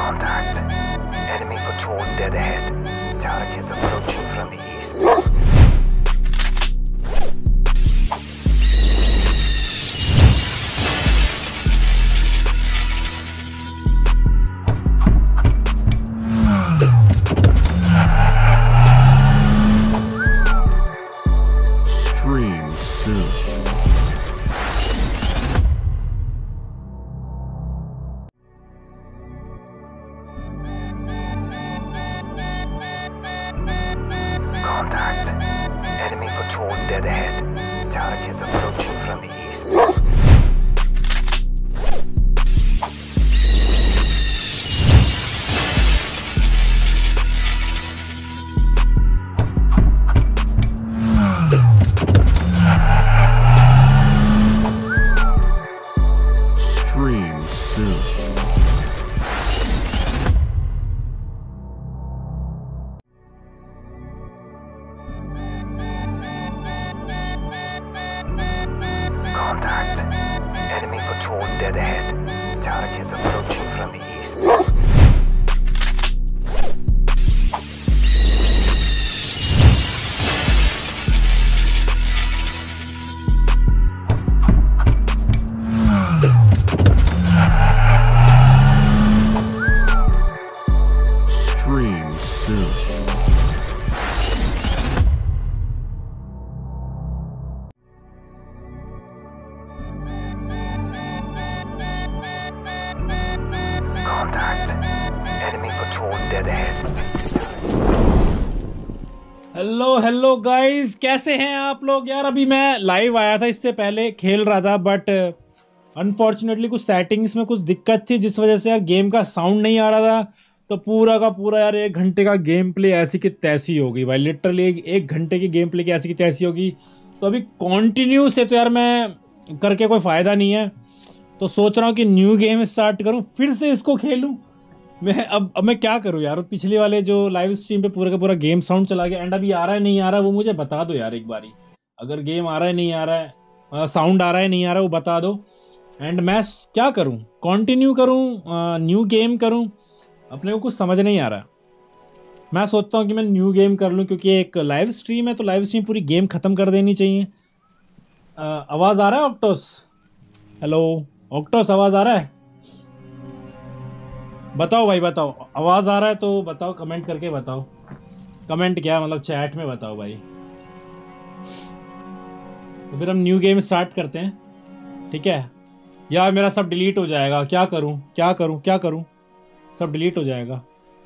Contact. Enemy patrol dead ahead. Target approaching from the east. Stream soon. Contact. Enemy patrol dead ahead. Target approaching from the east. Stream soon. Contact. Enemy patrol dead ahead. Target approaching from the east. Stream soon. Contact. Enemy patrol dead ahead. Hello hello guys, कैसे हैं आप लोग यार। अभी मैं live आया था, इससे पहले खेल रहा था, बट अनफॉर्चुनेटली कुछ सेटिंग्स में कुछ दिक्कत थी जिस वजह से यार गेम का साउंड नहीं आ रहा था। तो पूरा का पूरा यार 1 घंटे का गेम प्ले ऐसी की तैसी होगी भाई, लिटरली एक घंटे की गेम प्ले की ऐसी की तैसी होगी। तो अभी कंटिन्यू से तो यार मैं करके कोई फ़ायदा नहीं है, तो सोच रहा हूँ कि न्यू गेम स्टार्ट करूँ, फिर से इसको खेलूँ। मैं अब मैं क्या करूँ यार। पिछले वाले जो लाइव स्ट्रीम पे पूरा का पूरा गेम साउंड चला गया, एंड अभी आ रहा है नहीं आ रहा है वो मुझे बता दो यार एक बारी। अगर गेम आ रहा है नहीं आ रहा है, साउंड आ रहा है नहीं आ रहा है वो बता दो। एंड मैं क्या करूँ, कंटिन्यू करूँ, न्यू गेम करूँ, अपने को कुछ समझ नहीं आ रहा। मैं सोचता हूँ कि मैं न्यू गेम कर लूँ, क्योंकि एक लाइव स्ट्रीम है तो लाइव स्ट्रीम पूरी गेम ख़त्म कर देनी चाहिए। आवाज़ आ रहा है ऑक्टोस? हेलो ऑक्टोस, आवाज़ आ रहा है? बताओ भाई बताओ, आवाज़ आ रहा है तो बताओ, कमेंट करके बताओ। कमेंट क्या मतलब, चैट में बताओ भाई। तो फिर हम न्यू गेम स्टार्ट करते हैं, ठीक है? यार मेरा सब डिलीट हो जाएगा, क्या करूं क्या करूं क्या करूं, सब डिलीट हो जाएगा।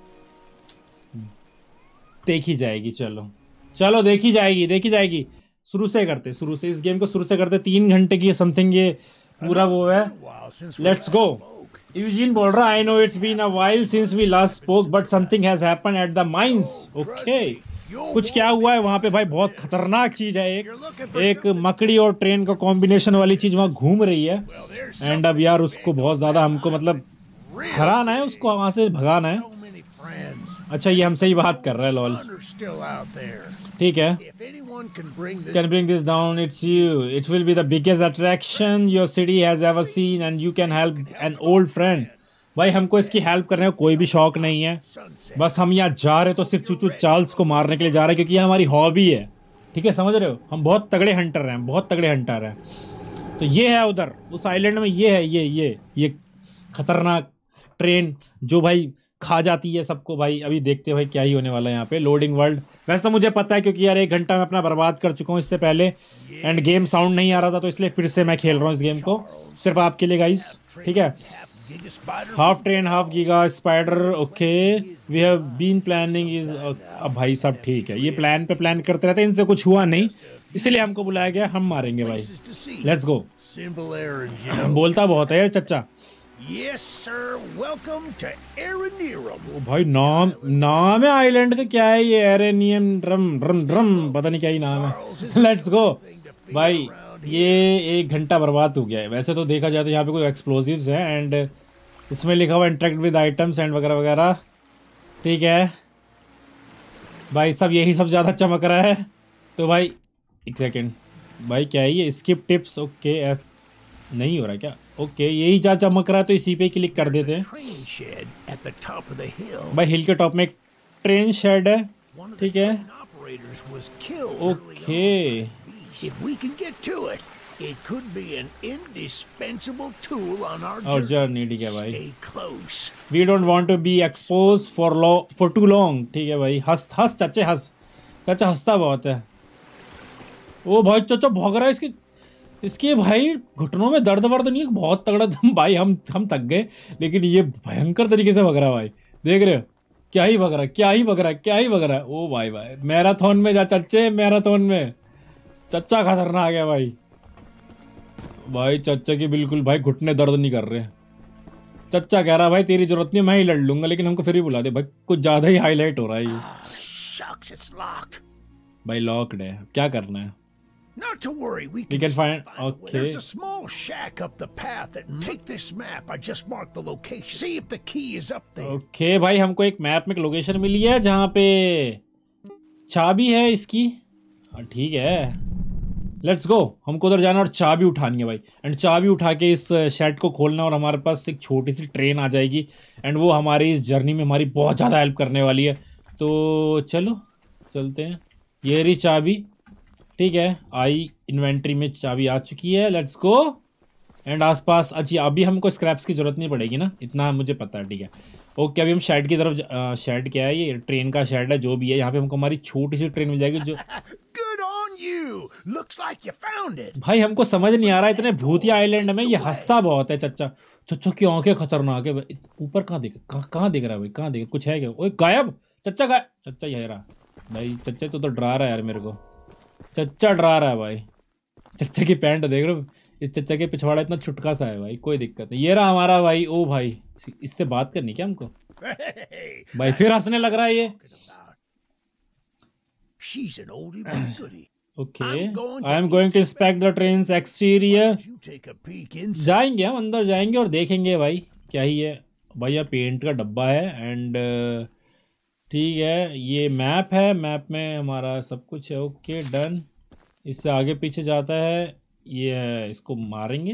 देखी जाएगी, चलो चलो देखी जाएगी देखी जाएगी। शुरू से करते, शुरू से इस गेम को शुरू से करते। 3 घंटे की समथिंग ये पूरा वो है। Let's go. यूजीन बोल रहा, I know it's been a while since we last spoke but something has happened at the mines. Okay, कुछ क्या हुआ है वहाँ पे भाई? बहुत खतरनाक चीज है। एक मकड़ी और ट्रेन का कॉम्बिनेशन वाली चीज वहाँ घूम रही है। एंड अब यार उसको बहुत ज्यादा हमको मतलब हराना है, उसको वहां से भगाना है। अच्छा ये हमसे ही बात कर रहा है, लॉल। ठीक है, can bring this down, it's you, it will be the biggest attraction your city has ever seen and you can help an old friend. भाई हमको इसकी हेल्प करने का कोई भी शौक नहीं है, बस हम यहाँ जा रहे तो सिर्फ चूचू चार्ल्स को मारने के लिए जा रहे हैं, क्योंकि ये हमारी हॉबी है। ठीक है, समझ रहे हो? हम बहुत तगड़े हंटर हैं, बहुत तगड़े हंटर हैं। तो ये है उधर उस आइलैंड में, ये है ये खतरनाक ट्रेन जो भाई खा जाती है सबको। भाई अभी देखते हैं भाई क्या ही होने वाला है यहाँ पे। लोडिंग वर्ल्ड, वैसे तो मुझे पता है क्योंकि यार 1 घंटा मैं अपना बर्बाद कर चुका हूँ इससे पहले, एंड गेम साउंड नहीं आ रहा था, तो इसलिए फिर से मैं खेल रहा हूँ इस गेम को सिर्फ आपके लिए गाइस। ठीक है, half train half giga spider. Okay, we have been planning is. अब भाई सब ठीक है, ये प्लान पे प्लान करते रहते हैं, इनसे कुछ हुआ नहीं, इसलिए हमको बुलाया गया, हम मारेंगे भाई। Let's go. बोलता बहुत है यार चच्चा। Yes, sir. Welcome to Aeronerum. ओ भाई नाम है आइलैंड का, क्या है ये? एरेनियम ड्रम ड्रम ड्रम, पता नहीं क्या ही नाम है। लेट्स गो भाई। ये 1 घंटा बर्बाद हो गया है। वैसे तो देखा जाए तो यहाँ पे कोई एक्सप्लोजिव्स है, एंड इसमें लिखा हुआ इंटरेक्ट विद आइटम्स एंड वगैरह वगैरह। ठीक है भाई, सब यही सब ज़्यादा चमक रहा है। तो भाई एक सेकेंड भाई, क्या है ये? Skip tips. ओके, नहीं हो रहा क्या? ओके, यही जा चमक रहा है तो इसी पे क्लिक कर देते हैं। Train shed at the top of the hill. भाई हिल के टॉप में एक ट्रेन शेड है, One of the ठीक है। train operators was killed early okay on. If we can get to it, it could be an indispensable tool on our और journey. Journey, ठीक है भाई। Stay close. We don't want to be expose for too long, ठीक है भाई। हंस हंस चच्चे हंस, चच्चा हंसता बहुत है। ओ भाई चच्चा भाग रहा है, इसके भाई घुटनों में दर्द वर्द नहीं है, बहुत तगड़ा भाई। हम थक गए, लेकिन ये भयंकर तरीके से भग रहा है भाई। देख रहे हो क्या ही भग रहा है, क्या ही भग रहा है, क्या ही भग रहा है। ओ भाई भाई मैराथन में जा चच्चे, मैराथन में चच्चा खतरनाक है भाई। भाई चच्चा की बिल्कुल भाई घुटने दर्द नहीं कर रहे। चच्चा कह रहा भाई तेरी जरूरत नहीं, मैं ही लड़ लूंगा, लेकिन हमको फिर भी बुला दे भाई, कुछ ज्यादा ही हाईलाइट हो रहा है ये। Shucks, it's locked. भाई लॉक्ड है, क्या करना है? Not to worry, we We can find- a way. okay. There's a small shack up the path. Take this map. I just marked the location. See if the key is up there. Okay भाई, हमको एक map में एक location मिली है जहाँ पे चाबी है इसकी। ठीक है, लेट्स गो। हमको उधर जाना और चाबी उठानी है भाई। एंड चाबी उठा के इस शेड को खोलना, और हमारे पास एक छोटी सी ट्रेन आ जाएगी, एंड वो हमारी इस जर्नी में हमारी बहुत ज़्यादा हेल्प करने वाली है। तो चलो चलते हैं। ये रही चाबी, ठीक है। आई इन्वेंट्री में चाबी आ चुकी है, लेट्स गो। एंड आसपास अच्छा, अभी हमको स्क्रैप्स की जरूरत नहीं पड़ेगी ना, इतना मुझे पता है, ठीक है। ओके, अभी हम शेड की तरफ शेड क्या है, ये ट्रेन का शेड है जो भी है। यहाँ पे हमको हमारी छोटी सी ट्रेन मिल जाएगी जो Good on you. Looks like you found it. भाई हमको समझ नहीं आ रहा, इतने भूतिया आइलैंड में ये हंसता बहुत है चच्चा। चच्चा की आंखें खतरनाक है। ऊपर कहाँ दिख कहाँ दिख रहा है भाई, कहाँ दिख, कुछ है क्या? ओए गायब, चच्चा गायब। चच्चा यही रहा भाई। चच्चा तो डरा रहा है यार मेरे को, चच्चा डरा रहा है भाई। चच्चा की पैंट देख रहे हो, इस चच्चा के पिछवाड़ा इतना छुटका सा है भाई, कोई दिक्कत नहीं। ये रहा हमारा भाई। ओ भाई इससे बात करनी क्या हमको? Hey, भाई फिर हंसने लग रहा है ये। she's an oldie but a goodie. Okay, I'm going to I am going to inspect the trains exterior. You take a peek inside. जाएंगे हम अंदर, जाएंगे और देखेंगे भाई क्या ही है। भैया पेंट का डब्बा है, एंड ठीक है। ये मैप है, मैप में हमारा सब कुछ है। Okay done. इससे आगे पीछे जाता है, ये है, इसको मारेंगे।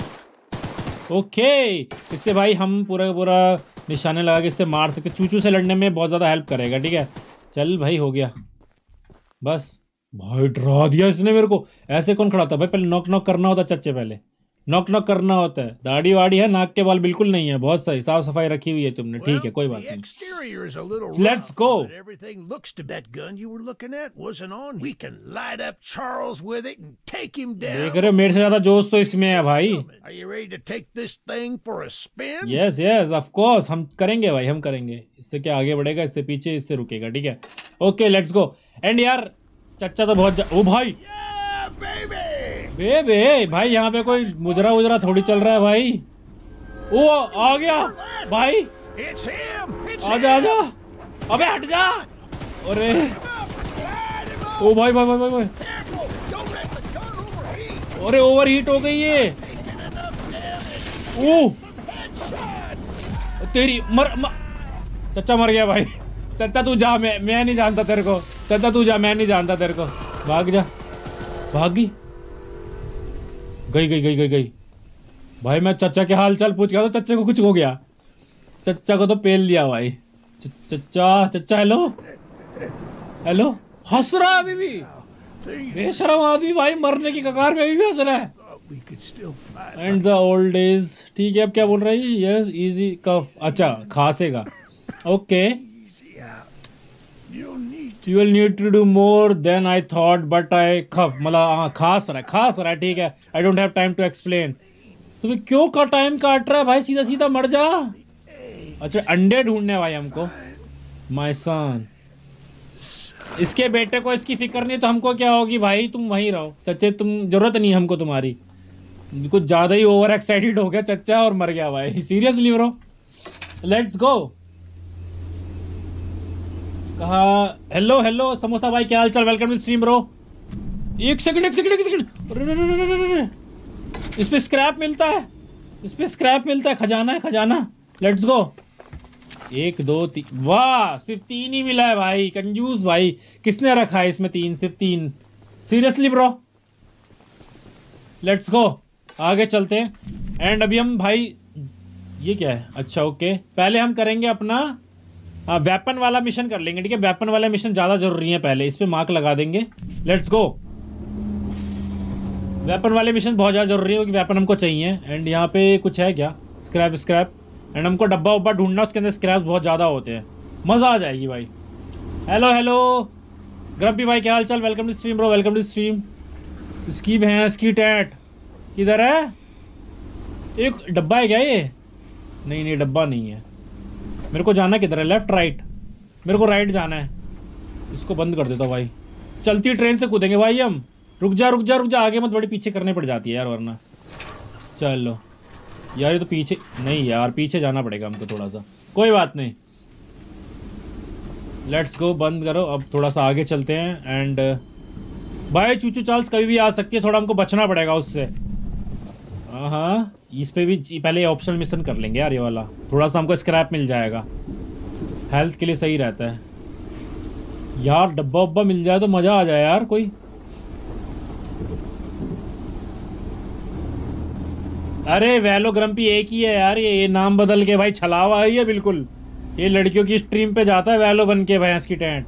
ओके, इससे भाई हम पूरा का पूरा निशाने लगा के इससे मार सकते। चूचू से लड़ने में बहुत ज़्यादा हेल्प करेगा, ठीक है। चल भाई हो गया बस। भाई डरा दिया इसने मेरे को। ऐसे कौन खड़ा था भाई? पहले नॉक नॉक करना होता चच्चे, पहले नॉक नॉक करना होता है। दाढ़ी वाड़ी है, नाक के बाल बिल्कुल नहीं है, बहुत सही साफ सफाई रखी हुई है तुमने, ठीक है कोई बात The नहीं। exterior is a little Let's rough, go. but everything looks to that gun you were looking at wasn't on. We can light up Charles with it and take him down. देख रहे हो, मेरे से ज्यादा जोश तो इसमें है भाई। Are you ready to take this thing for a spin? Yes yes of course, हम करेंगे भाई, हम करेंगे। इससे क्या आगे बढ़ेगा, इससे पीछे, इससे रुकेगा, ठीक है। Okay let's go. एंड यार चच्चा तो बहुत ओ भाई Yeah, baby. बे भाई, यहाँ पे कोई मुजरा उजरा थोड़ी चल रहा है भाई। ओ आ गया भाई, It's him. It's आजा him. आजा, अबे हट जा। अरे Light him up. ओ भाई भाई भाई भाई भाई, Careful. Don't let the gun overheat. अरे ओवर हीट हो गई ये। Taking enough damage. ओ Some headshots. तेरी चच्चा मर गया भाई। चच्चा तू जा, मैं नहीं जानता तेरे को। चच्चा तू जा, मैं नहीं जानता तेरे को। भाग जा, भाग गई गई गई गई गई गई भाई। मैं चच्चा के हाल चाल पूछ गया तो चच्चे को कुछ हो गया। चच्चा को तो पेल दिया भाई। चच्चा चच्चा हेलो हेलो। हंस रहा है अभी भी, बेशरम आदमी भाई, मरने की कगार में अभी भी हंस रहा है। We could still fight. And the old days, ठीक है। अब क्या बोल रहा है? यस इजी कफ, अच्छा खांसेगा। Okay, Easy out. You don't need you will need to do more than I thought, but I cough, मतलब हाँ खास रहा है, ठीक है। I don't have time to explain। तुम्हें क्यों का टाइम काट रहा है भाई? सीधा सीधा मर जा। अच्छा अंडे ढूंढने भाई हमको, माय सन। इसके बेटे को इसकी फिक्र नहीं तो हमको क्या होगी भाई? तुम वहीं रहो चच्चे, तुम जरूरत नहीं हमको तुम्हारी। कुछ ज्यादा ही ओवर एक्साइटेड हो गया चच्चा और मर गया भाई। Seriously bro, let's go. कहा हेलो हेलो समोसा भाई, क्या हाल चाल? Welcome to stream bro. एक सेकंड इस पे स्क्रैप मिलता है, इस पे स्क्रैप मिलता है, खजाना है खजाना। Let's go. 1 2 3, वाह सिर्फ 3 ही मिला है भाई, कंजूस भाई। किसने रखा है इसमें 3? सिर्फ 3? सीरियसली ब्रो, लेट्स गो आगे चलते हैं। एंड अभी हम भाई ये क्या है, अच्छा ओके, पहले हम करेंगे अपना वेपन वाला मिशन कर लेंगे, ठीक है। वेपन वाला मिशन ज्यादा जरूरी है, पहले इस पे मार्क लगा देंगे। लेट्स गो, वेपन वाले मिशन बहुत ज्यादा जरूरी है क्योंकि वेपन हमको चाहिए। एंड यहाँ पे कुछ है क्या, स्क्रैप स्क्रैप, एंड हमको डब्बा उब्बा ढूंढना, उसके अंदर स्क्रैप बहुत ज्यादा होते हैं, मजा आ जाएगी भाई। हेलो हेलो ग्रब्बी भाई, क्या हाल चाल, welcome to stream bro, welcome to stream. इसकी भैंस की टैट किधर है, एक डब्बा है क्या ये, नहीं नहीं डब्बा नहीं है। मेरे को जाना किधर है, लेफ्ट राइट, मेरे को राइट जाना है। इसको बंद कर देता भाई, चलती ट्रेन से कूदेंगे भाई हम। रुक जा रुक जा रुक जा, आगे मत, बड़ी पीछे करने पड़ जाती है यार वरना। चलो यार ये तो पीछे नहीं यार, पीछे जाना पड़ेगा हमको थोड़ा सा, कोई बात नहीं। लेट्स गो, बंद करो, अब थोड़ा सा आगे चलते हैं। एंड भाई चूचू चार्ल्स कभी भी आ सकती है, थोड़ा हमको बचना पड़ेगा उससे। हाँ इस पे भी पहले ऑप्शनल मिशन कर लेंगे यार, ये वाला थोड़ा सा हमको स्क्रैप मिल जाएगा, हेल्थ के लिए सही रहता है यार। डब्बा उब्बा मिल जाए तो मजा आ जाए यार कोई। अरे वैलो ग्रम्पी एक ही है यार, ये नाम बदल के भाई छलावा है ये बिल्कुल, ये लड़कियों की स्ट्रीम पे जाता है वैलो बन के भैंस की टेंट।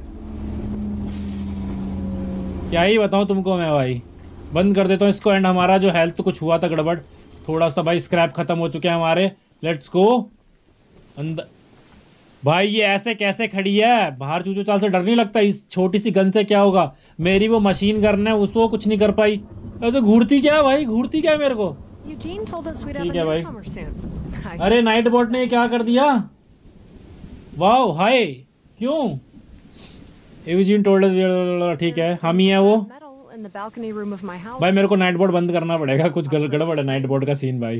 क्या ही बताऊं तुमको मैं भाई, बंद कर देता हूँ इसको। एंड हमारा जो हेल्थ कुछ हुआ था गड़बड़, थोड़ा सा भाई स्क्रैप खत्म हो चुके हैं हमारे। लेट्स गो अंदर। भाई ये ऐसे कैसे खड़ी है बाहर, चूचू चाल से डर नहीं लगता, इस छोटी सी गन से क्या होगा। मेरी वो मशीन गन है, उसको कुछ नहीं कर पाई। तो घूरती क्या है भाई, घूरती क्या है मेरे को, ठीक है भाई। अरे नाइट बोट ने क्या कर दिया, वाओ हाय, क्यों एविजीन टोल्ड अस, ठीक है हम ही है वो। भाई मेरे को नाइट बोर्ड बंद करना पड़ेगा, कुछ गड़बड़ है नाइट बोर्ड का सीन भाई।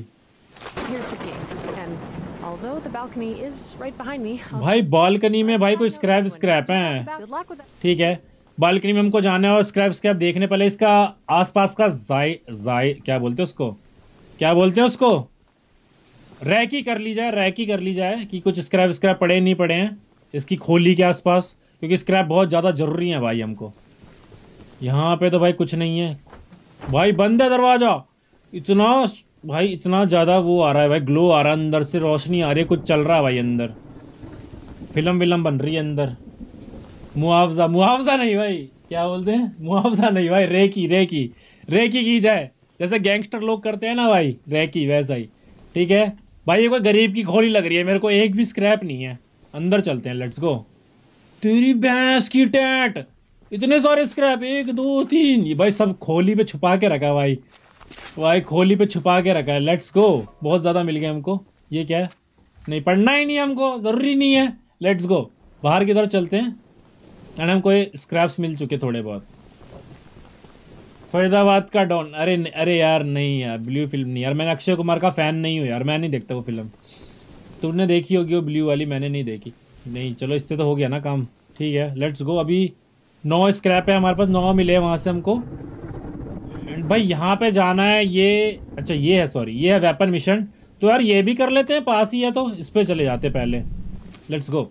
भाई बालकनी में भाई कोई स्क्रैप स्क्रैप है, ठीक है। बालकनी में हमको जाना है और स्क्रैप स्क्रैप देखने, पहले इसका आसपास का जाय क्या बोलते हैं उसको, क्या बोलते हैं उसको, रैकी कर ली जाए, रैकी कर ली जाए कि कुछ स्क्रैप स्क्रैप पड़े नहीं पड़े हैं इसकी खोली के आसपास, क्योंकि स्क्रैप बहुत ज़्यादा ज़रूरी है भाई हमको। यहाँ पे तो भाई कुछ नहीं है भाई, बंद है दरवाज़ा। इतना भाई इतना ज़्यादा वो आ रहा है भाई, ग्लो आ रहा है अंदर से, रोशनी आ रही है, कुछ चल रहा है भाई अंदर, फिल्म विलम बन रही है अंदर। मुआवजा, मुआवजा नहीं भाई, क्या बोलते हैं, मुआवजा नहीं भाई, रेकी रेकी रेकी की जाए, जैसे गैंगस्टर लोग करते हैं ना भाई, रेकी वैसा ही, ठीक है भाई। ये कोई गरीब की खोली लग रही है मेरे को, एक भी स्क्रैप नहीं है। अंदर चलते हैं, लेट्स गो। तेरी भैंस की टैट, इतने सारे स्क्रैप, 1 2 3, ये भाई सब खोली पे छुपा के रखा है भाई, भाई खोली पे छुपा के रखा है। लेट्स गो, बहुत ज़्यादा मिल गया हमको। ये क्या है, नहीं पढ़ना ही नहीं हमको, ज़रूरी नहीं है। लेट्स गो, बाहर की तरफ चलते हैं। एंड हमको ये स्क्रैप्स मिल चुके थोड़े बहुत। फरीदाबाद का डॉन, अरे यार नहीं यार, ब्लू फिल्म नहीं यार, मैं अक्षय कुमार का फ़ैन नहीं हूँ यार, मैं नहीं देखता वो फिल्म। तुमने देखी होगी वो ब्लू वाली, मैंने नहीं देखी। नहीं चलो इससे तो हो गया ना काम, ठीक है। लेट्स गो, अभी 9 स्क्रैप है हमारे पास, 9 मिले वहाँ से हमको। एंड भाई यहाँ पे जाना है, ये अच्छा ये है, सॉरी ये है वेपन मिशन, तो यार ये भी कर लेते हैं, पास ही है तो इस पर चले जाते पहले। Let's go.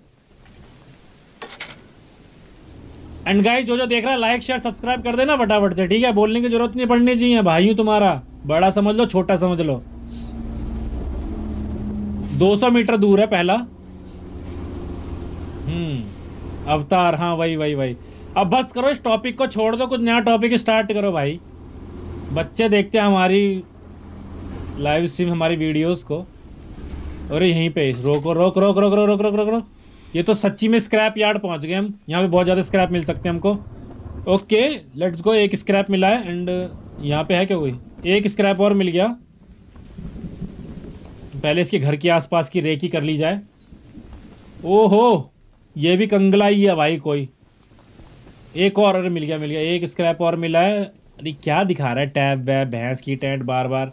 एंड गाइस जो देख रहा है लाइक शेयर सब्सक्राइब कर देना फटाफट से, ठीक है। बोलने की जरूरत नहीं पड़नी चाहिए, भाई हूँ तुम्हारा, बड़ा समझ लो छोटा समझ लो। 200 मीटर दूर है पहला। अवतार, हाँ वही वही वही। अब बस करो, इस टॉपिक को छोड़ दो, कुछ नया टॉपिक स्टार्ट करो भाई। बच्चे देखते हैं हमारी लाइव स्ट्रीम, हमारी वीडियोस को। अरे यहीं पे रोको, रोक रोक रोक रोक रोक रोक रोक रोक। ये तो सच्ची में स्क्रैप यार्ड पहुंच गए हम, यहाँ पे बहुत ज़्यादा स्क्रैप मिल सकते हैं हमको। ओके लेट्स गो, एक स्क्रैप मिला है। एंड यहाँ पे है क्या कोई, एक स्क्रैप और मिल गया। पहले इसके घर के आसपास की रेकी कर ली जाए। ओहो ये भी कंगला ही है भाई कोई। एक और, अरे मिल गया मिल गया, एक स्क्रैप और मिला है। अरे क्या दिखा रहा है, टैब वैब भैंस की टेंट बार बार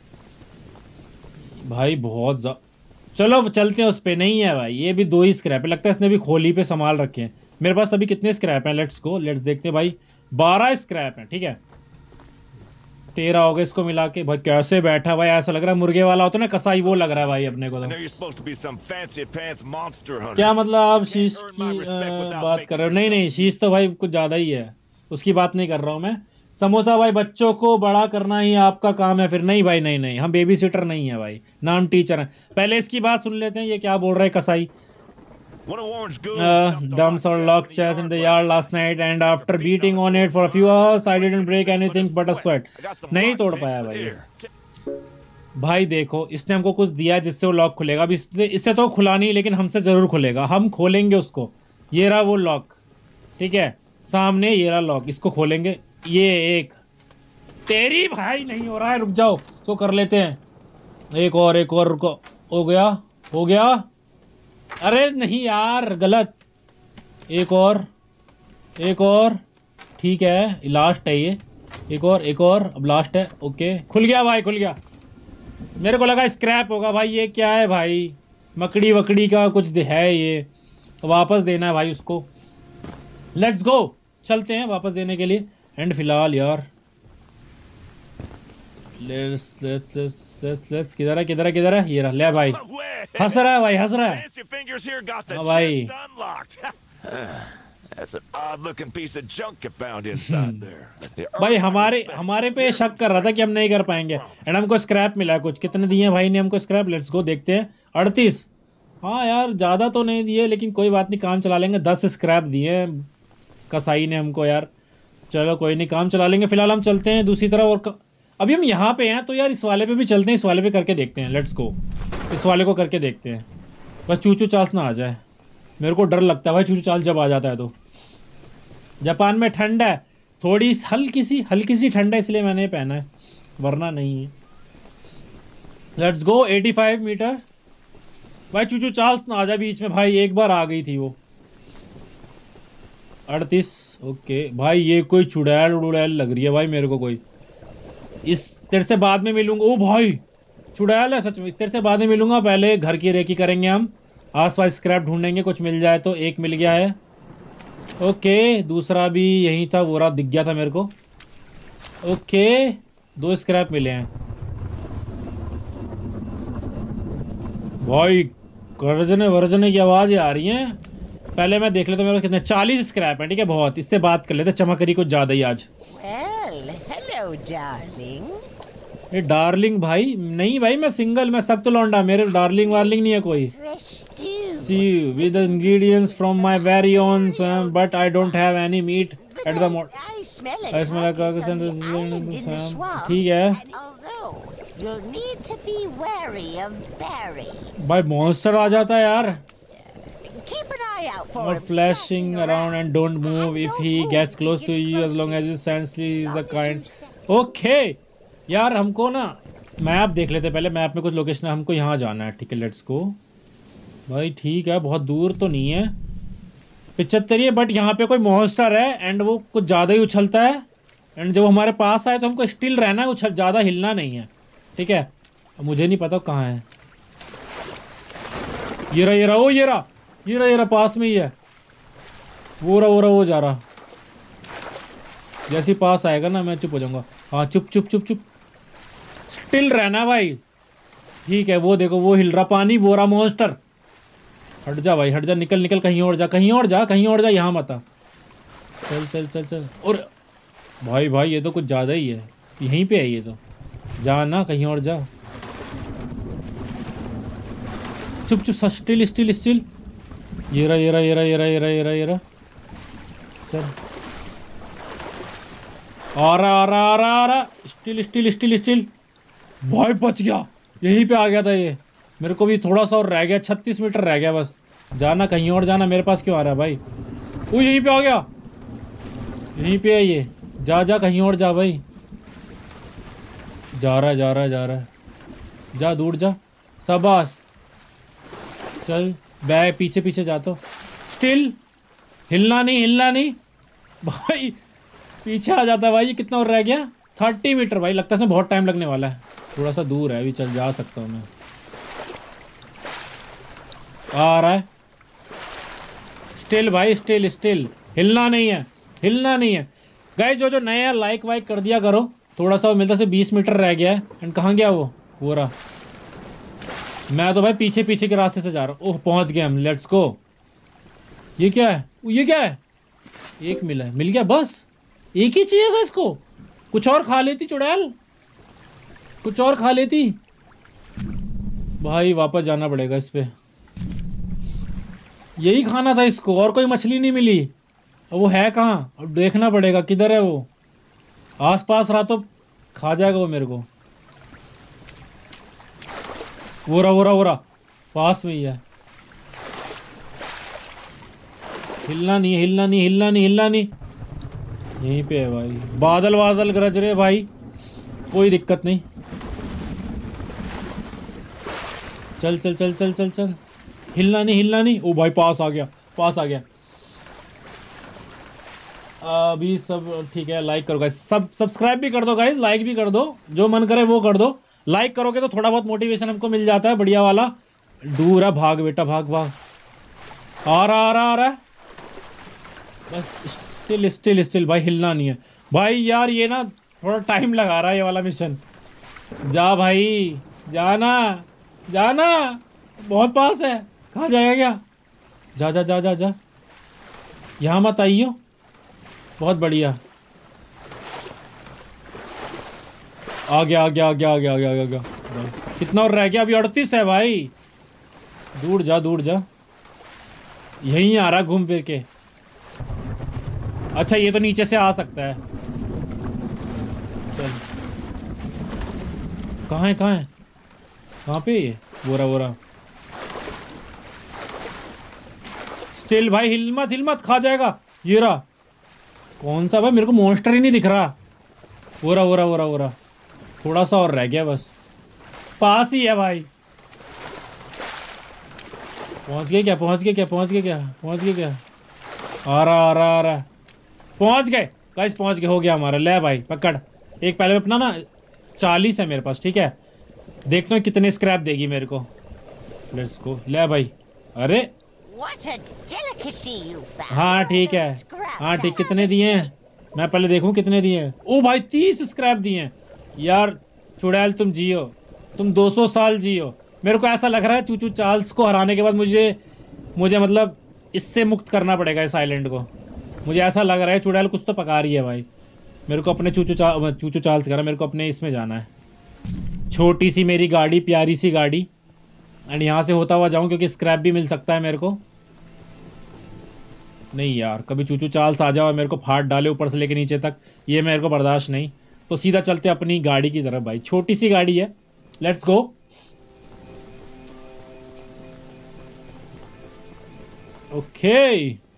भाई, बहुत चलो चलते हैं उस पे। नहीं है भाई, ये भी 2 ही स्क्रैप है, लगता है इसने भी खोली पे संभाल रखे हैं। मेरे पास अभी कितने स्क्रैप हैं, लेट्स गो, लेट्स देखते हैं भाई। 12 स्क्रैप हैं, ठीक है। 13 हो गए इसको मिला के। भाई कैसे बैठा भाई, ऐसा लग रहा है मुर्गे वाला होता है ना कसाई, वो लग रहा है भाई अपने को तो। क्या मतलब आप शीश की बात कर रहे हो? नहीं नहीं, शीश तो भाई कुछ ज़्यादा ही है, उसकी बात नहीं कर रहा हूँ मैं। समोसा भाई बच्चों को बड़ा करना ही आपका काम है फिर। नहीं भाई नहीं नहीं, हम बेबी सिटर नहीं है भाई, नाम टीचर है। पहले इसकी बात सुन लेते हैं, ये क्या बोल रहा है कसाई। Dumps or locked chairs in the yard last night and after beating on it for a few hours I didn't break anything but a sweat. नहीं तोड़ पाया भाई। भाई देखो इसने हमको कुछ दिया जिससे वो लॉक खुलेगा। अब इससे तो खुला नहीं, लेकिन हमसे जरूर खुलेगा, हम खोलेंगे उसको। ये रहा वो लॉक, ठीक है सामने, ये रहा लॉक, इसको खोलेंगे। ये एक तेरी भाई नहीं हो रहा है, रुक जाओ तो कर लेते हैं। एक और रुको, हो गया। अरे नहीं यार गलत। एक और ठीक है, लास्ट है ये। एक और अब लास्ट है। ओके खुल गया भाई, खुल गया। मेरे को लगा स्क्रैप होगा भाई। ये क्या है भाई, मकड़ी वकड़ी का कुछ है, ये वापस देना है भाई उसको। लेट्स गो, चलते हैं वापस देने के लिए। एंड फिलहाल यार लेट्स किधर है ये रहा। ले भाई, हंस रहा है भाई, हंस रहा है। हाँ भाई That's an odd-looking piece of junk you found inside there. भाई हमारे पे शक कर रहा था कि हम नहीं कर पाएंगे। एंड हमको स्क्रैप मिला है कुछ। कितने दिए हैं भाई ने हमको स्क्रैप? लेट्स गो देखते हैं। 38। हाँ यार ज़्यादा तो नहीं दिए, लेकिन कोई बात नहीं, काम चला लेंगे। 10 स्क्रैप दिए हैं कसाई ने हमको यार। चलो कोई नहीं, काम चला लेंगे। फिलहाल हम चलते हैं दूसरी तरफ। और अभी हम यहाँ पे हैं तो यार इस वाले पे भी चलते हैं, इस वाले पे करके देखते हैं। लेट्स गो, इस वाले को करके देखते हैं। बस चूचू चास ना आ जाए, मेरे को डर लगता है भाई चूचू चास जब आ जाता है तो। जापान में ठंड है थोड़ी, हल्की सी ठंड है, इसलिए मैंने पहना है, वरना नहीं है। Let's go 85 metre. भाई चूचू चास ना आ जाए बीच में भाई, एक बार आ गई थी वो। 38। ओके भाई ये कोई चुड़ैल उड़ैल लग रही है भाई मेरे को कोई। इस तेरे से बाद में मिलूंगा। ओ भाई चुड़ैल है सच में। इस तेरे से बाद में मिलूंगा, पहले घर की रेकी करेंगे हम। आसपास स्क्रैप ढूंढेंगे, कुछ मिल जाए तो। एक मिल गया है। ओके दूसरा भी यहीं था, वो रहा, दिख गया था मेरे को। ओके 2 स्क्रैप मिले हैं भाई। गर्जने की आवाज़ आ रही है। पहले मैं देख लेता हूँ मेरे पास कितने। 40 स्क्रैप है, ठीक है बहुत। इससे बात कर लेते, चमक रही कुछ ज़्यादा ही आज। Hello, darling. ये डार्लिंग भाई नहीं भाई, मैं सिंगल, मैं सख्त लौंडा, मेरे डार्लिंग वार्लिंग नहीं है कोई। Fresh stew. See with the ingredients from my very own farm, but I don't have any meat at the moment. I smell a I smell a carcass carcass on the and island in the Sam. swamp. ठीक है Although you'll need to be wary of Barry. भाई, monster आ जाता है यार। Keep an eye out for Not him flashing around and don't move if he gets close to you, as long as you sense he is the kind. Okay यार हमको ना map देख लेते पहले। मैप में कुछ लोकेशन है, हमको यहाँ जाना है, ठीक है लेट्स गो भाई। ठीक है बहुत दूर तो नहीं है, 75 ही है, बट यहाँ पे कोई मॉन्स्टर है एंड वो कुछ ज़्यादा ही उछलता है। एंड जब हमारे पास आए तो हमको स्टिल रहना है, उछल ज़्यादा हिलना नहीं है, ठीक है। मुझे नहीं पता कहाँ है। ये रहा पास में ही है। वो जा रहा। जैसे ही पास आएगा ना मैं चुप हो जाऊंगा। हाँ चुप स्टिल रहना भाई, ठीक है। वो देखो वो हिल रहा पानी, वो रहा मॉन्स्टर। हट जा भाई, हट जा, निकल कहीं और जा, यहाँ मत आ। चल। और भाई ये तो कुछ ज़्यादा ही है। यहीं पे है ये तो, जा ना कहीं और जा। चुप स्टिल। ये रहा। चल आ रहा। स्टिल। भाई बच गया, यहीं पे आ गया था ये। मेरे को भी थोड़ा सा और रह गया, 36 मीटर रह गया बस। जाना कहीं और जाना, मेरे पास क्यों आ रहा है भाई? वो यहीं पे आ गया, यहीं पे है ये। जा कहीं और जा भाई। जा रहा है। जा दूर जा, शाबाश। चल बैग पीछे जा तो। स्टिल हिलना नहीं भाई, पीछे आ जाता भाई। ये कितना और रह गया? 30 मीटर भाई, लगता है इसमें बहुत टाइम लगने वाला है। थोड़ा सा दूर है अभी, चल जा सकता हूँ मैं। आ रहा है स्टिल भाई, स्टिल। हिलना नहीं है गाइस। जो नए हैं लाइक वाइक कर दिया करो। थोड़ा सा मिलता से 20 मीटर रह गया है। एंड कहाँ गया वो रहा। मैं तो भाई पीछे के रास्ते से जा रहा हूँ। ओह पहुँच गए हम, लेट्स गो। ये क्या है? एक मिल गया बस। एक ही चाहिए था इसको। कुछ और खा लेती चुड़ैल, कुछ और खा लेती। भाई वापस जाना पड़ेगा इस पे, यही खाना था इसको, और कोई मछली नहीं मिली। अब वो है कहाँ, अब देखना पड़ेगा किधर है वो। आसपास रहा तो खा जाएगा वो मेरे को। वो रहा पास में ही है। हिलना नहीं, हिलना नहीं, हिलना नहीं, हिलना नहीं। यहीं पे है भाई। बादल बादल गरज रहे भाई, कोई दिक्कत नहीं। चल चल चल चल चल चल, हिलना नहीं, हिलना नहीं। ओ भाई पास आ गया, पास आ गया। अभी सब ठीक है। लाइक करो गाइस, सब सब्सक्राइब भी कर दो गाइस, लाइक भी कर दो, जो मन करे वो कर दो। लाइक करोगे तो थोड़ा बहुत मोटिवेशन हमको मिल जाता है, बढ़िया वाला। दूर है, भाग बेटा भाग भाग। आ रहा है बस। स्टिल स्टिल स्टिल भाई, हिलना नहीं है भाई। यार ये ना थोड़ा टाइम लगा रहा है ये वाला मिशन। जा भाई, जाना जाना, बहुत पास है। कहाँ जाएगा क्या? जा जा जा जा जा, यहाँ मत आइयो। बहुत बढ़िया, आ गया आ गया आ गया आ गया आ गया आ गया। कितना और रह गया? अभी 38 है भाई। दूर जा दूर जा, यहीं आ रहा घूम फिर के। अच्छा ये तो नीचे से आ सकता है। चल, कहाँ है कहाँ है, कहाँ पे ये? बोरा स्टिल भाई, हिल मत खा जाएगा। ये रहा। कौन सा भाई, मेरे को मॉन्स्टर ही नहीं दिख रहा। बोरा थोड़ा सा और रह गया बस, पास ही है भाई। पहुंच गए क्या? आ रहा। पहुंच गए गाइस, पहुंच गए, हो गया हमारा। ले भाई पकड़। एक पहले अपना ना 40 है मेरे पास, ठीक है। देखता हूँ कितने स्क्रैप देगी मेरे को। Let's go. ले भाई। अरे हाँ ठीक है, हाँ ठीक। कितने दिए हैं? मैं पहले देखूं कितने दिए हैं। ओ भाई 30 स्क्रैप दिए हैं। यार चुड़ैल तुम जियो, तुम 200 साल जियो। मेरे को ऐसा लग रहा है चूचू चार्ल्स को हराने के बाद मुझे मतलब इससे मुक्त करना पड़ेगा इस आइलैंड को। मुझे ऐसा लग रहा है चुड़ैल कुछ तो पका रही है भाई। मेरे को अपने चूचू चार्ल्स करा, मेरे को अपने इसमें जाना है। छोटी सी मेरी गाड़ी, प्यारी सी गाड़ी। एंड यहाँ से होता हुआ जाऊँ क्योंकि स्क्रैप भी मिल सकता है मेरे को। नहीं यार, कभी चूचू चार्ल्स आ जाओ और मेरे को फाड़ डाले ऊपर से लेके नीचे तक, ये मेरे को बर्दाश्त नहीं। तो सीधा चलते अपनी गाड़ी की तरफ भाई। छोटी सी गाड़ी है, लेट्स गो। ओके,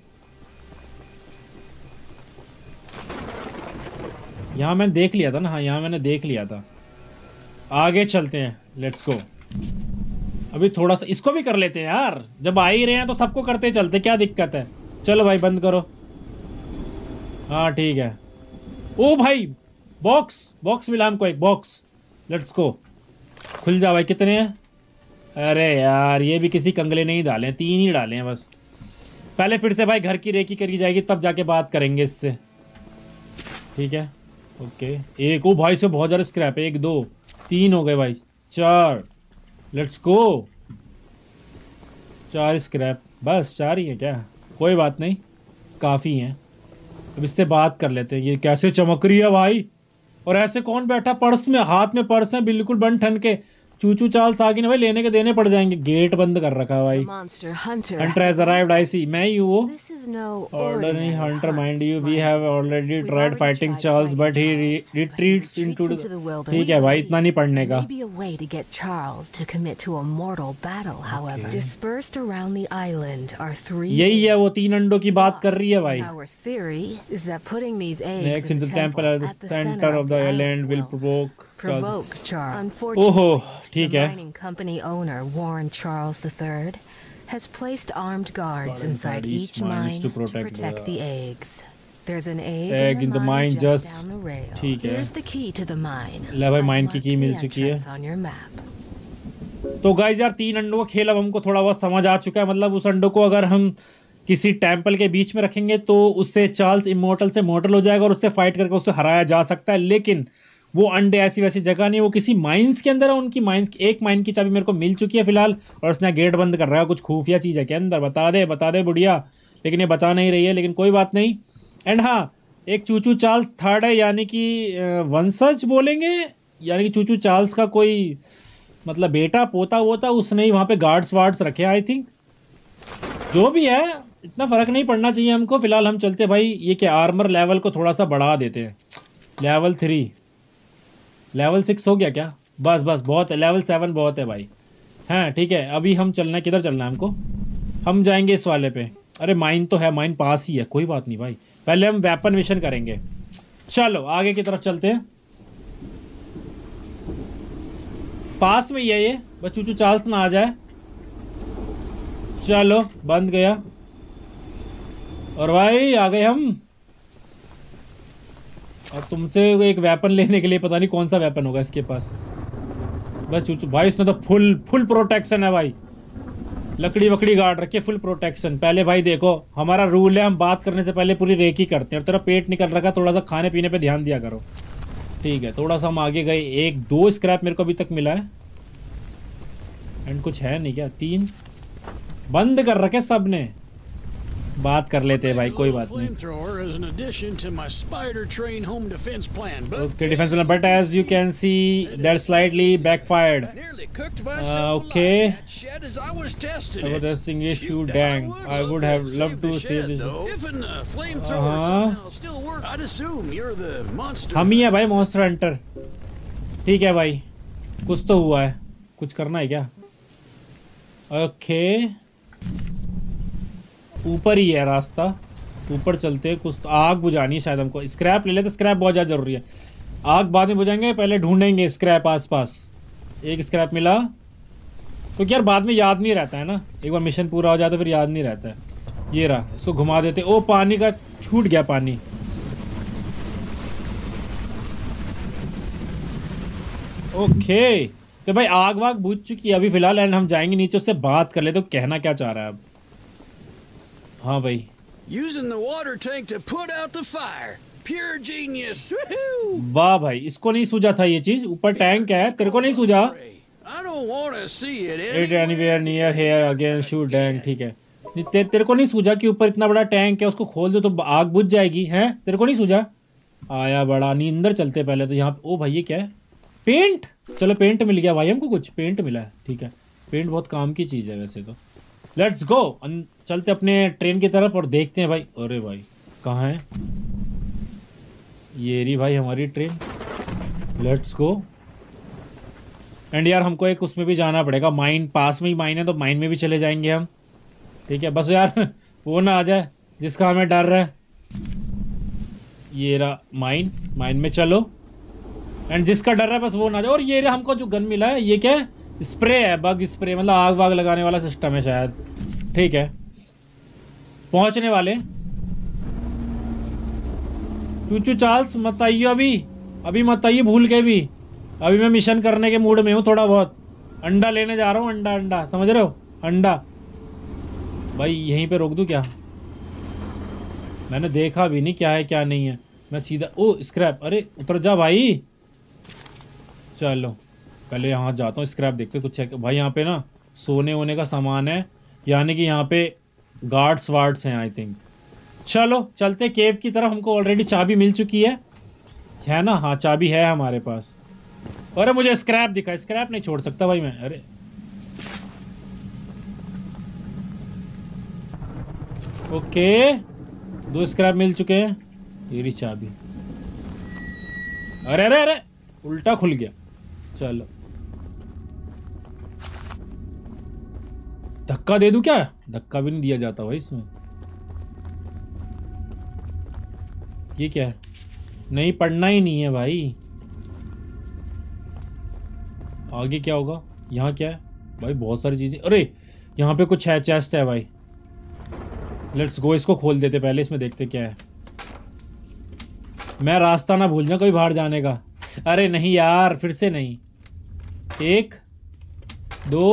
यहाँ मैंने देख लिया था ना। हाँ यहाँ मैंने देख लिया था। आगे चलते हैं, लेट्स गो। अभी थोड़ा सा इसको भी कर लेते हैं यार, जब आ ही रहे हैं तो सबको करते चलते, क्या दिक्कत है। चलो भाई बंद करो। हाँ ठीक है। ओ भाई बॉक्स मिला हमको, एक बॉक्स। Let's go. खुल जा भाई। कितने हैं? अरे यार ये भी किसी कंगले नहीं डाले हैं, 3 ही डाले हैं बस। पहले फिर से भाई घर की रेकी करी जाएगी, तब जाके बात करेंगे इससे, ठीक है। ओके, एक। ओ भाई से बहुत ज़्यादा स्क्रैप है। 1 2 3 हो गए भाई, 4। Let's go. 4 स्क्रैप, बस 4 ही है क्या? कोई बात नहीं, काफ़ी हैं। अब इससे बात कर लेते हैं। ये कैसे चमक रही है भाई, और ऐसे कौन बैठा? पर्स में, हाथ में पर्स है, बिल्कुल बन ठन के। चूचू चार्ल्स आगे ना भाई, लेने के देने पड़ जाएंगे। गेट बंद कर रखा है भाई। Hunter has arrived, I see. मैं ही हूँ वो। ऑर्डर नहीं hunter, mind you, we have already tried fighting Charles but he retreats into the. ठीक है भाई, इतना नहीं पढ़ने का। यही है वो 3 अंडों की बात कर रही है भाई। Next in the temple at the centre of the island will provoke Charles. ओहो ठीक है। Mining company owner Warren Charles III has placed armed guards inside each mine to protect the eggs. There's an egg in the mine just down the rail. ठीक है। Here's the key to the mine. ले भाई, mine की की मिल चुकी है। On your map. तो guys यार 3 अंडों का खेल अब हमको थोड़ा बहुत समझ आ चुका है। मतलब उस अंडों को अगर हम किसी टेंपल के बीच में रखेंगे तो उससे चार्ल्स इमोर्टल से मॉर्टल हो जाएगा और उससे फाइट करके उससे हराया जा सकता है। लेकिन वो अंडे ऐसी वैसी जगह नहीं, वो किसी माइंस के अंदर है। उनकी माइंस, एक माइन की चाबी मेरे को मिल चुकी है फिलहाल, और उसने गेट बंद कर रहा है। कुछ खुफिया चीज़ है के अंदर, बता दे बुढ़िया, लेकिन ये बता नहीं रही है, लेकिन कोई बात नहीं। एंड हाँ, एक चूचू चार्ल्स थर्ड है, यानी कि वंशज बोलेंगे, यानी कि चूचू चार्ल्स का कोई मतलब बेटा पोता वोता, उसने ही वहाँ पे गार्ड्स वार्ड्स रखे आई थिंक। जो भी है इतना फ़र्क नहीं पड़ना चाहिए हमको। फिलहाल हम चलते भाई, ये क्या आर्मर लेवल को थोड़ा सा बढ़ा देते हैं। लेवल 3, लेवल 6 हो गया क्या? बस बस बहुत है, लेवल 7 बहुत है भाई। हाँ ठीक है, अभी हम चलना है, किधर चलना है हमको? हम जाएंगे इस वाले पे। अरे माइन तो है, माइन पास ही है, कोई बात नहीं भाई, पहले हम वेपन मिशन करेंगे। चलो आगे की तरफ चलते हैं। पास में ही है ये, बस चूचू चार्ल्स ना आ जाए। चलो बंद गया, और भाई आ गए हम। और तुमसे एक वेपन लेने के लिए पता नहीं कौन सा वेपन होगा इसके पास। बस चूचू भाई, इसने तो फुल प्रोटेक्शन है भाई, लकड़ी वकड़ी गाड़ रखी है, फुल प्रोटेक्शन। पहले भाई देखो, हमारा रूल है हम बात करने से पहले पूरी रेकी करते हैं। और तेरा पेट निकल रखा, थोड़ा सा खाने पीने पे ध्यान दिया करो, ठीक है? थोड़ा सा हम आगे गए। 1-2 स्क्रैप मेरे को अभी तक मिला है, एंड कुछ है नहीं क्या? 3 बंद कर रखे सब ने। बात कर लेते हैं भाई, कोई बात नहीं। Okay defence plan, but as you can see that slightly backfired. Okay shoo dang, I would have loved to see this. हम ही है भाई मॉन्स्टर हंटर, ठीक है भाई। कुछ तो हुआ है, कुछ करना है क्या? ओके ऊपर ही है रास्ता, ऊपर चलते हैं। कुछ तो आग बुझानी है शायद हमको। स्क्रैप ले लेते, स्क्रैप बहुत ज़्यादा जरूरी है। आग बाद में बुझाएंगे, पहले ढूंढेंगे स्क्रैप आसपास। एक स्क्रैप मिला, तो यार बाद में याद नहीं रहता है ना, एक बार मिशन पूरा हो जाता फिर याद नहीं रहता है। ये रहा, इसको घुमा देते। ओ पानी का छूट गया पानी। ओके तो भाई आग वाग बुझ चुकी है अभी फिलहाल, एंड हम जाएंगे नीचे, उससे बात कर ले। तो कहना क्या चाह रहा है अब? हाँ भाई, Using the water tank to put out the fire. Pure genius. वाह भाई, इसको नहीं सूझा था ये चीज। ऊपर टैंक है, तेरे को नहीं सूझा? I don't want to see it anywhere near here again shoot dang, ठीक है। तेरे को नहीं सूझा कि ऊपर इतना बड़ा टैंक है, उसको खोल दो तो आग बुझ जाएगी, हैं? तेरे को नहीं सूझा? आया बड़ा नींदर। चलते पहले तो यहाँ। ओ भाई ये क्या है? पेंट। चलो पेंट मिल गया भाई हमको, कुछ पेंट मिला है, ठीक है। पेंट बहुत काम की चीज़ है वैसे तो। लेट्स गो, चलते अपने ट्रेन की तरफ और देखते हैं भाई। अरे भाई कहाँ है ये? रही भाई हमारी ट्रेन, लेट्स गो। एंड यार हमको एक उसमें भी जाना पड़ेगा, माइन पास में ही माइन है, तो माइन में भी चले जाएंगे हम, ठीक है? बस यार वो ना आ जाए जिसका हमें डर है। ये रहा माइन, माइन में चलो। एंड जिसका डर है बस वो ना जाए। और ये रहा हमको जो गन मिला है, ये क्या है? स्प्रे है, बग स्प्रे, मतलब आग वाग लगाने वाला सिस्टम है शायद, ठीक है। पहुंचने वाले। चूचू चार्ल्स मत आइए अभी मत आइए, भूल के भी। अभी मैं मिशन करने के मूड में हूँ थोड़ा बहुत। अंडा लेने जा रहा हूँ, अंडा समझ रहे हो? अंडा भाई यहीं पे रोक दूँ क्या? मैंने देखा भी नहीं क्या है क्या नहीं है, मैं सीधा। ओ स्क्रैप, अरे उतर जा भाई। चलो पहले यहाँ जाता हूँ, स्क्रैप देखते कुछ है भाई। यहाँ पे ना सोने वोने का सामान है, यानी कि यहाँ पे गार्ड्स वार्ड्स हैं आई थिंक। चलो चलते केव की तरफ। हमको ऑलरेडी चाबी मिल चुकी है ना? हाँ चाबी है हमारे पास। अरे मुझे स्क्रैप दिखा, स्क्रैप नहीं छोड़ सकता भाई मैं। अरे ओके 2 स्क्रैप मिल चुके हैं। ये रही चाबी। अरे अरे अरे उल्टा खुल गया। चलो धक्का दे दूं क्या? धक्का भी नहीं दिया जाता भाई इसमें। ये क्या है? नहीं पढ़ना ही नहीं है भाई। आगे क्या होगा? यहाँ क्या है भाई? बहुत सारी चीजें। अरे यहाँ पे कुछ है, चेस्ट है भाई। लेट्स गो, इसको खोल देते पहले, इसमें देखते क्या है। मैं रास्ता ना भूल जाऊं कभी बाहर जाने का। अरे नहीं यार, फिर से नहीं। 1 2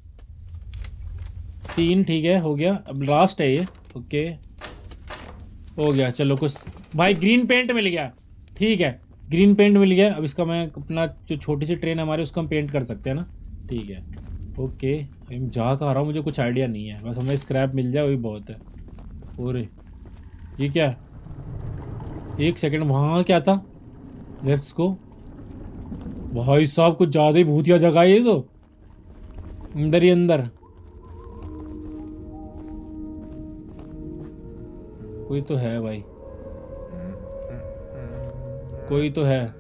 3 ठीक है, हो गया। अब लास्ट है ये। ओके हो गया। चलो कुछ भाई ग्रीन पेंट मिल गया, ठीक है। ग्रीन पेंट मिल गया। अब इसका मैं अपना जो छोटी सी ट्रेन हमारे उसको हम पेंट कर सकते हैं ना, ठीक है। ओके मैं जा कहाँ रहा हूँ मुझे कुछ आइडिया नहीं है, बस हमें स्क्रैप मिल जाए वही बहुत है। और ये क्या है? एक सेकंड, वहाँ क्या था? Let's go. भाई साहब कुछ ज्यादा ही भूतिया जगह है ये तो, अंदर ही अंदर। कोई तो है भाई, कोई तो है।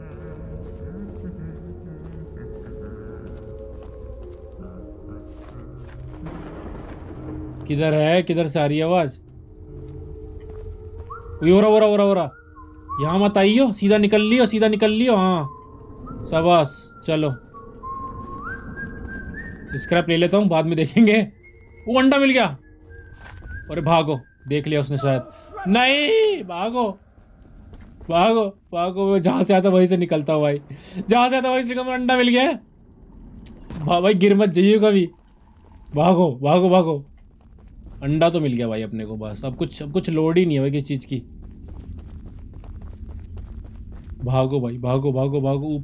किधर है? किधर से आ रही है आवाज? हो रहा। यहाँ मत आइयो, सीधा निकल लियो, सीधा निकल लियो। हाँ शाबाश, चलो स्क्रैप ले लेता हूँ, बाद में देखेंगे। वो अंडा मिल गया। अरे भागो, देख लिया उसने शायद। नहीं, भागो भागो भागो, जहां से आता वहीं से निकलता हूँ भाई, जहां से आता वहीं से निकलता। अंडा मिल गया। भाई गिर मत जाइए कभी। भागो भागो भागो। अंडा तो मिल गया भाई अपने को, बस अब कुछ लोड ही नहीं है भाई किसी चीज की। भागो भाई, भागो भागो भागो।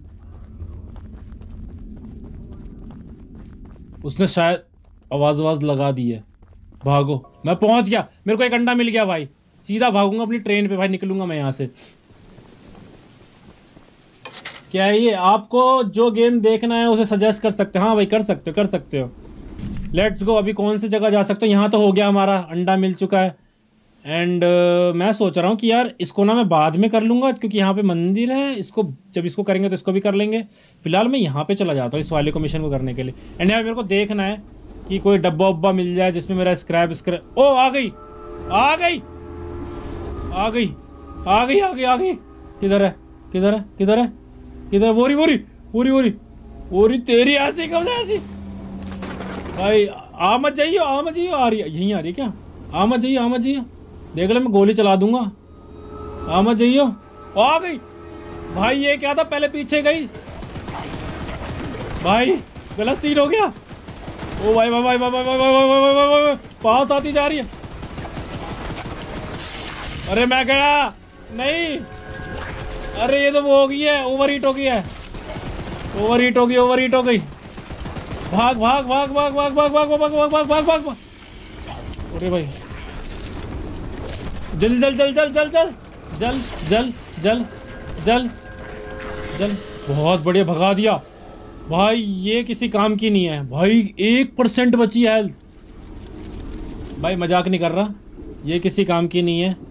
उसने शायद आवाज लगा दी है। भागो, मैं पहुंच गया, मेरे को एक अंडा मिल गया भाई। सीधा भागूंगा अपनी ट्रेन पे भाई, निकलूंगा मैं यहाँ से। क्या है ये? आपको जो गेम देखना है उसे सजेस्ट कर सकते हो। हाँ भाई कर सकते हो। Let's go. अभी कौन सी जगह जा सकते हो? यहाँ तो हो गया, हमारा अंडा मिल चुका है। एंड मैं सोच रहा हूँ कि यार इसको ना मैं बाद में कर लूँगा, क्योंकि यहाँ पे मंदिर है। इसको जब इसको करेंगे तो इसको भी कर लेंगे। फिलहाल मैं यहाँ पे चला जाता हूँ इस वाले को मिशन को करने के लिए। एंड यहाँ मेरे को देखना है कि कोई डब्बा उब्बा मिल जाए जिसमें मेरा स्क्रैप। ओ आ गई। किधर है? वोरी तेरी ऐसी कब से ऐसी? भाई आ मत जाइए। आ रही है, यहीं आ रही है क्या? आ मत जाइए। देख ले, मैं गोली चला दूंगा। आ मत जाइए। आ गई भाई। ये क्या था? पहले पीछे गई भाई, गलत सीन हो गया। ओ भाई पास आती जा रही है। अरे मैं गया नहीं। अरे ये तो वो हो गई है, ओवरहीट हो गई। भाग। अरे भाई जल। बहुत बढ़िया, भगा दिया भाई। ये किसी काम की नहीं है भाई। 1% बची है हेल्थ भाई, मजाक नहीं कर रहा। ये किसी काम की नहीं है।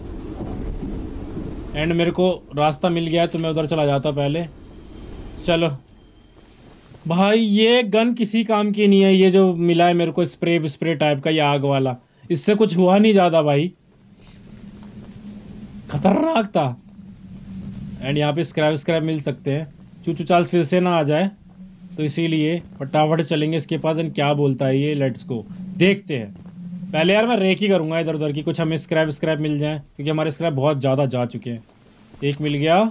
एंड मेरे को रास्ता मिल गया है तो मैं उधर चला जाता पहले। चलो भाई, ये गन किसी काम की नहीं है। ये जो मिला है मेरे को स्प्रे टाइप का, ये आग वाला, इससे कुछ हुआ नहीं ज्यादा भाई, खतरनाक था। एंड यहाँ पे स्क्रैप मिल सकते हैं। चूचू चार्ल्स फिर से ना आ जाए, तो इसीलिए फटाफट चलेंगे इसके पास। एंड क्या बोलता है ये, लेट्स गो, देखते हैं। पहले यार मैं रेक ही करूंगा इधर उधर की, कुछ हमें स्क्रैप मिल जाए, क्योंकि हमारे स्क्रैप बहुत ज़्यादा जा चुके हैं। एक मिल गया,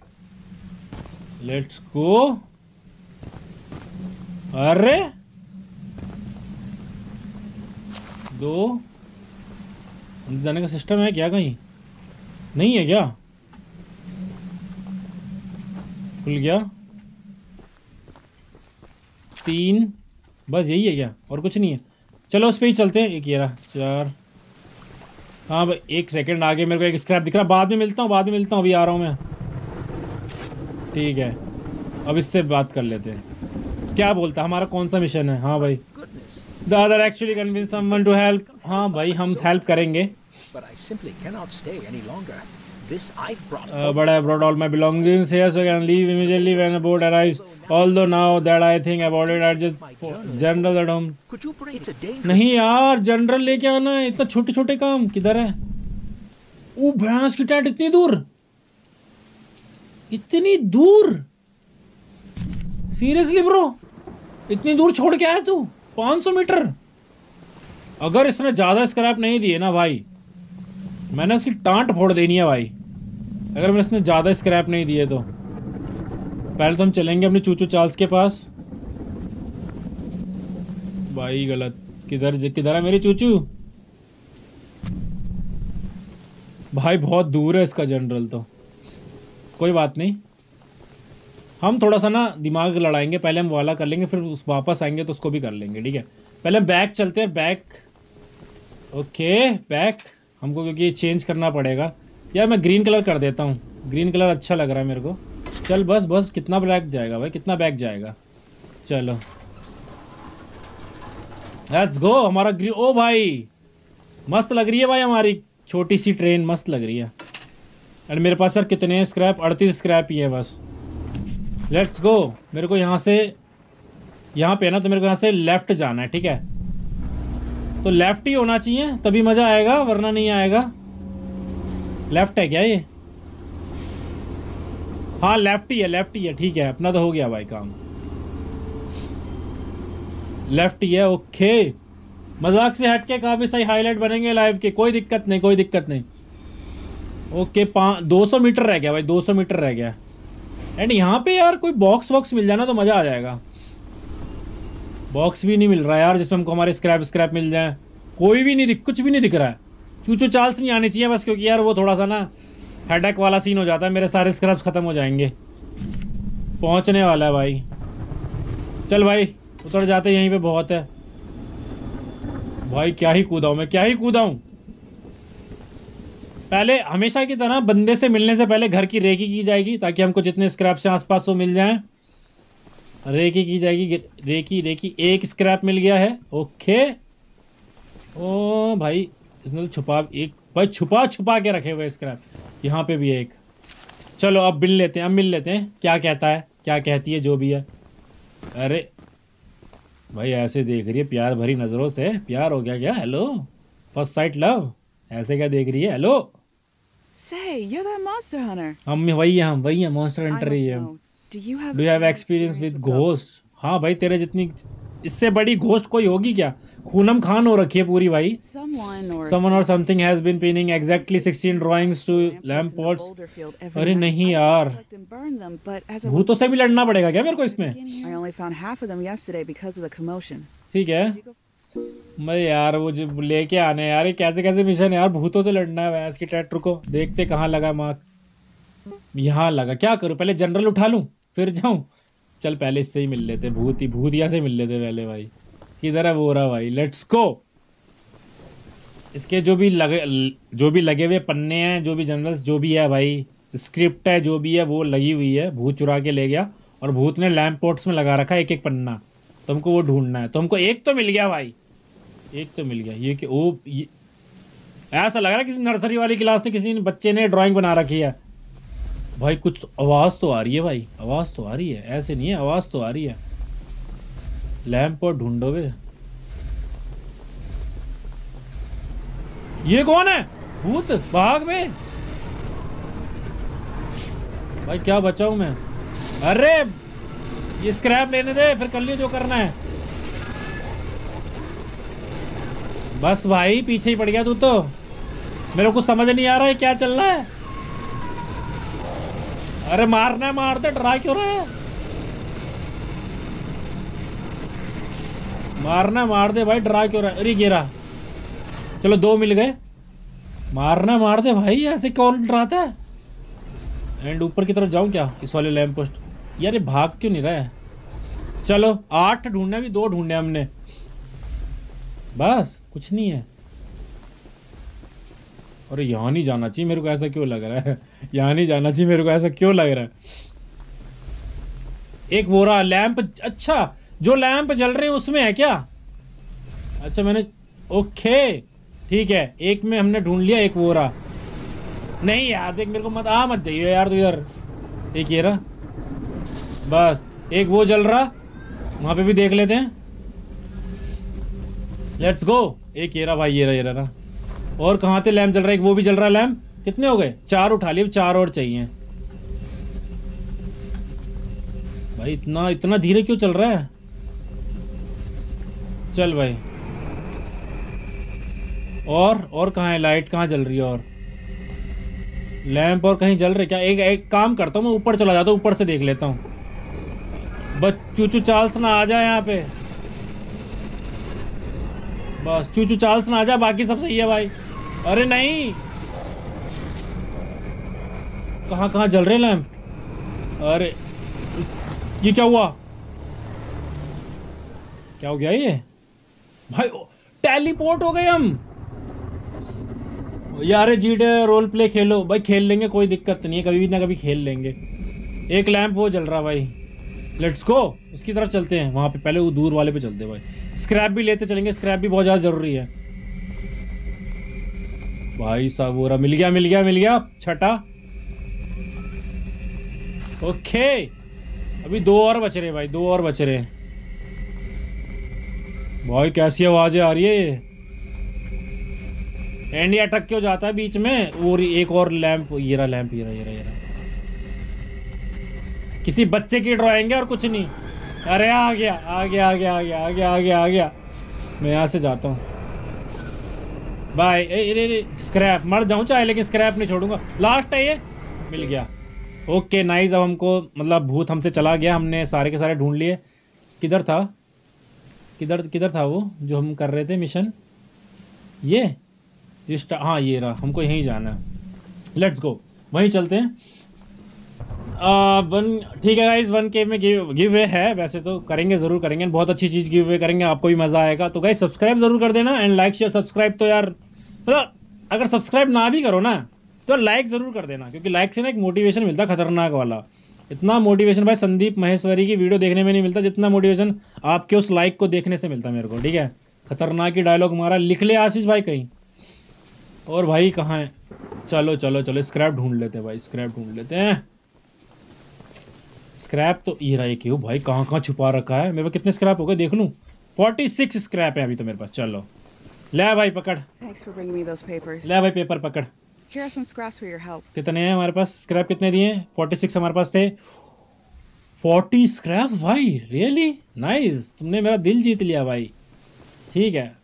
लेट्स गो। अरे 2 अंदर जाने का सिस्टम है क्या? कहीं नहीं है क्या? खुल गया। 3 बस यही है क्या? और कुछ नहीं है? चलो उस पे ही चलते हैं। एक ये रहा 4। हाँ भाई, एक सेकंड आगे मेरे को एक स्क्रैप दिख रहा। बाद में मिलता हूँ, अभी आ रहा हूँ मैं। ठीक है, अब इससे बात कर लेते हैं। क्या बोलता है? हमारा कौन सा मिशन है? हाँ भाई, The other actually convince someone to help. हाँ भाई, हम हेल्प करेंगे। But I simply cannot stay any longer. This I've brought. But I brought all my belongings here, so I can leave immediately when the boat arrives. Although now that I think about it, I just general at home. Could you bring? It's a dangerous. नहीं यार, general लेके आना है। इतना छोटे छोटे काम किधर है? ओ भैंस की टैट, इतनी दूर। सीरियसली ब्रो, इतनी दूर छोड़ के आया तू? 500 मीटर। अगर इसने ज्यादा स्क्रैप नहीं दिए ना भाई, मैंने उसकी टांट फोड़ देनी है भाई। अगर मैंने इसने ज्यादा स्क्रैप नहीं दिए तो। पहले तो हम चलेंगे अपने चूचू चार्ल्स के पास। भाई गलत। किधर है मेरी चूचू? भाई बहुत दूर है इसका जनरल तो। कोई बात नहीं, हम थोड़ा सा ना दिमाग लड़ाएंगे। पहले हम वाला कर लेंगे, फिर उस वापस आएंगे तो उसको भी कर लेंगे। ठीक है, पहले बैक चलते हैं। Back, okay back. हमको क्योंकि चेंज करना पड़ेगा। यार मैं ग्रीन कलर कर देता हूँ, ग्रीन कलर अच्छा लग रहा है मेरे को। चल बस बस, कितना बैग जाएगा भाई, कितना बैग जाएगा। चलो लेट्स गो। हमारा ग्रीन, ओ भाई मस्त लग रही है भाई, हमारी छोटी सी ट्रेन मस्त लग रही है। एंड मेरे पास यार कितने स्क्रैप, 38 स्क्रैप ही है बस। Let's go. मेरे को यहाँ से, यहाँ पे ना, तो मेरे को यहाँ से लेफ्ट जाना है, ठीक है। तो लेफ्ट ही होना चाहिए तभी मज़ा आएगा, वरना नहीं आएगा। लेफ्ट है क्या ये? हाँ लेफ्ट ही है, लेफ्ट ही है, ठीक है। अपना तो हो गया भाई काम, लेफ्ट ही है। ओके, मजाक से हटके काफ़ी सही हाईलाइट बनेंगे लाइव के, कोई दिक्कत नहीं, कोई दिक्कत नहीं। ओके 200 मीटर रह गया भाई, 200 मीटर रह गया। एंड यहाँ पे यार कोई बॉक्स वॉक्स मिल जाना तो मज़ा आ जाएगा। बॉक्स भी नहीं मिल रहा यार जिसमें हमको हमारे स्क्रैप मिल जाए, कोई भी नहीं कुछ भी नहीं दिख रहा है। चूचू चार्ल्स नहीं आनी चाहिए बस, क्योंकि यार वो थोड़ा सा ना हेडेक वाला सीन हो जाता है, मेरे सारे स्क्रैप्स खत्म हो जाएंगे। पहुंचने वाला है भाई, चल भाई उतर जाते, यहीं पे बहुत है भाई। क्या ही कूदा हूं मैं, क्या ही कूदा हूं। पहले हमेशा की तरह बंदे से मिलने से पहले घर की रेकी की जाएगी, ताकि हमको जितने स्क्रैप से आसपास वो मिल जाएं। रेकी की जाएगी, रेकी। एक स्क्रैप मिल गया है। ओके, ओ भाई इसने छुपा, एक भाई छुपा के रखे हुए स्क्रैप। यहाँ पे भी एक। चलो अब मिल लेते हैं, अब मिल लेते हैं। क्या कहता है, क्या कहती है, जो भी है। अरे भाई ऐसे देख रही है प्यार भरी नजरों से, प्यार हो गया क्या? हेलो, फर्स्ट साइट लव, ऐसे क्या देख रही है? Hello, Say, you're that monster hunter. हम वही हैं मॉन्स्टर हंटर ही है। Do you have experience with ghost? हाँ भाई, तेरे जितनी इससे बड़ी घोस्ट कोई होगी क्या? खूनम खान हो रखी है पूरी भाई। Someone or something has been pinning exactly 16 drawings to lamp posts. अरे नहीं यार, भूतों से भी लड़ना पड़ेगा क्या मेरे को इसमें? I only found half of them yesterday because of the commotion. ठीक है, मैं यार वो जो लेके आने यार, ये कैसे कैसे मिशन है यार, भूतों से लड़ना है भैंस की टैट। रुको देखते कहाँ लगा मार्क, यहाँ लगा। क्या करूँ, पहले जनरल उठा लूँ फिर जाऊँ? चल पहले इससे ही मिल लेते, भूतिया से मिल लेते पहले भाई। किधर है वो रहा भाई, लेट्स गो। इसके जो भी लगे हुए पन्ने हैं, जो भी जनरल्स जो भी है भाई, स्क्रिप्ट है जो भी है, वो लगी हुई है। भूत चुरा के ले गया और भूत ने लैम्प पोर्ट्स में लगा रखा है एक एक पन्ना। तुमको वो ढूंढना है। तुमको एक तो मिल गया भाई, एक तो मिल गया। ये कि ओ, ये ऐसा लग रहा है किसी नर्सरी वाली क्लास में किसी बच्चे ने ड्राइंग बना रखी है भाई। कुछ आवाज़ तो आ रही है भाई, आवाज़ तो आ रही है, ऐसे नहीं है, आवाज़ तो आ रही है। लैंप पोर्ट ढूंढो बे। ये कौन है? भूत, भाग बे भाई, क्या बचाऊं मैं? अरे ये स्क्रैप लेने दे, फिर कर लियो जो करना है। बस भाई पीछे ही पड़ गया तू तो। मेरे को समझ नहीं आ रहा है क्या चल रहा है। अरे मारना है, मार दे, डरा क्यों रहा है? मारना, मार दे भाई, डरा क्यों रहा है? अरे गिरा, चलो 2 मिल गए। मारना, मार दे भाई, ऐसे कौन डराता है? एंड ऊपर की तरफ जाऊं क्या इस वाले लैंप पोस्ट? यार ये भाग क्यों नहीं रहा है? चलो 8 ढूंढने, भी 2 ढूंढने हमने, बस कुछ नहीं है। अरे यहाँ नहीं जाना चाहिए मेरे को, ऐसा क्यों लग रहा है? यहाँ नहीं जाना चाहिए मेरे को, ऐसा क्यों लग रहा है? एक वो रहा लैंप। अच्छा, जो लैंप जल रहे हैं उसमें है क्या? अच्छा मैंने, ओके ठीक है, एक में हमने ढूंढ लिया। एक वो रहा। नहीं यार देख, मेरे को मत जाइए यार तू यार। एक ये रहा, बस एक वो जल रहा, वहां पे भी देख लेते हैं। Let's go. एक ये रहा भाई, ये रहा। और कहाँ थे? लैंप जल रहा है, एक वो भी जल रहा है लैंप। कितने हो गए? 4 उठा लिए, 4 और चाहिए भाई। इतना धीरे क्यों चल रहा है? चल भाई। और कहाँ है? लाइट कहाँ जल रही है? और लैंप और कहीं जल रहे क्या? एक काम करता हूँ, मैं ऊपर चला जाता हूँ, ऊपर से देख लेता हूँ। बस चूचू चार्ल्स ना आ जाए यहाँ पे, बस चूचू चार्ल्स ना आ जाए, बाकी सब सही है भाई। अरे नहीं, कहाँ जल रहे लैंप? अरे ये क्या हुआ? क्या हो गया ये भाई? टेलीपोर्ट हो गए हम। यार जीटे रोल प्ले खेलो भाई, खेल लेंगे कोई दिक्कत नहीं है, कभी ना कभी खेल लेंगे। एक लैंप वो जल रहा भाई, लेट्स गो उसकी तरफ चलते हैं। वहाँ पे पहले वो दूर वाले पे चलते हैं भाई, स्क्रैप भी लेते चलेंगे, स्क्रैप भी बहुत ज़्यादा ज़रूरी है भाई साहब। वो रहा, मिल गया छठा। ओके अभी 2 और बच रहे भाई, 2 और बच रहे भाई। कैसी आवाजें आ रही है ये, एंड अटक क्यों जाता है बीच में। और एक और लैंप, ये रहा लैंप, ये रहा। किसी बच्चे की ड्राइंग है और कुछ नहीं। अरे आ गया। मैं यहाँ से जाता हूँ बाय। स्क्रैप मर जाऊँ चाहे, लेकिन स्क्रैप नहीं छोड़ूंगा। लास्ट है ये, मिल गया। Okay nice. अब हमको मतलब भूत हमसे चला गया, हमने सारे के सारे ढूंढ लिए। किधर था वो जो हम कर रहे थे मिशन, ये हाँ ये रहा। हमको यहीं जाना है, लेट्स गो वहीं चलते हैं। ठीक है गाइस, 1K में गिव वे है, वैसे तो करेंगे, ज़रूर करेंगे, बहुत अच्छी चीज़ गिव वे करेंगे, आपको भी मज़ा आएगा। तो गाइस सब्सक्राइब ज़रूर कर देना, एंड लाइक शेयर सब्सक्राइब। तो यार मतलब अगर सब्सक्राइब ना भी करो ना तो लाइक ज़रूर कर देना, क्योंकि लाइक से ना एक मोटिवेशन मिलता है खतरनाक वाला। इतना मोटिवेशन भाई संदीप महेश्वरी की वीडियो देखने में नहीं मिलता, जितना मोटिवेशन आपके उस लाइक को देखने से मिलता है मेरे को। ठीक है, खतरनाक ही डायलॉग मारा, लिख ले आशीष भाई कहीं। और भाई कहाँ है, चलो स्क्रैप ढूंढ लेते हैं भाई, स्क्रैप ढूंढ लेते हैं। स्क्रैप तो ये रहा, क्यों भाई कहाँ छुपा रखा है। मेरे पास कितने स्क्रैप हो गए देख लूँ, 46 स्क्रैप है अभी तो मेरे पास। चलो ले भाई पकड़, ले भाई पेपर पकड़। कितने हैं हमारे पास स्क्रैप, कितने दिए? 46 हमारे पास थे। 40 स्क्रैप्स भाई, रियली नाइस, तुमने मेरा दिल जीत लिया भाई। ठीक है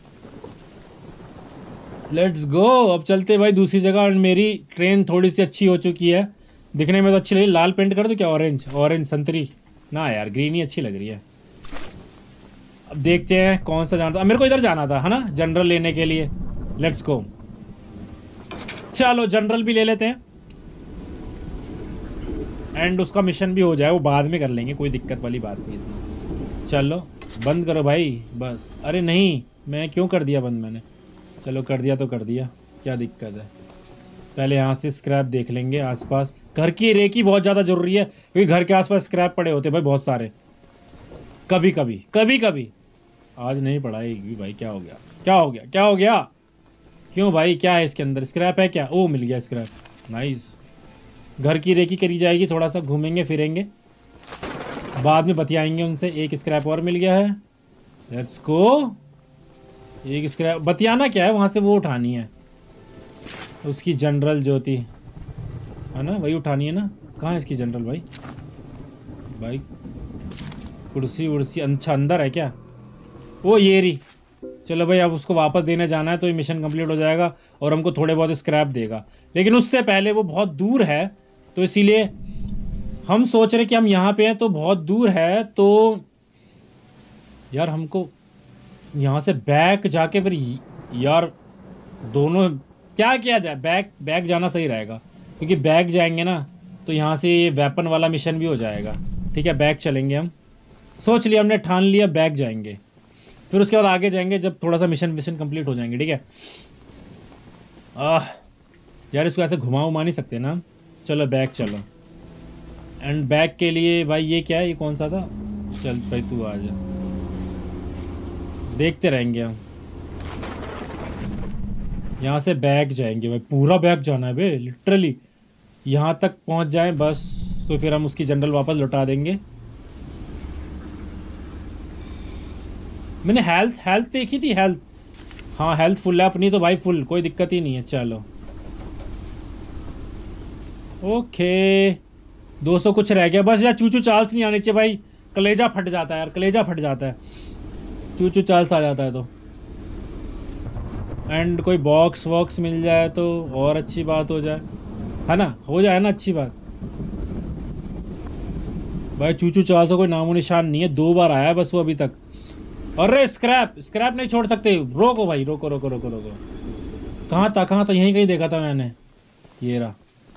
लेट्स गो, अब चलते भाई दूसरी जगह। और मेरी ट्रेन थोड़ी सी अच्छी हो चुकी है, दिखने में तो अच्छी लगी। लाल पेंट कर दो क्या, ऑरेंज संतरी ना यार, ग्रीन ही अच्छी लग रही है। अब देखते हैं कौन सा जाना था। मेरे को इधर जाना था है ना, जनरल लेने के लिए। लेट्स गो, चलो जनरल भी ले लेते हैं, एंड उसका मिशन भी हो जाए, वो बाद में कर लेंगे, कोई दिक्कत वाली बात नहीं। चलो बंद करो भाई बस। अरे नहीं, मैं क्यों कर दिया बंद मैंने, चलो कर दिया तो कर दिया, क्या दिक्कत है। पहले यहाँ से स्क्रैप देख लेंगे आसपास। घर की रेकी बहुत ज़्यादा ज़रूरी है, क्योंकि घर के आसपास स्क्रैप पड़े होते भाई बहुत सारे। कभी कभी आज नहीं पड़ाएगी भाई। क्या हो गया क्यों भाई, क्या है इसके अंदर, स्क्रैप है क्या? ओ मिल गया स्क्रैप, नाइस। घर की रेकी करी जाएगी, थोड़ा सा घूमेंगे फिरेंगे, बाद में बतियाएंगे उनसे। एक स्क्रैप और मिल गया है, लेट्स गो। एक स्क्रैप बतियाना क्या है, वहाँ से वो उठानी है, उसकी जनरल ज्योति है ना, वही उठानी है ना। कहाँ है इसकी जनरल भाई कुर्सी उर्सी अच्छा अंदर है क्या? वो ये रही। चलो भाई अब उसको वापस देने जाना है, तो ये मिशन कंप्लीट हो जाएगा और हमको थोड़े बहुत स्क्रैप देगा। लेकिन उससे पहले वो बहुत दूर है, तो इसीलिए हम सोच रहे कि हम यहाँ पे हैं तो बहुत दूर है, तो यार हमको यहाँ से बैक जाके फिर यार दोनों क्या किया जाए। बैक जाना सही रहेगा, क्योंकि बैक जाएंगे ना तो यहाँ से ये वेपन वाला मिशन भी हो जाएगा। ठीक है बैक चलेंगे हम, सोच लिया हमने, ठान लिया बैक जाएंगे, फिर उसके बाद आगे जाएंगे जब थोड़ा सा मिशन कंप्लीट हो जाएंगे। ठीक है यार इसको ऐसे घुमा नहीं सकते ना। चलो बैक चलो, एंड बैक के लिए भाई ये क्या है, ये कौन सा था? चल भाई तू आ जा, देखते रहेंगे हम। यहाँ से बैक जाएंगे भाई, पूरा बैक जाना है भाई, लिटरली यहाँ तक पहुँच जाए बस, तो फिर हम उसकी जनरल वापस लौटा देंगे। मैंने हेल्थ देखी थी, हेल्थ हाँ हेल्थ फुल है अपनी तो भाई, फुल, कोई दिक्कत ही नहीं है। चलो ओके 200 कुछ रह गया बस। यार चूचू चार्ल्स नहीं आने चाहिए भाई, कलेजा फट जाता है यार, कलेजा फट जाता है चूचू चार्ल्स आ जाता है तो। एंड कोई बॉक्स वॉक्स मिल जाए तो और अच्छी बात हो जाए, है ना, हो जाए ना अच्छी बात भाई। चूचू चार्ल्स का कोई नामो निशान नहीं है, 2 बार आया है बस वो अभी तक। अरे स्क्रैप नहीं छोड़ सकते, रोको भाई, रोको। कहाँ था यहीं कहीं देखा था मैंने, ये रहा।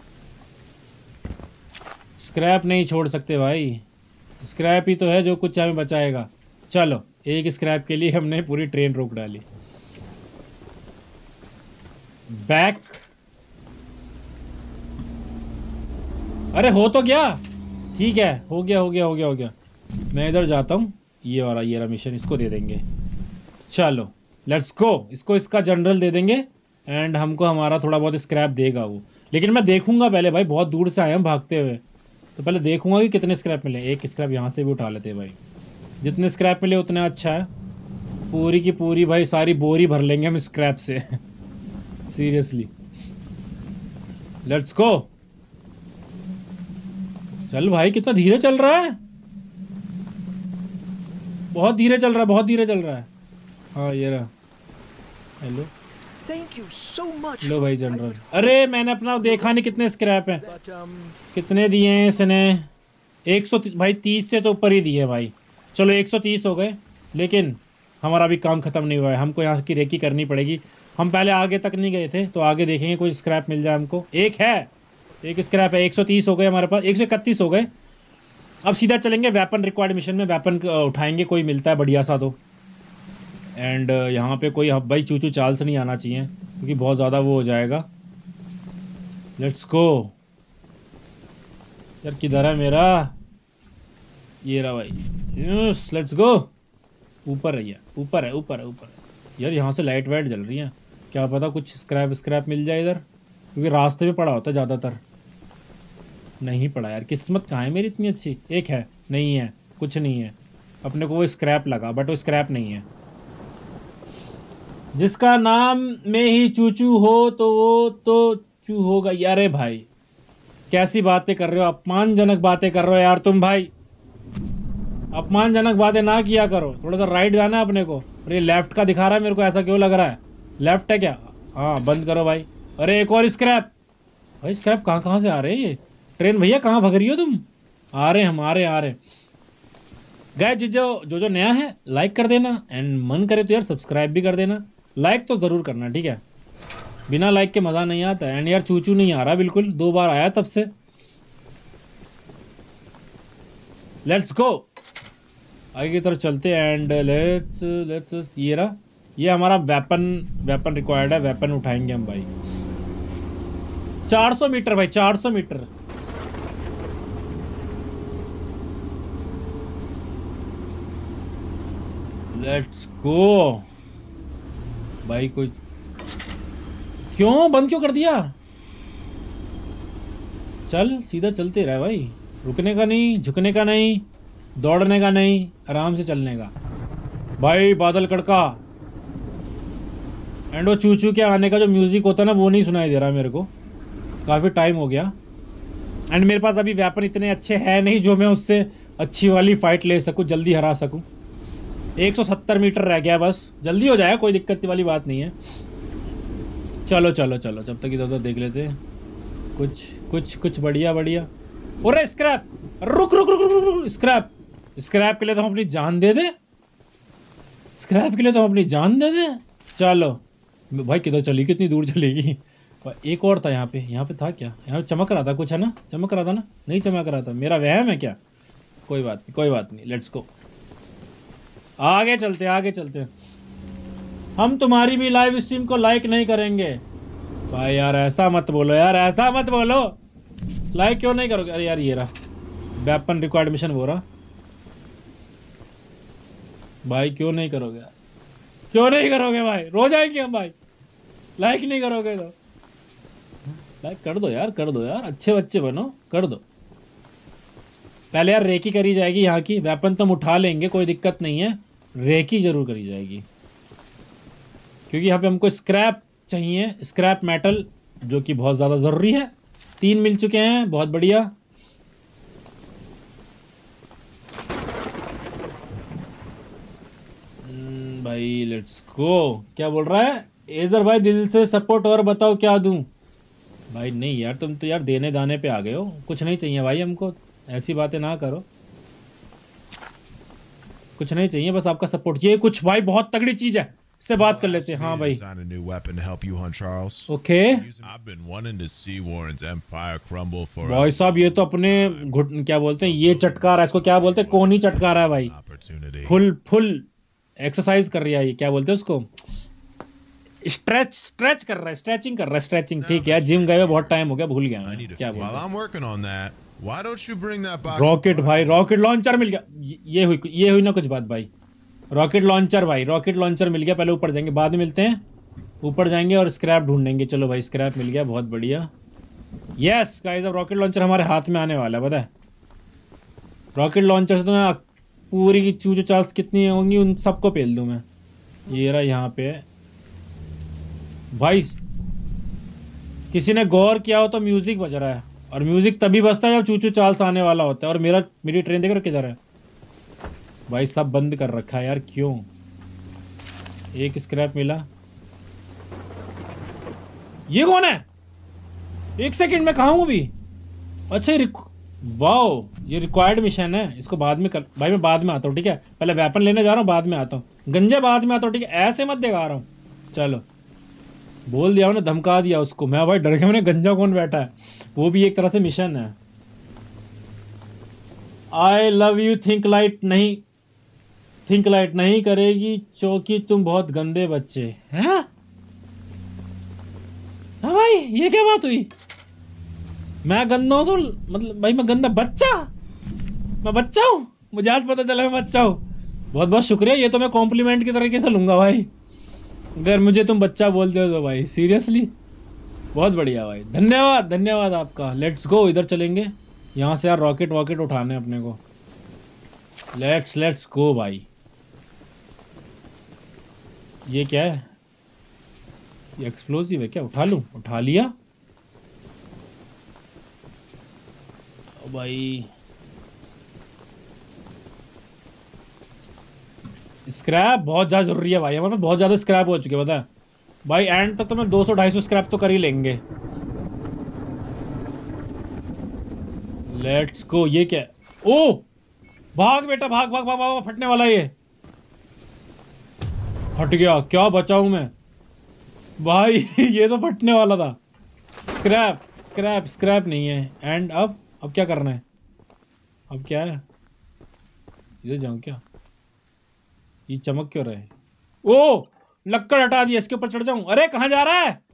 स्क्रैप नहीं छोड़ सकते भाई, स्क्रैप ही तो है जो कुछ हमें बचाएगा। चलो एक स्क्रैप के लिए हमने पूरी ट्रेन रोक डाली। बैक। अरे हो तो गया, ठीक है, हो गया हो गया हो गया हो गया। मैं इधर जाता हूँ, ये वाला ये रहा मिशन, इसको दे देंगे। चलो लेट्स गो, इसको इसका जनरल दे देंगे एंड हमको हमारा थोड़ा बहुत स्क्रैप देगा वो। लेकिन मैं देखूंगा पहले भाई, बहुत दूर से आए हम भागते हुए, तो पहले देखूंगा कि कितने स्क्रैप मिले। एक स्क्रैप यहाँ से भी उठा लेते हैं भाई, जितने स्क्रैप मिले उतना अच्छा है। पूरी की पूरी भाई सारी बोरी भर लेंगे हम स्क्रैप से सीरियसली। Let's go. चल भाई, कितना धीरे चल रहा है, बहुत धीरे चल रहा है, बहुत धीरे चल रहा है। हाँ ये रहा। Hello, thank you so much. लो भाई जनरल। अरे मैंने अपना देखा नहीं कितने स्क्रैप हैं, कितने दिए हैं इसने। 130 भाई, 30 से तो ऊपर ही दिए भाई। चलो 130 हो गए, लेकिन हमारा अभी काम खत्म नहीं हुआ है, हमको यहाँ की रेकी करनी पड़ेगी। हम पहले आगे तक नहीं गए थे, तो आगे देखेंगे कोई स्क्रैप मिल जाए हमको। एक है, एक स्क्रैप है। 130 हो गए हमारे पास, 131 हो गए। अब सीधा चलेंगे वेपन रिक्वायर्ड मिशन में, वेपन उठाएंगे, कोई मिलता है बढ़िया सा तो। एंड यहाँ पे कोई भाई चूचू चाल से नहीं आना चाहिए, क्योंकि बहुत ज़्यादा वो हो जाएगा। Let's go. यार किधर है मेरा, ये रहा भाई। Yes let's go. ऊपर है, ऊपर है, ऊपर है, ऊपर है। यार यहाँ से लाइट वाइट जल रही है, क्या पता कुछ स्क्रैप मिल जाए इधर, क्योंकि रास्ते में पड़ा होता है ज़्यादातर। नहीं पड़ा यार, किस्मत कहाँ है मेरी इतनी अच्छी। एक है, नहीं है, कुछ नहीं है। अपने को वो स्क्रैप लगा, बट वो स्क्रैप नहीं है। जिसका नाम में ही चूचू हो तो वो तो चू होगा। यार भाई कैसी बातें कर रहे हो, अपमानजनक बातें कर रहे हो यार तुम भाई। अपमानजनक बातें ना किया करो, थोड़ा सा राइट जाना है अपने को। अरे लेफ्ट का दिखा रहा है मेरे को, ऐसा क्यों लग रहा है? लेफ्ट है क्या? हाँ बंद करो भाई। अरे एक और स्क्रैप। भाई स्क्रैप कहाँ से आ रहे हैं ये? ट्रेन भैया कहाँ भग रही हो तुम? आ रहे हम, आ रहे गाइस। जो नया है लाइक कर देना, एंड मन करे तो यार सब्सक्राइब भी कर देना। लाइक तो ज़रूर करना, ठीक है? बिना लाइक के मज़ा नहीं आता। एंड यार चूचू नहीं आ रहा बिल्कुल, 2 बार आया तब से। लेट्स गो, आगे की तरफ चलते हैं। एंड लेट्स ये रहा, ये हमारा वेपन रिक्वायर्ड है। वेपन उठाएंगे हम भाई। 400 मीटर भाई, 400 मीटर। लेट्स गो भाई। कोई क्यों बंद क्यों कर दिया? चल सीधा चलते रहे भाई, रुकने का नहीं, झुकने का नहीं, दौड़ने का नहीं, आराम से चलने का भाई। बादल कड़का। एंड वो चूचू के आने का जो म्यूजिक होता है ना, वो नहीं सुनाई दे रहा मेरे को, काफ़ी टाइम हो गया। एंड मेरे पास अभी वेपन इतने अच्छे हैं नहीं जो मैं उससे अच्छी वाली फाइट ले सकूं, जल्दी हरा सकूं। 170 मीटर रह गया बस, जल्दी हो जाएगा, कोई दिक्कत वाली बात नहीं है। चलो चलो चलो, जब तक इधर उधर देख लेते हैं कुछ बढ़िया। अरे स्क्रैप, रुक। स्क्रैप के लिए तो हम अपनी जान दे दे। चलो भाई, किधर चली, कितनी दूर चलेगी? एक और था यहाँ पे था क्या? यहाँ पे चमक रहा था कुछ, है ना? चमक रहा था ना? नहीं चमक रहा था, मेरा वहम है क्या? कोई बात नहीं। लेट्स गो, आगे चलते। हम तुम्हारी भी लाइव स्ट्रीम को लाइक नहीं करेंगे भाई। यार ऐसा मत बोलो, लाइक क्यों नहीं करोगे? अरे यार ये रहा वेपन रिक्वायर्ड मिशन, हो रहा भाई। क्यों नहीं करोगे भाई? रो जाएंगे हम भाई, लाइक नहीं करोगे तो। लाइक कर दो यार, अच्छे बच्चे बनो, कर दो। पहले यार रेकी करी जाएगी यहाँ की। वेपन तो हम उठा लेंगे, कोई दिक्कत नहीं है, रेकी जरूर करी जाएगी, क्योंकि यहाँ पे हमको स्क्रैप चाहिए, स्क्रैप मेटल, जो कि बहुत ज़्यादा ज़रूरी है। 3 मिल चुके हैं, बहुत बढ़िया। भाई लेट्स गो। क्या बोल रहा है एजर भाई? दिल से सपोर्ट और बताओ क्या दूं? भाई नहीं यार, तुम तो यार देने दाने पे आ गए हो। कुछ नहीं चाहिए भाई हमको, ऐसी बातें ना करो। कुछ नहीं चाहिए, बस आपका सपोर्ट। ये कुछ भाई बहुत तगड़ी चीज है, इससे बात कर लेते हैं। हाँ भाई ओके भाई साहब, ये तो अपने क्या बोलते हैं, ये चटका रहा है, इसको क्या बोलते हैं? कोहनी चटका रहा है भाई। फुल एक्सरसाइज कर रही है ये, क्या बोलते हैं उसको? स्ट्रेच कर रहा है, स्ट्रेचिंग कर रहा है, स्ट्रेचिंग। ठीक है, जिम गए हुए बहुत टाइम हो गया, भूल गया मैं क्या बोल रहा हूं। रॉकेट भाई, रॉकेट लॉन्चर मिल गया। ये हुई ना कुछ बात भाई। रॉकेट लॉन्चर भाई, रॉकेट लॉन्चर मिल गया। पहले ऊपर जाएंगे, बाद में मिलते हैं। ऊपर जाएंगे और स्क्रैप ढूंढेंगे। चलो भाई, स्क्रैप मिल गया, बहुत बढ़िया। यस गाइस, अब रॉकेट लॉन्चर हमारे हाथ में आने वाला है, पता है। रॉकेट लॉन्चर से तो मैं पूरी की चूचो चाल्स कितनी होंगी उन सबको पेल दूं मैं। ये रहा यहाँ पे भाई। किसी ने गौर किया हो तो म्यूजिक बज रहा है, और म्यूजिक तभी बजता है जब चूचू चाल्स आने वाला होता है। और मेरी ट्रेन देख रहे हो किधर है भाई। सब बंद कर रखा है यार, क्यों। एक स्क्रैप मिला। ये कौन है? एक सेकंड में कहाँ हूं अभी? अच्छा वाओ, ये रिक्वायर्ड मिशन है। इसको बाद में कर भाई, मैं बाद में आता हूँ, ठीक है। पहले वेपन लेने जा रहा हूँ, बाद में आता हूँ। गंजा बाद में आता हूँ, ठीक है। ऐसे मत दिखा रहा हूँ। चलो, बोल दिया उन्हें, धमका दिया उसको। मैं भाई डर गया, मैंने गंजा कौन बैठा है। वो भी एक तरह से मिशन है। I love you think light नहीं करेगी चौकी, तुम बहुत गंदे बच्चे हैं। हाँ भाई, ये क्या बात हुई? मैं गंदा हूं तो मतलब भाई मैं गंदा बच्चा? मैं बच्चा हूं? मुझे आज पता चला मैं बच्चा हूं। बहुत बहुत शुक्रिया, ये तो मैं कॉम्प्लीमेंट की तरीके से लूंगा भाई। अगर मुझे तुम बच्चा बोलते हो तो भाई सीरियसली बहुत बढ़िया भाई, धन्यवाद धन्यवाद आपका। लेट्स गो, इधर चलेंगे। यहाँ से यार रॉकेट उठाने अपने को। लेट्स गो भाई। ये क्या है? ये एक्सप्लोसिव है क्या? उठा लूं? उठा लिया भाई। स्क्रैप बहुत ज़्यादा जरूरी है भाई, हमारे पास बहुत ज़्यादा स्क्रैप हो चुके हैं, पता है भाई। एंड तक तो मैं 200-250 स्क्रैप तो कर ही लेंगे। Let's go. ये क्या है? ओ भाग बेटा, भाग भाग भाग भाग, फटने वाला ये। फट गया, क्या बचाऊं मैं भाई। ये तो फटने वाला था। स्क्रैप नहीं है। एंड अब क्या करना है? अब क्या है? इधर जाऊं क्या? ये चमक क्यों रहा है? ओ लक्कड़ हटा दिया, इसके ऊपर चढ़ जाऊं? अरे कहां जा रहा है?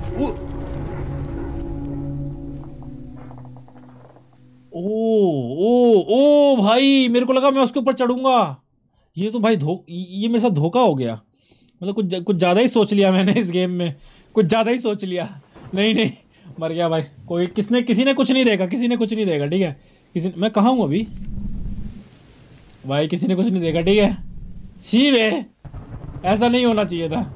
ओ भाई, मेरे को लगा मैं उसके ऊपर चढ़ूंगा। ये तो भाई ये मेरे साथ धोखा हो गया। मतलब कुछ ज़्यादा ही सोच लिया मैंने इस गेम में, कुछ ज़्यादा ही सोच लिया। नहीं मर गया भाई। किसी ने कुछ नहीं देखा, ठीक है। मैं कहाँ हूँ अभी भाई? किसी ने कुछ नहीं देखा, ठीक है। सी वे, ऐसा नहीं होना चाहिए था।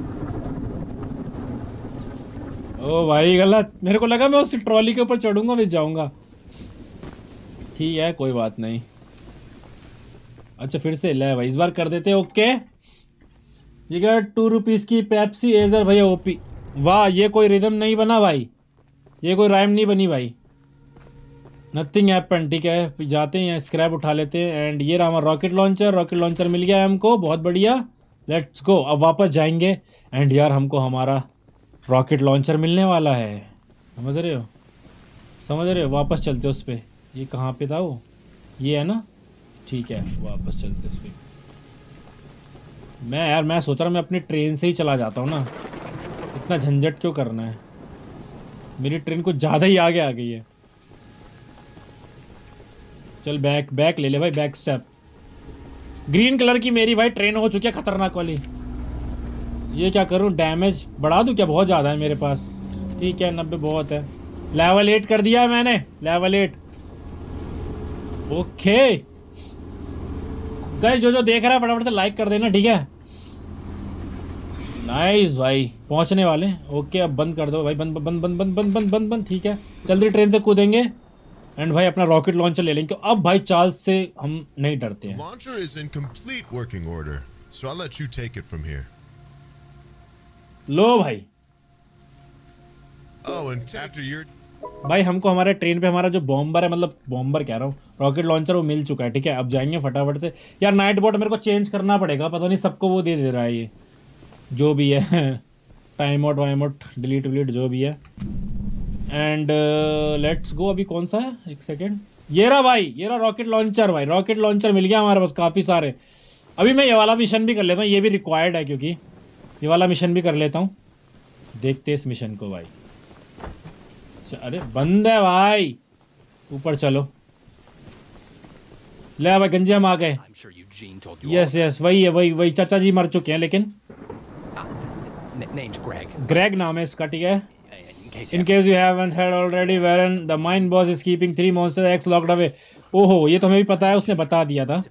ओ भाई गलत। मेरे को लगा मैं उस ट्रॉली के ऊपर चढ़ूंगा, फिर जाऊंगा। ठीक है, कोई बात नहीं। अच्छा फिर से ले भाई, इस बार कर देते। ओके, ये क्या 2 रुपीज़ की पेप्सी एजर भैया ओपी। वाह, ये कोई रिदम नहीं बना भाई, ये कोई राइम नहीं बनी भाई। नथिंग हैपन, ठीक है। जाते हैं, स्क्रैप उठा लेते हैं। एंड ये रहा हमारा रॉकेट लॉन्चर मिल गया है हमको, बहुत बढ़िया। लेट्स गो, अब वापस जाएंगे। एंड यार हमको हमारा रॉकेट लॉन्चर मिलने वाला है, समझ रहे हो? वापस चलते उस पर। ये कहाँ पे था वो? ये है ना, ठीक है। वापस चलते उस पर। मैं सोच रहा हूँ मैं अपनी ट्रेन से ही चला जाता हूँ ना, इतना झंझट क्यों करना है। मेरी ट्रेन कुछ ज़्यादा ही आगे आ गई है। चल बैक ले ले भाई, बैक स्टेप। ग्रीन कलर की मेरी भाई ट्रेन हो चुकी है खतरनाक वाली। ये क्या करूँ? डैमेज बढ़ा दूँ क्या? बहुत ज़्यादा है मेरे पास। ठीक है, 90 बहुत है। लेवल 8 कर दिया है मैंने, लेवल 8। ओके गाइस, जो देख रहा है फटाफट से लाइक कर देना, ठीक है। नाइस भाई, पहुंचने वाले। ओके, अब बंद कर दो भाई, बंद। ठीक है, जल्दी ट्रेन से कूदेंगे। एंड भाई अपना रॉकेट लॉन्चर ले लेंगे। अब भाई चार्ल्स से हम नहीं डरते हैं। Launcher is in complete working order, so I'll let you take it from here. लो भाई। Oh, and after your भाई हमको हमारे ट्रेन पे हमारा जो बॉम्बर है, मतलब बॉम्बर कह रहा हूँ, रॉकेट लॉन्चर, वो मिल चुका है, ठीक है। अब जाएंगे फटाफट से। यार नाइट बोट मेरे को चेंज करना पड़ेगा, पता नहीं सबको वो दे रहा है ये जो भी है। टाइम आउट डिलीट जो भी है। And let's go. अभी कौन सा है? एक सेकेंड। ये रहा भाई, ये रहा रॉकेट लॉन्चर भाई। रॉकेट लॉन्चर मिल गया हमारे पास काफ़ी सारे। अभी मैं ये वाला मिशन भी कर लेता हूँ, ये भी रिक्वायर्ड है क्योंकि ये वाला मिशन भी कर लेता हूँ, देखते इस मिशन को भाई। अरे बंद है भाई, ऊपर चलो। ले भाई गंजे हम आ गए। यस यस वही है, वही चाचा जी मर चुके हैं लेकिन ग्रेग नाम है इसका, ठीक है। In case you haven't heard already, Warren, the mine boss is keeping 3 monster eggs locked away. ओहो, ये तो हमें भी पता है, उसने बता दिया था।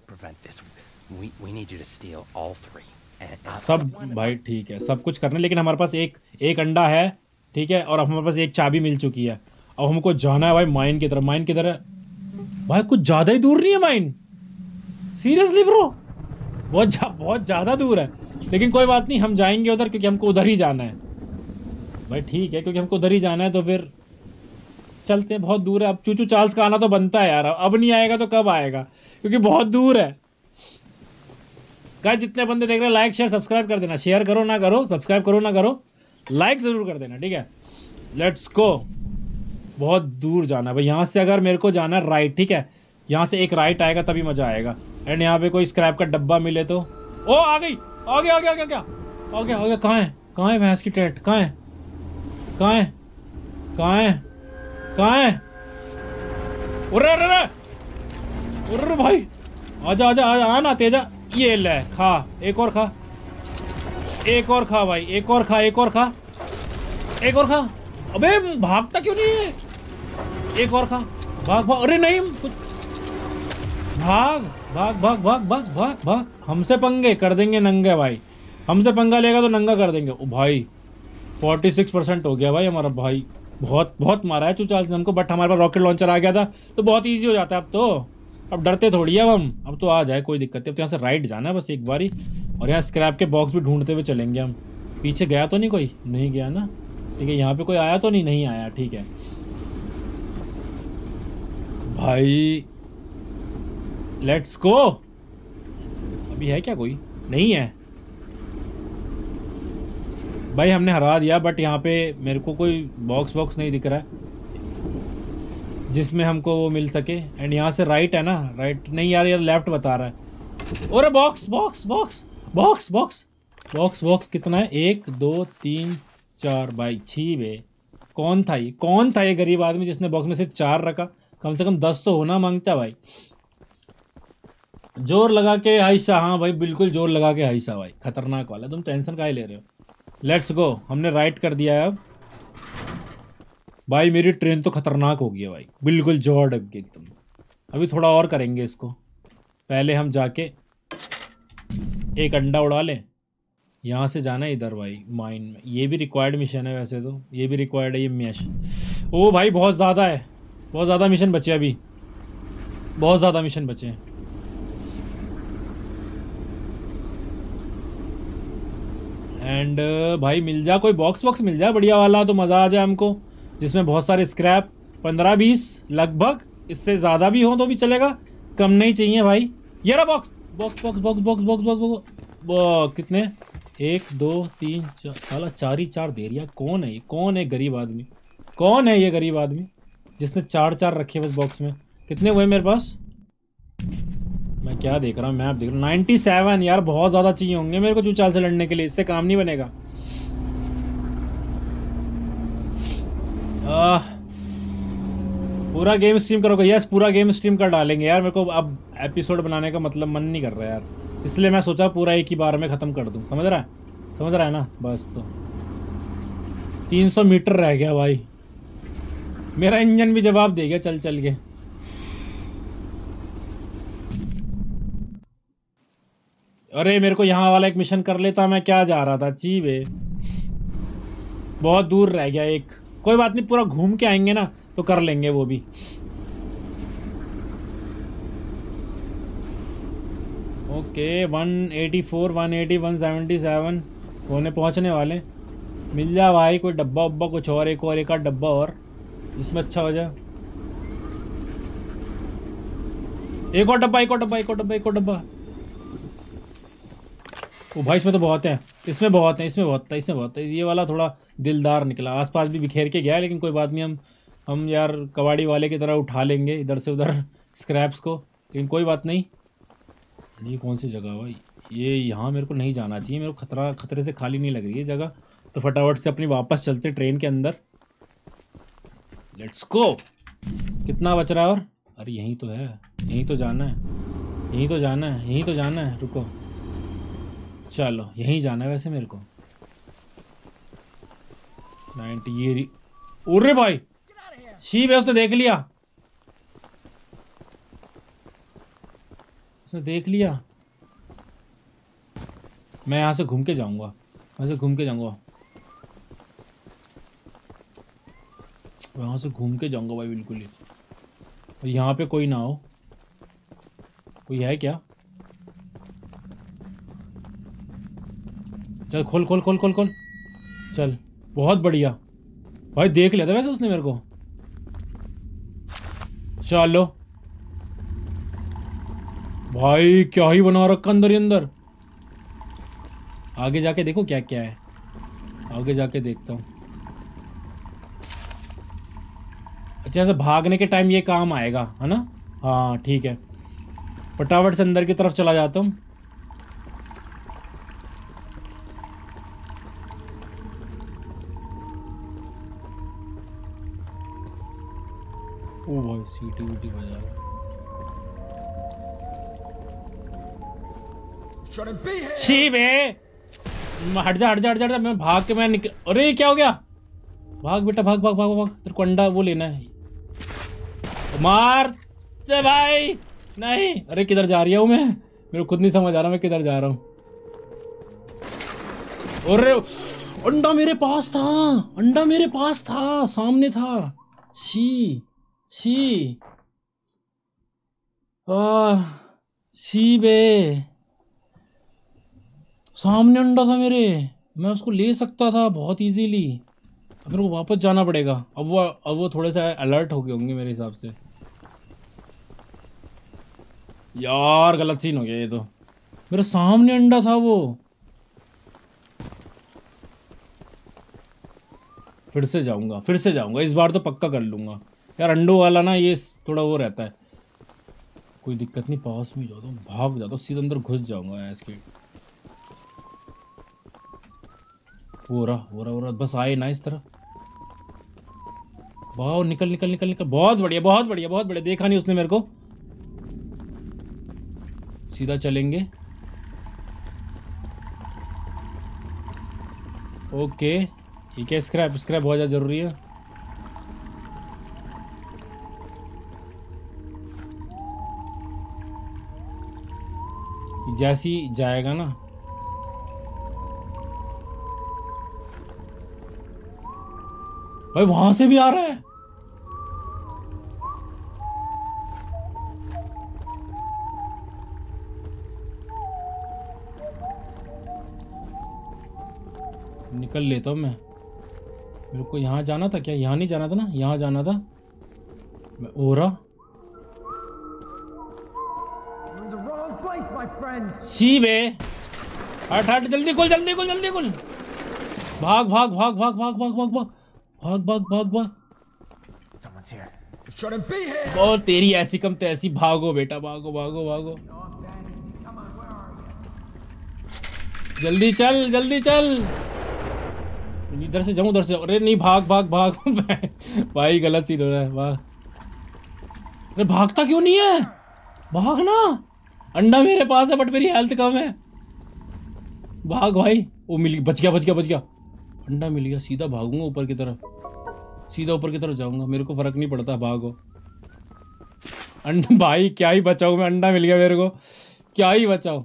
सब भाई ठीक है, सब कुछ करना, लेकिन हमारे पास एक अंडा है, ठीक है, और हमारे पास एक चाबी मिल चुकी है। अब हमको जाना है भाई माइन की तरफ। माइन की तरफ भाई कुछ ज्यादा ही दूर नहीं है माइन, सीरियसली ब्रो, बहुत ज्यादा दूर है। लेकिन कोई बात नहीं, हम जाएंगे उधर, क्योंकि हमको उधर ही जाना है भाई। ठीक है, क्योंकि हमको उधर ही जाना है तो फिर चलते हैं। बहुत दूर है, अब चूचू चार्ल्स का आना तो बनता है यार, अब नहीं आएगा तो कब आएगा, क्योंकि बहुत दूर है। गाइस जितने बंदे देख रहे हैं, लाइक शेयर सब्सक्राइब कर देना। शेयर करो ना करो, सब्सक्राइब करो ना करो, लाइक जरूर कर देना, ठीक है। Let's go. बहुत दूर जाना है भाई, यहाँ से अगर मेरे को जाना है राइट, ठीक है, यहाँ से एक राइट आएगा तभी मजा आएगा। एंड यहाँ पे कोई स्क्रैप का डब्बा मिले तो, ओ आ गई, आ गया, कहाँ है भैंस की टेट, कहाँ है उर्र भाई, आजा आना तेजा। ये ले खा, एक और खा भाई, एक और खा। अबे भागता क्यों नहीं है, एक और खा, भाग। अरे नहीं, कुछ भाग। हमसे पंगे कर देंगे नंगे भाई, हमसे पंगा लेगा तो नंगा कर देंगे। ओ भाई 46% हो गया भाई हमारा भाई, बहुत मारा है चूचाल ने हमको, बट हमारे पास रॉकेट लॉन्चर आ गया था तो बहुत इजी हो जाता है अब तो। अब डरते थोड़ी है अब तो आ जाए, कोई दिक्कत नहीं। अब तो यहाँ से राइट जाना है बस एक बारी, और यहाँ स्क्रैप के बॉक्स भी ढूंढते हुए चलेंगे हम। पीछे गया तो नहीं कोई, नहीं गया ना, ठीक है। यहाँ पे कोई आया तो नहीं आया, ठीक है भाई। Let's go. अभी है क्या कोई, नहीं है भाई, हमने हरा दिया। बट यहाँ पे मेरे को कोई बॉक्स नहीं दिख रहा है जिसमें हमको वो मिल सके। एंड यहाँ से राइट है ना, राइट नहीं यार, लेफ्ट बता रहा है। और बॉक्स कितना है, 1 2 3 4 भाई 6 बे। कौन था ये गरीब आदमी जिसने बॉक्स में सिर्फ 4 रखा, कम से कम 10 तो होना मांगता भाई। जोर लगा के हाइसा, हाँ भाई बिल्कुल जोर लगा के हाइसा भाई, खतरनाक वाला। तुम टेंशन काहे ले रहे हो। लेट्स गो, हमने राइट कर दिया है अब भाई। मेरी ट्रेन तो खतरनाक हो गई है भाई, बिल्कुल जोर डग गई एकदम। अभी थोड़ा और करेंगे इसको, पहले हम जाके एक अंडा उड़ा लें। यहाँ से जाना है इधर भाई माइन में, ये भी रिक्वायर्ड मिशन है वैसे तो, ये भी रिक्वायर्ड है ये मिशन। ओ भाई बहुत ज़्यादा मिशन बचे, अभी बहुत ज़्यादा मिशन बचे हैं। एंड भाई मिल जा कोई बॉक्स मिल जाए बढ़िया वाला तो मज़ा आ जाए हमको, जिसमें बहुत सारे स्क्रैप, 15-20 लगभग, इससे ज़्यादा भी हो तो भी चलेगा, कम नहीं चाहिए भाई। ये रहा बॉक्स। कितने, 1 2 3 4, साला 4 ही 4 दे रहा। कौन है ये गरीब आदमी, कौन है ये गरीब आदमी जिसने 4 रखे बस बॉक्स में। कितने हुए मेरे पास, मैं क्या देख रहा हूँ, मैप देख रहा हूँ, 97 यार, बहुत ज़्यादा चाहिए होंगे मेरे को चूचाल से लड़ने के लिए, इससे काम नहीं बनेगा। पूरा गेम स्ट्रीम करोगे, यस पूरा गेम स्ट्रीम कर डालेंगे यार। मेरे को अब एपिसोड बनाने का मतलब मन नहीं कर रहा है यार, इसलिए मैं सोचा पूरा एक ही बार में ख़त्म कर दूँ। समझ रहा है ना, बस तो 300 मीटर रह गया भाई, मेरा इंजन भी जवाब दे गया चल के। अरे मेरे को यहाँ वाला एक मिशन कर लेता, मैं क्या जा रहा था, चीबे बहुत दूर रह गया एक। कोई बात नहीं, पूरा घूम के आएंगे ना तो कर लेंगे वो भी। ओके 184 180 177 होने पहुँचने वाले। मिल जा भाई कोई डब्बा उब्बा, कुछ और एक आध डब्बा और इसमें अच्छा हो जाए। एक और डब्बा। ओ भाई इसमें तो बहुत है, इसमें बहुत है। ये वाला थोड़ा दिलदार निकला, आसपास भी बिखेर के गया, लेकिन कोई बात नहीं, हम यार कबाड़ी वाले की तरह उठा लेंगे इधर से उधर स्क्रैप्स को, लेकिन कोई बात नहीं। ये कौन सी जगह भाई, ये यहाँ मेरे को नहीं जाना चाहिए, मेरे को खतरे से खाली नहीं लग रही है जगह, तो फटाफट से अपनी वापस चलते ट्रेन के अंदर। Let's go. कितना बच रहा है और? अरे यहीं तो है, यहीं तो जाना है, यहीं तो जाना है, यहीं तो जाना है। रुको, चलो यहीं जाना है वैसे मेरे को। 90 ये उरे भाई शीप है, उसने देख लिया, उसने देख लिया। मैं यहाँ से घूम के जाऊंगा, वहाँ से घूम के जाऊंगा, वहाँ से घूम के जाऊंगा भाई बिल्कुल ही। और यहाँ पे कोई ना हो, कोई है क्या? चल खोल खोल खोल खोल खोल, चल बहुत बढ़िया भाई, देख लिया था वैसे उसने मेरे को। चलो भाई क्या ही बना रखा अंदर ही अंदर। आगे जाके देखो क्या क्या है, आगे जाके देखता हूँ। अच्छा ऐसे भागने के टाइम ये काम आएगा है ना? हाँ ठीक है, फटाफट से अंदर की तरफ चला जाता हूँ। ओ भाई सीटी वीटी बजा रहा। शीप है, हट जा हट जा हट जा, मैं भाग के मैं निकल। अरे क्या हो गया? भाग बेटा भाग भाग भाग भाग, तेरे को अंडा वो लेना है, मार दे भाई। नहीं, अरे किधर जा रही हूँ मैं, मेरे को खुद नहीं समझ आ रहा मैं किधर जा रहा हूँ। अरे अंडा मेरे पास था, अंडा मेरे पास था, सामने था। शी बे, सामने अंडा था मेरे, मैं उसको ले सकता था बहुत इजीली। अब मेरे को वापस जाना पड़ेगा। अब वो थोड़े से अलर्ट हो गए होंगे मेरे हिसाब से। यार गलत सीन हो गया ये तो, मेरे सामने अंडा था वो। फिर से जाऊंगा इस बार तो पक्का कर लूंगा यार। अंडों वाला ना ये थोड़ा वो रहता है, कोई दिक्कत नहीं, पास में जाता हूँ, भाग जाता हूँ, सीधा अंदर घुस जाऊंगा ऐसे। हो रहा बस आए ना इस तरह। वाह निकल निकल निकल निकल, बहुत बढ़िया बहुत बढ़िया बहुत बढ़िया, देखा नहीं उसने मेरे को। सीधा चलेंगे, ओके ठीक है। स्क्रैप बहुत ज़्यादा जरूरी है। जैसी जाएगा ना, भाई वहां से भी आ रहा है। निकल लेता हूं मैं, मेरे को यहाँ जाना था क्या? यहाँ नहीं जाना था ना, यहाँ जाना था। मैं ओरा बे, हट जल्दी खुल जल्दी खुल जल्दी खुल, भाग भाग भाग भाग भाग भाग भाग भाग भाग भाग भाग भाग। और तेरी ऐसी कम तैसी, भागो बेटा भागो भागो भागो, जल्दी चल जल्दी चल। इधर से जाऊं उधर से, अरे नहीं भाग भाग भाग भाई गलत सीन हो रहा है, भाग। अरे भागता क्यों नहीं है, भागना। अंडा मेरे पास है बट मेरी हेल्थ कम है, भाग भाई। वो मिल गया, बच गया, अंडा मिल गया। सीधा भागूंगा ऊपर की तरफ, सीधा ऊपर की तरफ जाऊंगा, मेरे को फर्क नहीं पड़ता, भागो। अंडा भाई क्या ही बचाऊं मैं, अंडा मिल गया मेरे को, क्या ही बचाऊं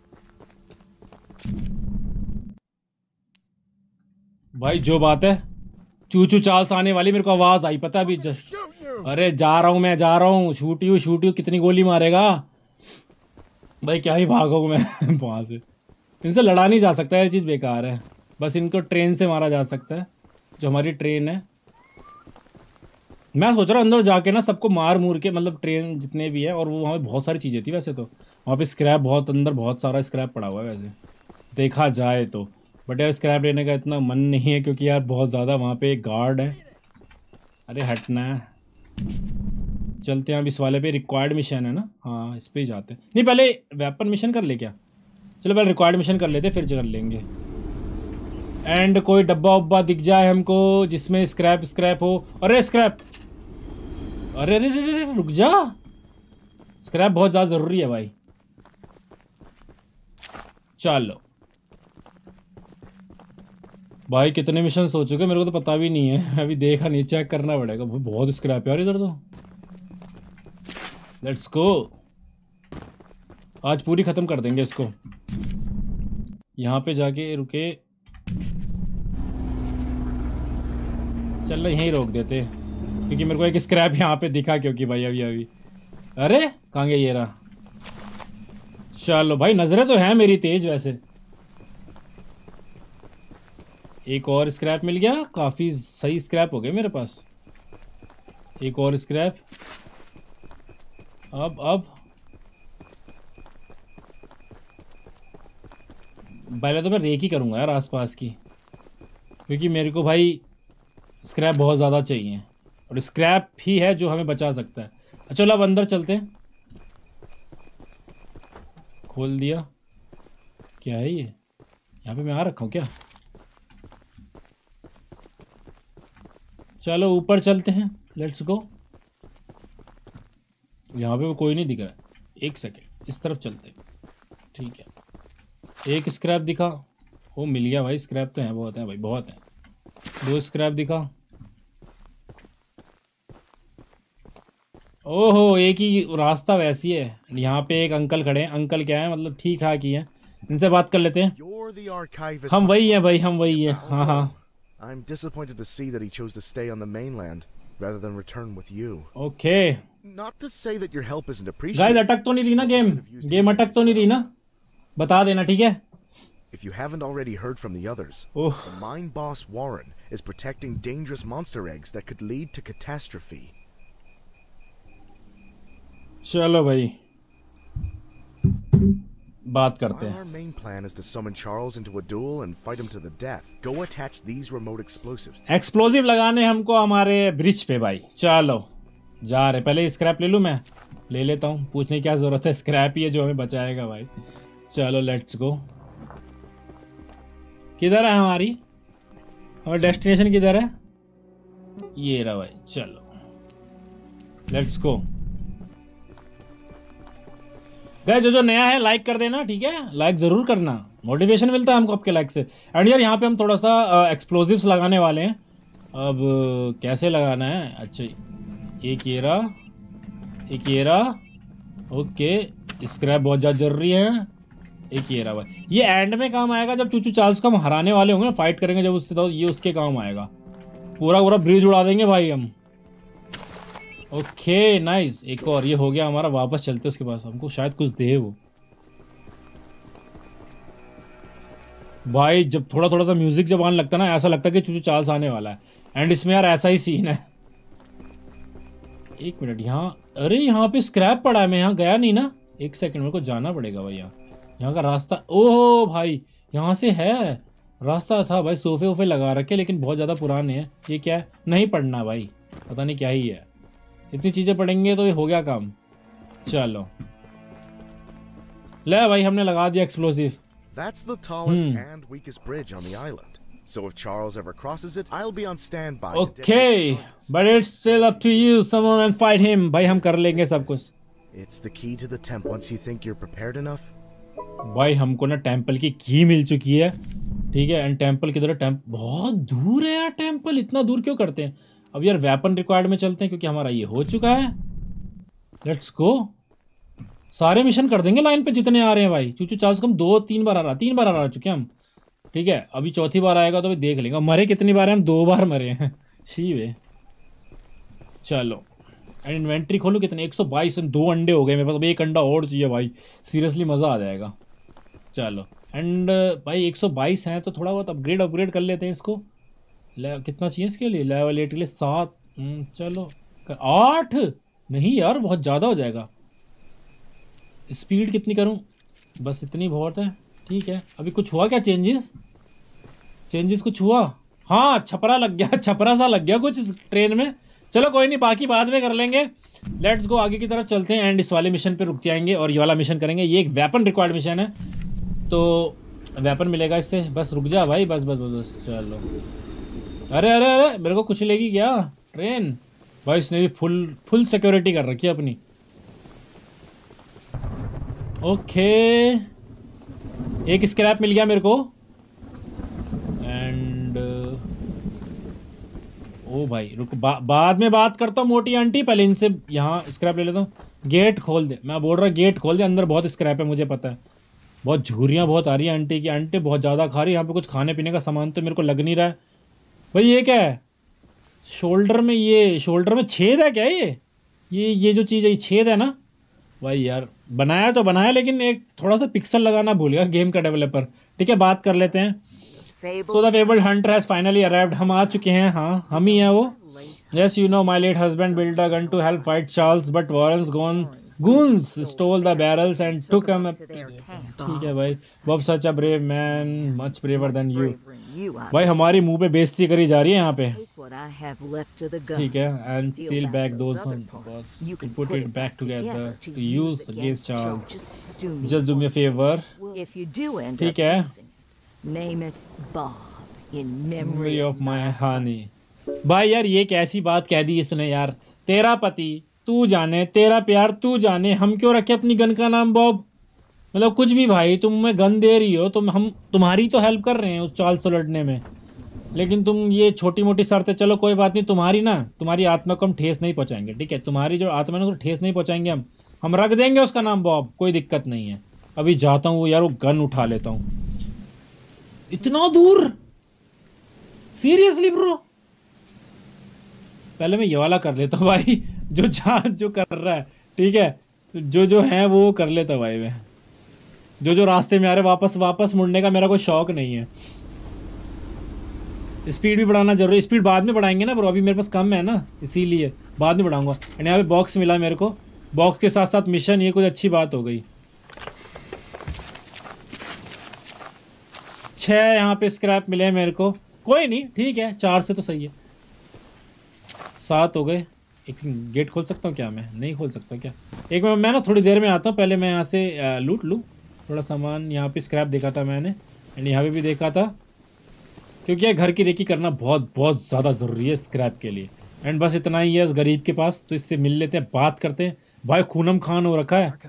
भाई। जो बात है चूचू चाल्स आने वाली, मेरे को आवाज आई पता अभी जस्ट। अरे जा रहा हूं मैं, जा रहा हूँ, शूट यू, कितनी गोली मारेगा भाई, क्या ही भागो मैं वहां से। इनसे लड़ा नहीं जा सकता, ये चीज़ बेकार है। बस इनको ट्रेन से मारा जा सकता है, जो हमारी ट्रेन है। मैं सोच रहा हूँ अंदर जाके ना सबको मार मूर के, मतलब ट्रेन जितने भी है। और वो वहाँ पे बहुत सारी चीज़ें थी वैसे तो, वहाँ पे स्क्रैप बहुत, अंदर बहुत सारा स्क्रैप पड़ा हुआ है वैसे देखा जाए तो। बट यार स्क्रैप लेने का इतना मन नहीं है, क्योंकि यार बहुत ज़्यादा वहाँ पे एक गार्ड है। अरे हटना है, चलते हैं अब इस वाले पे। रिक्वायर्ड मिशन है ना, हाँ इस पे ही जाते हैं। नहीं पहले वेपन मिशन कर ले क्या? चलो पहले रिक्वायर्ड मिशन कर लेते फिर कर लेंगे। एंड कोई डब्बा उब्बा दिख जाए हमको जिसमें स्क्रैप हो। अरे स्क्रैप, अरे अरे अरे रुक जा, स्क्रैप बहुत ज़्यादा ज़रूरी है भाई। चलो भाई कितने मिशन हो चुके मेरे को तो पता भी नहीं है, अभी देखा नहीं, चेक करना पड़ेगा। बहुत स्क्रैप यार इधर तो। लेट्स गो, आज पूरी ख़त्म कर देंगे इसको। यहाँ पे जाके रुके, चल यहीं रोक देते क्योंकि मेरे को एक स्क्रैप यहाँ पे दिखा, क्योंकि भाई अभी अरे कहाँ गया ये रहा। चलो भाई नजरें तो हैं मेरी तेज वैसे। एक और स्क्रैप मिल गया, काफी सही स्क्रैप हो गए मेरे पास। एक और स्क्रैप। अब पहले तो मैं रेक ही करूंगा यार आसपास की, क्योंकि मेरे को भाई स्क्रैप बहुत ज़्यादा चाहिए और स्क्रैप ही है जो हमें बचा सकता है। चलो अब अंदर चलते हैं। खोल दिया, क्या है ये? यहाँ पे मैं आ रखा हूँ क्या? चलो ऊपर चलते हैं, लेट्स गो। यहाँ पे कोई नहीं दिख रहा है, एक सेकेंड इस तरफ चलते हैं। ठीक है, एक स्क्रैप दिखा, वो मिल गया भाई। स्क्रैप तो हैं, बहुत हैं भाई, बहुत हैं। 2 स्क्रैप दिखा। ओहो, एक ही रास्ता वैसी है। यहाँ पे एक अंकल खड़े हैं। अंकल क्या है, मतलब ठीक ठाक ही है, इनसे बात कर लेते हैं। हम वही हैं भाई, हम वही हैं। हाँ हाँ। I'm disappointed to see that he chose to stay on the mainland rather than return with you. Okay. Not to say that your help isn't appreciated. Guys, अटक तो नहीं रही ना गेम अटक तो नहीं रही ना? बता देना, ठीक है? If you haven't already heard from the others, the mine boss Warren is protecting dangerous monster eggs that could lead to catastrophe. चलो भाई बात करते हैं। Our main plan is to summon Charles into a duel and fight him to the death. Go attach these remote explosives. Explosive लगाने हमको हमारे bridge पे भाई। चलो जा रहे, पहले स्क्रैप ले लूँ, मैं ले लेता हूँ, पूछने की क्या जरूरत है, स्क्रैप ही है जो हमें बचाएगा भाई। चलो लेट्स गो। किधर है हमारी डेस्टिनेशन, किधर है? ये रहा भाई, चलो लेट्स गो। गाइस जो नया है लाइक कर देना, ठीक है? लाइक जरूर करना, मोटिवेशन मिलता है हमको आपके लाइक से। एंड यार यहाँ पे हम थोड़ा सा एक्सप्लोजिव्स लगाने वाले हैं। अब कैसे लगाना है? अच्छा एक ये रहा, ओके। स्क्रैप बहुत ज़्यादा जरूरी है। एक ये रहा भाई, ये एंड में काम आएगा जब चूचू चार्ल्स को हम हराने वाले होंगे ना, फाइट करेंगे जब उससे, तो ये उसके काम आएगा। पूरा ब्रिज उड़ा देंगे भाई हम। ओके नाइस, एक और ये हो गया हमारा। वापस चलते उसके पास, हमको शायद कुछ दे वो भाई। जब थोड़ा सा म्यूजिक जब आने लगता है ना, ऐसा लगता है कि चूचू चार्ल्स आने वाला है। एंड इसमें यार ऐसा ही सीन है। एक मिनट, यहाँ अरे यहाँ पे स्क्रैप पड़ा है, मैं यहाँ गया नहीं ना। एक सेकंड, मेरे को जाना पड़ेगा भाई। यहाँ का रास्ता, ओह भाई यहाँ से है रास्ता। था भाई, सोफे वोफे लगा रखे लेकिन बहुत ज़्यादा पुराने हैं। ये क्या है? नहीं पढ़ना भाई, पता नहीं क्या ही है। इतनी चीजें पढ़ेंगे तो ये हो गया काम। चलो ले भाई, हमने लगा दिया explosive. That's the tallest and weakest bridge on the island. So if Charles ever crosses it, I'll be on standby. Okay, but it's still up to you. Someone and fight him. भाई हम कर लेंगे सब कुछ। It's the key to the temple. Once you think you're prepared enough. भाई हमको ना temple की की मिल चुकी है, ठीक है? एंड टेंपल किधर है? टेंपल बहुत दूर है यार। टेंपल इतना दूर क्यों करते हैं? अब यार वेपन रिक्वायर्ड में चलते हैं क्योंकि हमारा ये हो चुका है। लेट्स गो, सारे मिशन कर देंगे लाइन पे जितने आ रहे हैं भाई। चूचू चार्ल्स को हम 3 बार आ चुके हैं हम, ठीक है? अभी चौथी बार आएगा तो भी देख लेंगे। मरे कितनी बार है हम? 2 बार मरे हैं। शीवे चलो, एंड इन्वेंट्री खोलो। कितने? 122 2 अंडे हो गए मेरे पास। अब 1 अंडा और चाहिए भाई, सीरियसली मज़ा आ जाएगा। चलो एंड भाई 122 हैं तो थोड़ा बहुत अपग्रेड कर लेते हैं इसको। कितना चाहिए इसके लिए? लेवल 8 के लिए 7। चलो 8 नहीं यार, बहुत ज़्यादा हो जाएगा। स्पीड कितनी करूं? बस इतनी बहुत है, ठीक है? अभी कुछ हुआ क्या? चेंजेस कुछ हुआ? हाँ, छपरा लग गया, छपरा सा लग गया कुछ इस ट्रेन में। चलो कोई नहीं, बाकी बाद में कर लेंगे। लेट्स गो, आगे की तरफ चलते हैं एंड इस वाले मिशन पे रुक जाएंगे और ये वाला मिशन करेंगे। ये एक वेपन रिक्वायर्ड मिशन है, तो वेपन मिलेगा इससे। बस रुक जा भाई, बस बस बस, बस चलो। अरे अरे अरे मेरे को कुछ लेगी क्या ट्रेन? भाई इसने भी फुल सिक्योरिटी कर रखी है अपनी। ओके एक स्क्रैप मिल गया मेरे को एंड ओ भाई रुक, बाद में बात करता हूँ मोटी आंटी, पहले इनसे यहाँ स्क्रैप ले लेता हूँ। गेट खोल दे, मैं बोल रहा गेट खोल दे, अंदर बहुत स्क्रैप है मुझे पता है। बहुत झुर्रियाँ बहुत आ रही है आंटी की, आंटी बहुत ज़्यादा खा रही है। यहाँ पे कुछ खाने पीने का सामान तो मेरे को लग नहीं रहा है। भाई ये क्या है शोल्डर में, ये शोल्डर में छेद है क्या? ये जो चीज़ है ये छेद है ना भाई? यार बनाया तो बनाया, लेकिन एक थोड़ा सा पिक्सल लगाना भूल गया गेम का डेवलपर। ठीक है बात कर लेते हैं। So the fabled hunter has finally arrived, हम आ चुके हैं। हाँ हम ही हैं वो। Yes, you know, my late husband built a gun to help fight Charles, but Warren's goons stole the barrels and took him. ठीक है भाई, Bob such a brave man, much braver than you. भाई हमारी मुंह पे बेइज्जती करी जा रही है यहाँ पे। ठीक है, and seal back those ones. Put it back together to use against Charles. Just do me a favor. ठीक है। Name it Bob in memory of my honey. भाई यार ये कैसी बात कह दी इसने यार। तेरा पति तू जाने, तेरा प्यार तू जाने, हम क्यों रखे अपनी गन का नाम बॉब? मतलब कुछ भी भाई, तुम हमें गन दे रही हो, हम तुम्हारी तो हेल्प कर रहे हैं उस चार्ल्स को लड़ने में, लेकिन तुम ये छोटी मोटी शर्तें। चलो कोई बात नहीं, तुम्हारी आत्मा को हम ठेस नहीं पहुंचाएंगे। ठीक है, तुम्हारी जो आत्मा है उसको ठेस नहीं पहुंचाएंगे हम रख देंगे उसका नाम बॉब, कोई दिक्कत नहीं है। अभी जाता हूँ यार, वो गन उठा लेता हूँ। इतना दूर सीरियसली ब्रो? पहले मैं ये वाला कर लेता हूँ भाई, जो कर रहा है। ठीक है, जो है वो कर लेता भाई। मैं जो रास्ते में आ रहे वापस मुड़ने का मेरा कोई शौक नहीं है। स्पीड भी बढ़ाना जरूरी, स्पीड बाद में बढ़ाएंगे ना ब्रो, अभी मेरे पास कम है ना, इसीलिए बाद में बढ़ाऊंगा। एंड यहाँ पे बॉक्स मिला मेरे को, बॉक्स के साथ साथ मिशन, ये कुछ अच्छी बात हो गई। 6 यहाँ पे स्क्रैप मिले हैं मेरे को, कोई नहीं ठीक है, 4 से तो सही है। 7 हो गए। एक गेट खोल सकता हूँ क्या? मैं नहीं खोल सकता क्या? एक मैं ना थोड़ी देर में आता हूँ, पहले मैं यहाँ से लूट लूँ थोड़ा सामान। यहाँ पे स्क्रैप देखा था मैंने, एंड यहाँ पे भी देखा था, क्योंकि ये घर की रेकी करना बहुत ज़्यादा ज़रूरी है स्क्रैप के लिए। एंड बस इतना ही है इस गरीब के पास, तो इससे मिल लेते हैं, बात करते हैं। भाई खूनम खान हो रखा है।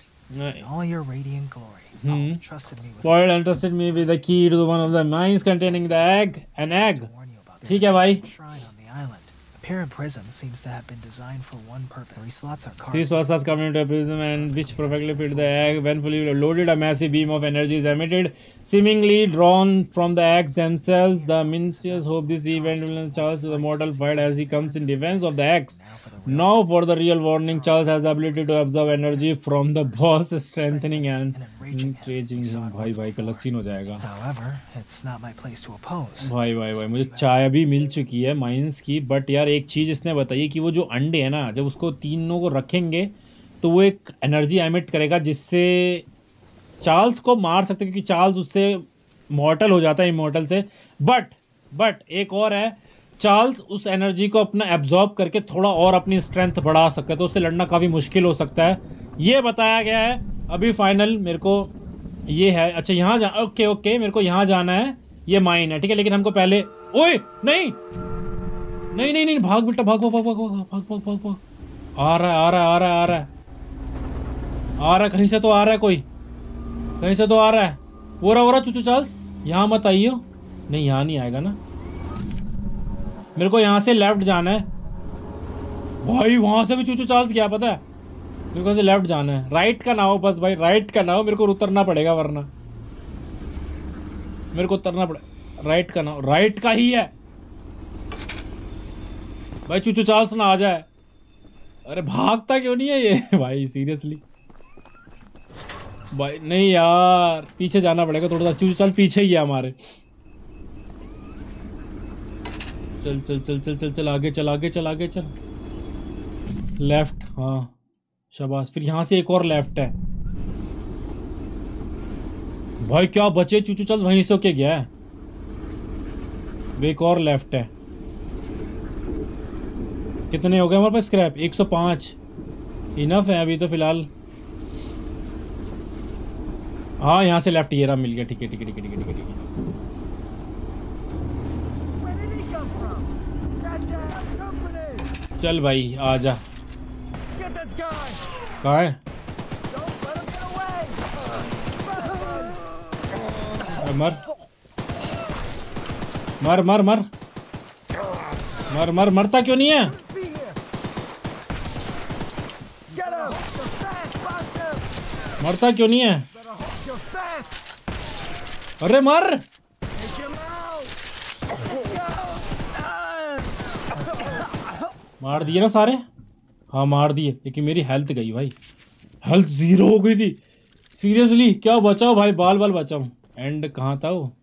Boyle entrusted me with the key to one of the mines containing the egg. An egg. ठीक है भाई। Pyramid prism seems to have been designed for one purpose. 3 slots are carved. 3 slots are coming into a prism and which perfectly fit the egg. When fully loaded, a massive beam of energy is emitted, seemingly drawn from the eggs themselves. The ministers hope this event will Charles to the mortal fight as he comes in defense of the eggs. Now for the real warning, Charles has the ability to absorb energy from the boss, strengthening and enraging him. भाई colour scene हो जाएगा। However, it's not my place to oppose. भाई मुझे चाय भी मिल चुकी है mines की, बट यार एक चीज़ इसने बताई कि वो जो अंडे है ना, जब उसको तीनों को रखेंगे तो वो एक एनर्जी एमिट करेगा जिससे चार्ल्स को मार सकते, क्योंकि चार्ल्स उससे मॉर्टल हो जाता है इमॉर्टल से। बट एक और है, चार्ल्स उस एनर्जी को अपना एब्जॉर्ब करके थोड़ा और अपनी स्ट्रेंथ बढ़ा सकता है, तो उससे लड़ना काफ़ी मुश्किल हो सकता है, ये बताया गया है। अभी फाइनल मेरे को ये है। अच्छा यहाँ ओके मेरे को यहाँ जाना है, ये माइन है ठीक है, लेकिन हमको पहले ओए नहीं भाग बेटा भाग आ रहा है कहीं से तो आ रहा है, कोई कहीं से तो आ रहा है। हो रहा चूचू चार्ल्स यहाँ मत आइयो। नहीं यहाँ नहीं आएगा ना, मेरे को यहाँ से लेफ्ट जाना है भाई। वहां से भी चूचू चार्ल्स क्या पता है, मेरे को से लेफ्ट जाना है। राइट का ना हो बस भाई, राइट का ना हो, मेरे को उतरना पड़ेगा वरना मेरे को उतरना पड़ेगा। राइट का ना हो, राइट का ही है भाई। चूचू चार्ल्स ना आ जाए। अरे भागता क्यों नहीं है ये भाई सीरियसली भाई। नहीं यार पीछे जाना पड़ेगा थोड़ा सा, चूचू चार्ल्स पीछे ही है हमारे। चल आगे चल। लेफ्ट, हाँ शाबाश। फिर यहाँ से एक और लेफ्ट है भाई। क्या बचे चूचू चार्ल्स वहीं से होके गया है, एक और लेफ्ट है। कितने हो गए हमारे पास स्क्रैप? 105 इनफ है अभी तो फिलहाल। हाँ यहाँ से लेफ्ट, ये रहा, मिल गया। ठीक है ठीक है ठीक है ठीक है ठीक है। चल भाई आजा। कहाँ है? मर मर मर मर मर मर, मरता क्यों नहीं है? मरता क्यों नहीं है? अरे मर। मार दिए ना सारे? हाँ मार दिए, लेकिन मेरी हेल्थ गई भाई, हेल्थ 0 हो गई थी। सीरियसली क्या बचाओ भाई, बाल बाल बचाओ। एंड कहाँ था वो?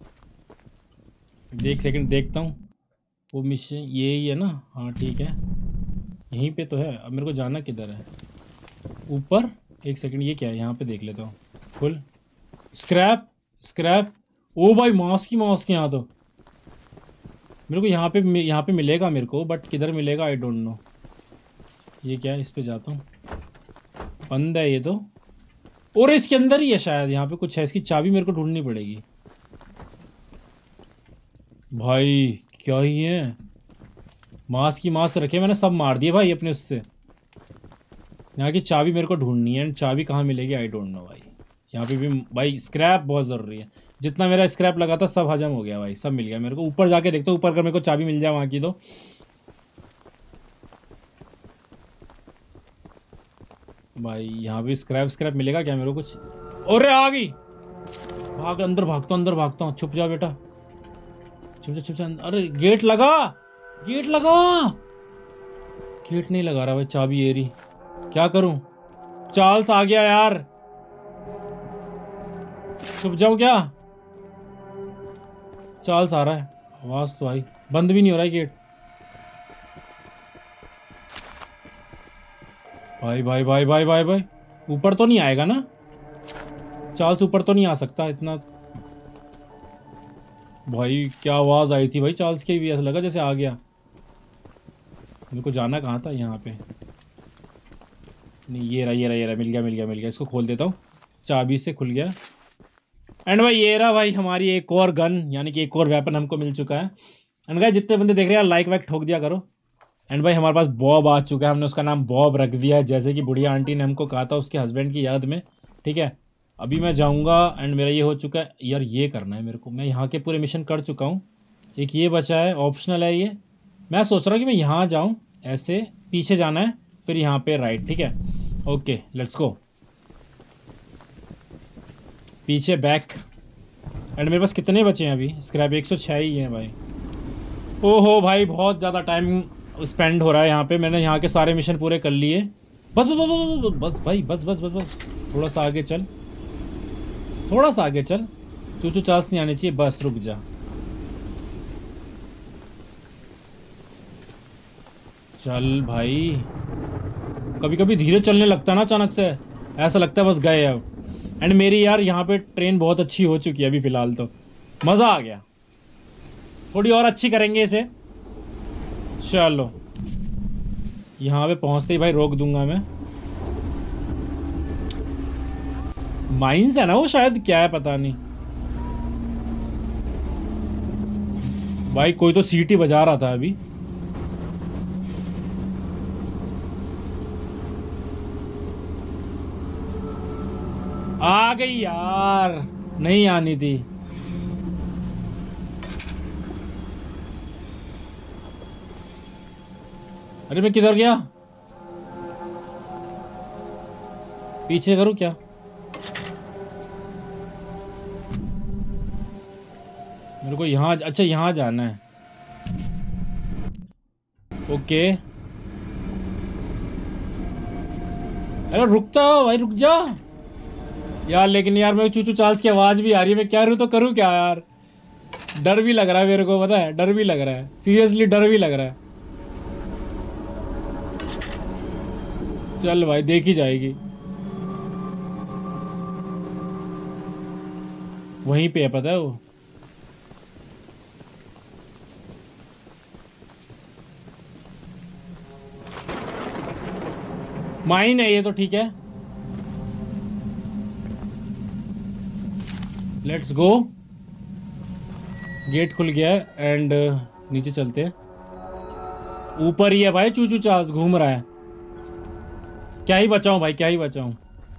एक सेकंड देखता हूँ वो मिशन, ये ही है ना? हाँ ठीक है, यहीं पे तो है। अब मेरे को जाना किधर है? ऊपर। एक सेकंड, ये क्या है? यहाँ पे देख लेता हूँ। Full scrap scrap. ओ भाई मास्क ही मास्क यहाँ तो। मेरे को यहाँ पे मिलेगा मेरे को, बट किधर मिलेगा आई डोंट नो। ये क्या है? इस पे जाता हूँ, बंद है ये तो। और इसके अंदर ही है शायद, यहाँ पे कुछ है। इसकी चाबी मेरे को ढूंढनी पड़ेगी। भाई क्या ही है? मास्क की मास्क रखे मैंने, सब मार दिए भाई अपने उससे। यहाँ की चाबी मेरे को ढूंढनी है, चाबी कहाँ मिलेगी आई डोंट नो भाई। यहाँ पे भी भाई स्क्रैप बहुत ज़रूरी है। जितना मेरा स्क्रैप लगा था सब हजम हो गया भाई, सब मिल गया मेरे को। ऊपर जाके देखता हूँ, ऊपर अगर मेरे को चाबी मिल जाए वहाँ की तो। भाई यहाँ पे स्क्रैप मिलेगा क्या मेरे को कुछ? अरे आ गई, भाग अंदर, भागता हूँ। छुप जा बेटा, छुप जा। अरे गेट लगा, गेट नहीं लगा रहा भाई। चाबी ये रही, क्या करूं? चार्ल्स आ गया यार, छुप जाऊं क्या? चार्ल्स आ रहा है, आवाज तो आई। बंद भी नहीं हो रहा है गेट। भाई भाई भाई भाई भाई भाई, ऊपर तो नहीं आएगा ना? चार्ल्स ऊपर तो नहीं आ सकता इतना। भाई क्या आवाज आई थी भाई चार्ल्स की भी, ऐसा लगा जैसे आ गया। मेरे को जाना कहाँ था? यहाँ पे नहीं, ये रहा, मिल गया। इसको खोल देता हूँ, चाबी से खुल गया। एंड भाई ये रहा भाई हमारी एक और गन, यानी कि एक और वेपन हमको मिल चुका है। एंड भाई जितने बंदे देख रहे हैं लाइक वाइक ठोक दिया करो। एंड भाई हमारे पास बॉब आ चुका है, हमने उसका नाम बॉब रख दिया है, जैसे कि बुढ़िया आंटी ने हमको कहा था उसके हस्बैंड की याद में। ठीक है, अभी मैं जाऊँगा एंड मेरा ये हो चुका है। यार ये करना है मेरे को, मैं यहाँ के पूरे मिशन कर चुका हूँ। एक ये बचा है, ऑप्शनल है ये। मैं सोच रहा हूँ कि मैं यहाँ जाऊँ, ऐसे पीछे जाना है, फिर यहाँ पे राइट। ठीक है, ओके लेट्स गो। पीछे बैक। एंड मेरे पास कितने बचे हैं अभी? स्क्रैप 106 ही है भाई। ओहो भाई बहुत ज़्यादा टाइम स्पेंड हो रहा है यहाँ पे। मैंने यहाँ के सारे मिशन पूरे कर लिए। बस बस बस बस भाई, बस बस बस बस। थोड़ा सा आगे चल, थोड़ा सा आगे चल। चूचू चांस नहीं आनी चाहिए, बस रुक जा। चल भाई, कभी कभी धीरे चलने लगता है ना अचानक से, ऐसा लगता है बस गए अब। एंड मेरी यार यहाँ पे ट्रेन बहुत अच्छी हो चुकी है अभी फ़िलहाल तो, मज़ा आ गया। थोड़ी और अच्छी करेंगे इसे। चलो यहाँ पे पहुँचते ही भाई रोक दूंगा मैं। माइंस है ना वो शायद, क्या है पता नहीं। भाई कोई तो सीटी बजा रहा था अभी। आ गई यार, नहीं आनी थी। अरे मैं किधर गया? पीछे करूं क्या? मेरे को यहाँ, अच्छा यहाँ जाना है। ओके अरे रुकता भाई, रुक जा यार। लेकिन यार मेरे चूचू चार्ल्स की आवाज भी आ रही है, मैं क्या करूँ क्या यार? डर भी लग रहा है मेरे को, पता है, डर भी लग रहा है, सीरियसली डर भी लग रहा है। चल भाई देखी जाएगी। वहीं पे है पता है वो। माइन है ये तो, ठीक है। Let's go. गेट खुल गया है एंड नीचे चलते हैं। ऊपर ही है भाई चूचू चार्ल्स, घूम रहा है। क्या ही बचाऊं भाई, क्या ही बचाऊं।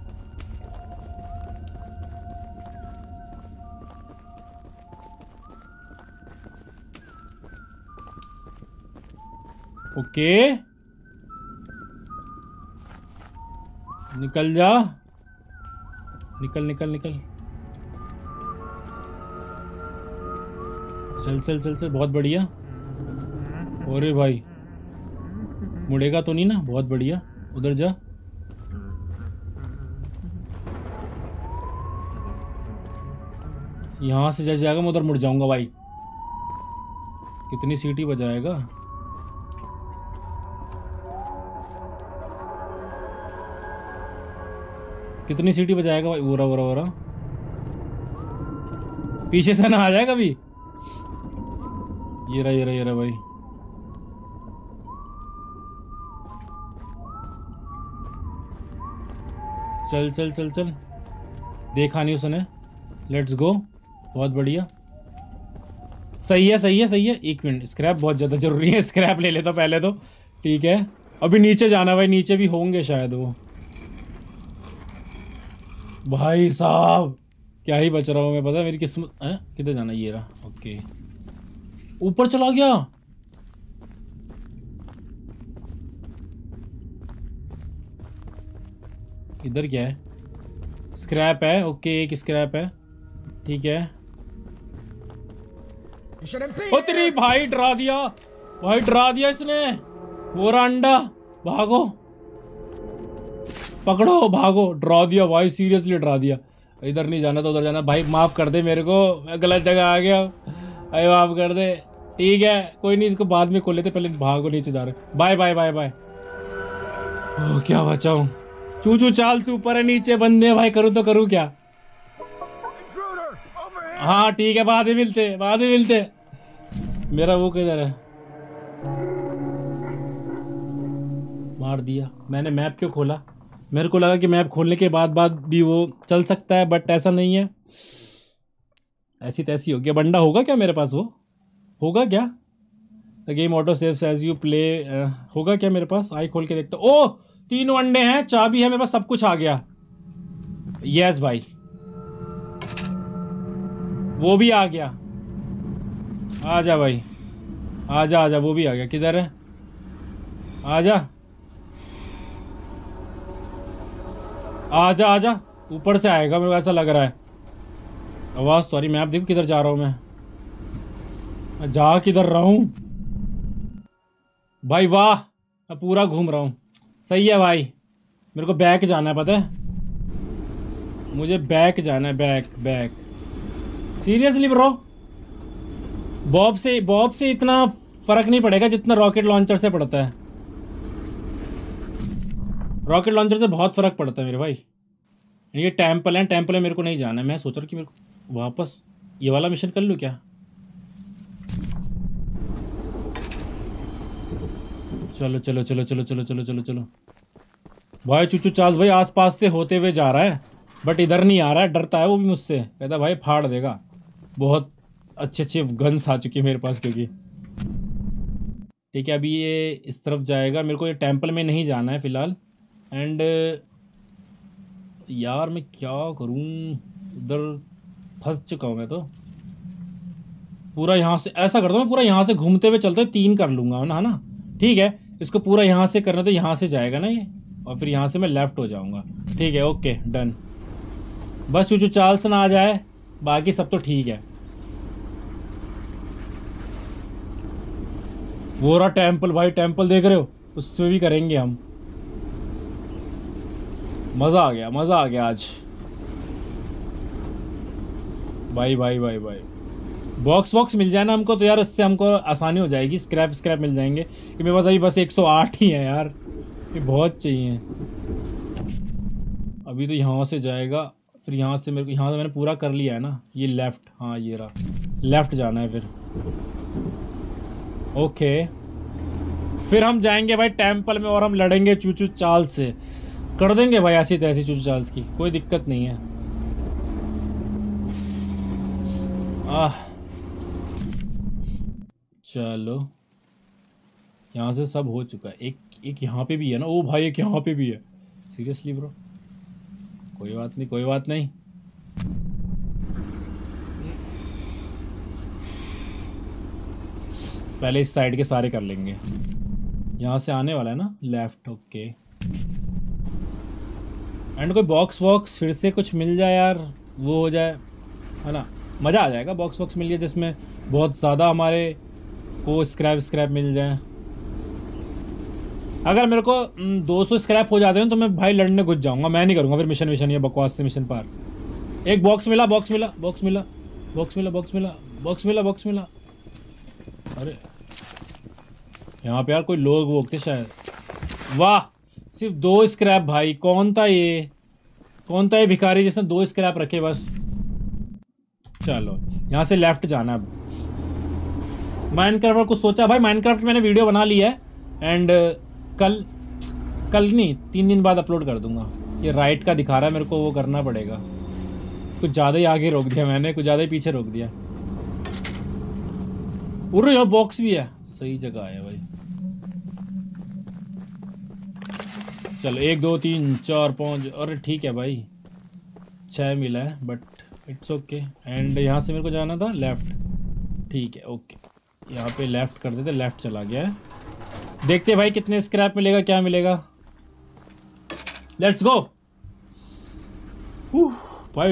ओके निकल जा, निकल निकल निकल, चल चल चल चल, बहुत बढ़िया। अरे भाई मुड़ेगा तो नहीं ना, बहुत बढ़िया। उधर जा। यहां से जैसे जाएगा मैं उधर मुड़ जाऊंगा भाई। कितनी सीटी बजाएगा। कितनी सीटी बजाएगा भाई। ओरा ओरा ओरा, पीछे से ना आ जाएगा अभी। ये रहा ये रहा ये रहा भाई। चल चल चल चल, देखा नहीं उसने। लेट्स गो, बहुत बढ़िया। सही है सही है सही है। एक मिनट, स्क्रैप बहुत ज़्यादा जरूरी है, स्क्रैप ले लेता पहले तो। ठीक है, अभी नीचे जाना भाई, नीचे भी होंगे शायद वो। भाई साहब क्या ही बच रहा हूँ मैं, पता है मेरी किस्मत है। किधर जाना, ये रहा। ओके, ऊपर चला गया। इधर क्या है, स्क्रैप है। ओके, एक स्क्रैप है, ठीक है। ओ तेरी भाई, डरा दिया भाई, डरा दिया इसने। वो रहा अंडा, भागो पकड़ो भागो। डरा दिया भाई, सीरियसली डरा दिया। इधर नहीं जाना तो उधर जाना। भाई माफ कर दे मेरे को, मैं गलत जगह आ गया। अरे माफ कर दे। ठीक है कोई नहीं, इसको बाद में खोल लेते, पहले भागो, नीचे जा रहे। Bye bye bye bye. ओह क्या बचाऊं। चूचू चार्ल्स ऊपर है, नीचे बंदे भाई, करूँ तो करूँ क्या। हाँ ठीक है, बाद में मिलते, बाद में मिलते। मेरा वो किधर है। मार दिया मैंने। मैप क्यों खोला, मेरे को लगा कि मैप खोलने के बाद भी वो चल सकता है, बट ऐसा नहीं है। ऐसी तैसी हो गया। बंडा होगा क्या मेरे पास, वो होगा क्या। The game auto saves as you play, होगा क्या मेरे पास। आई खोल के देखता। ओ 3 अंडे हैं, चाबी है मेरे पास, सब कुछ आ गया। यस भाई, वो भी आ गया। आजा भाई, आजा आजा, वो भी आ गया। किधर है, आजा आजा आजा। ऊपर से आएगा मेरे को ऐसा लग रहा है। आवाज तो आ रही। मैप देखो किधर जा रहा हूं मैं जा किधर रहा हूं भाई। वाह, मैं पूरा घूम रहा हूं। सही है भाई, मेरे को बैक जाना है, पता है मुझे बैक जाना है। Back back, seriously bro. Bob से इतना फर्क नहीं पड़ेगा जितना रॉकेट लॉन्चर से पड़ता है। रॉकेट लॉन्चर से बहुत फर्क पड़ता है मेरे भाई। ये टेम्पल है, टेम्पल है, मेरे को नहीं जाना है। मैं सोच रहा कि मेरे को वापस ये वाला मिशन कर लूँ क्या। चलो चलो चलो चलो चलो चलो चलो चलो भाई। चूचू चार्ल्स भाई आसपास से होते हुए जा रहा है, बट इधर नहीं आ रहा है। डरता है वो भी मुझसे, कहता भाई फाड़ देगा। बहुत अच्छे अच्छे गन्स आ चुके हैं मेरे पास, क्योंकि ठीक है अभी ये इस तरफ जाएगा। मेरे को ये टेम्पल में नहीं जाना है फिलहाल। एंड यार मैं क्या करूं, उधर फंस चुका हूं मैं तो। पूरा यहाँ से ऐसा करता हूँ, पूरा यहाँ से घूमते हुए चलते 3 कर लूँगा ना, है ना। ठीक है, इसको पूरा यहाँ से करना, तो यहाँ से जाएगा ना ये, और फिर यहाँ से मैं लेफ्ट हो जाऊँगा। ठीक है, ओके डन। बस चूचू चार्ल्स ना आ जाए, बाकी सब तो ठीक है। वो रहा टेम्पल भाई, टेम्पल देख रहे हो, उससे भी करेंगे हम। मज़ा आ गया, मज़ा आ गया आज भाई भाई भाई भाई। बॉक्स वॉक्स मिल जाए ना हमको तो यार, इससे हमको आसानी हो जाएगी। स्क्रैप मिल जाएंगे, कि मेरे पास अभी बस 108 ही है यार, ये बहुत चाहिए। अभी तो यहाँ से जाएगा, फिर यहाँ से मेरे को, यहाँ से मैंने पूरा कर लिया है ना। ये लेफ़्ट, हाँ ये रहा, लेफ़्ट जाना है फिर। ओके, फिर हम जाएंगे भाई टेम्पल में और हम लड़ेंगे चूचू चार्ल्स से। कर देंगे भाई ऐसी तैसी चूचू चार्ल्स की, कोई दिक्कत नहीं है। चलो यहाँ से सब हो चुका है। एक यहाँ पे भी है ना। ओ भाई एक यहाँ पे भी है। सीरियसली ब्रो, कोई बात नहीं कोई बात नहीं। पहले इस साइड के सारे कर लेंगे। यहाँ से आने वाला है ना लेफ्ट। ओके एंड कोई बॉक्स वॉक्स फिर से कुछ मिल जाए यार, वो हो जाए है ना, मज़ा आ जाएगा। बॉक्स वॉक्स मिल गया जिसमें बहुत ज़्यादा हमारे को स्क्रैप मिल जाए। अगर मेरे को 200 स्क्रैप हो जाते हैं तो मैं भाई लड़ने घुस जाऊंगा। मैं नहीं करूंगा फिर मिशन ये बकवास से मिशन पार। एक बॉक्स मिला बॉक्स मिला बॉक्स मिला बॉक्स मिला बॉक्स मिला बॉक्स मिला बॉक्स मिला। अरे यहाँ पे यार कोई लोग वोग थे शायद। वाह सिर्फ 2 स्क्रैप भाई। कौन था ये भिखारी जिसने 2 स्क्रैप रखे बस। चलो यहाँ से लेफ्ट जाना। अब माइनक्राफ्ट कुछ सोचा भाई। माइनक्राफ्ट मैंने वीडियो बना ली है एंड कल नहीं 3 दिन बाद अपलोड कर दूंगा। ये राइट का दिखा रहा है मेरे को, वो करना पड़ेगा। कुछ ज़्यादा ही आगे रोक दिया मैंने, कुछ ज़्यादा ही पीछे रोक दिया। उरे यहाँ बॉक्स भी है, सही जगह है भाई। चलो 1 2 3 4 5। अरे ठीक है भाई 6 मिला है बट इट्स ओके। एंड यहाँ से मेरे को जाना था लेफ्ट। ठीक है ओके, यहाँ पे लेफ्ट कर देते। लेफ्ट चला गया है। देखते भाई कितने स्क्रैप मिलेगा, क्या मिलेगा। लेट्स गो भाई।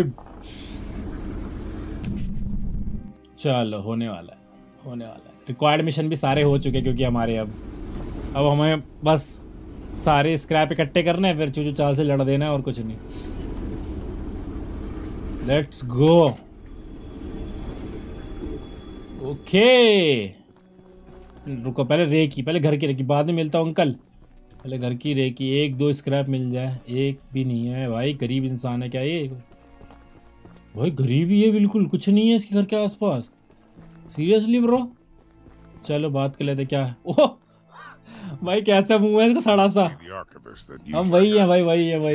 चलो होने वाला है रिक्वायर्ड मिशन भी सारे हो चुके क्योंकि हमारे अब हमें बस सारे स्क्रैप इकट्ठे करने हैं, फिर चूचू चाल से लड़ देना है और कुछ नहीं। Let's go. ओके रुको, पहले घर की रेकी, बाद में मिलता हूँ अंकल। पहले घर की रेकी। 1 2 स्क्रैप मिल जाए। एक भी नहीं है भाई, गरीब इंसान है क्या ये भाई। गरीब ही है बिल्कुल, कुछ नहीं है इसके घर के आसपास। Seriously bro. चलो बात कर लेते क्या है। ओह भाई कैसा मुंह है इसका सड़ा सा। हम वही है भाई, वही है।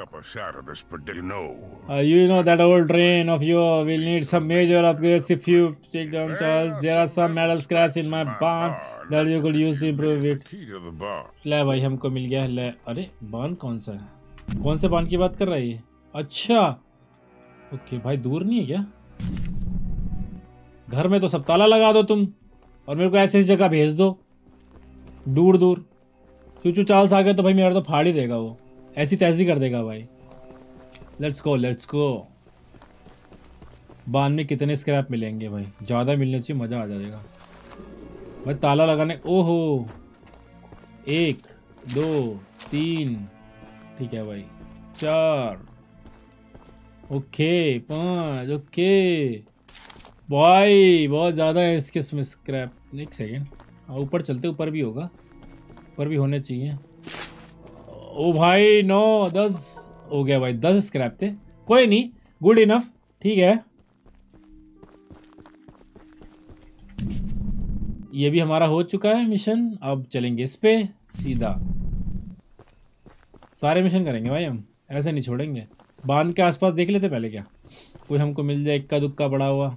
You know that old train of yours will need some major upgrades if you take down Charles. There are some metal scraps in my barn that you could use to improve it. ले भाई हमको मिल गया। ले अरे बान कौन सा है, कौन से बान की बात कर रहा है ये। अच्छा ओके भाई, दूर नहीं है क्या। घर में तो सब ताला लगा दो तुम और मेरे को ऐसी जगह भेज दो दूर दूर। चूचू चार्ल्स आ गया तो भाई मेरा तो फाड़ ही देगा, वो ऐसी तैसी कर देगा भाई। Let's go. बांध में कितने स्क्रैप मिलेंगे भाई, ज़्यादा मिलने चाहिए, मज़ा आ जाएगा भाई। ताला लगाने। ओहो 1 2 3 ठीक है भाई 4 ओके 5 ओके भाई। बहुत ज़्यादा है इसके स्क्रैप। एक सेकेंड ऊपर चलते, ऊपर भी होगा, ऊपर भी होने चाहिए। ओ भाई 9 10 हो गया भाई। 10 स्क्रैप थे, कोई नहीं, गुड इनफ, ठीक है। ये भी हमारा हो चुका है मिशन। अब चलेंगे इस पे सीधा। सारे मिशन करेंगे भाई हम, ऐसे नहीं छोड़ेंगे। बांध के आसपास देख लेते पहले, क्या कोई हमको मिल जाए इक्का दुक्का पड़ा हुआ।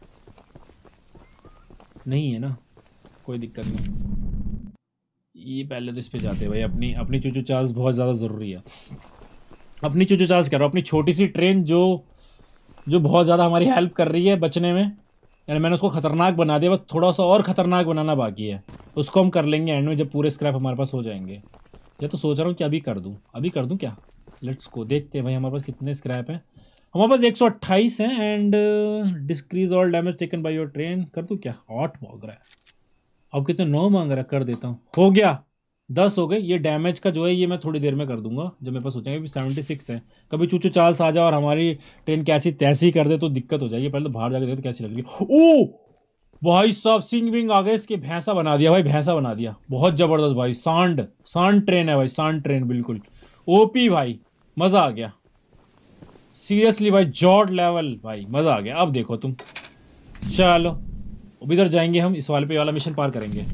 नहीं है ना, कोई दिक्कत नहीं। ये पहले तो इस पे जाते हैं भाई। अपनी चूचू चार्ल्स बहुत ज़्यादा ज़रूरी है। अपनी चूचू चार्ल्स कह रहा हूँ, अपनी छोटी सी ट्रेन जो बहुत ज़्यादा हमारी हेल्प कर रही है बचने में। यानी मैंने उसको ख़तरनाक बना दिया, बस थोड़ा सा और ख़तरनाक बनाना बाकी है। उसको हम कर लेंगे एंड में, जब पूरे स्क्रैप हमारे पास हो जाएंगे। या तो सोच रहा हूँ कि अभी कर दूँ क्या। लेट्स को देखते हैं भाई हमारे पास कितने स्क्रैप हैं। हमारे पास 128 हैं and decreases all damage taken by your train. कर दूँ क्या। 8 मांग रहा है, अब कितने 9 मांग रहा है, कर देता हूँ। हो गया 10 हो गए। ये डैमेज का जो है ये मैं थोड़ी देर में कर दूंगा, जब मेरे पास सोचेंगे 76 है। कभी चूचू चार्ल्स आ जाए और हमारी ट्रेन कैसी तैसी कर दे तो दिक्कत हो जाएगी। पहले तो बाहर जाकर देखते कैसी लगेगी। ओ भाई साहब सिंग विंग आ गए, इसके भैंसा बना दिया भाई, भैंसा बना दिया। बहुत ज़बरदस्त भाई। सांड ट्रेन है भाई, सांड ट्रेन बिल्कुल ओपी भाई, मज़ा आ गया। सीरियसली भाई जॉर्ड लेवल भाई, मज़ा आ गया। अब देखो तुम, चलो अब इधर जाएंगे हम, इस वाले पे वाला मिशन पार करेंगे।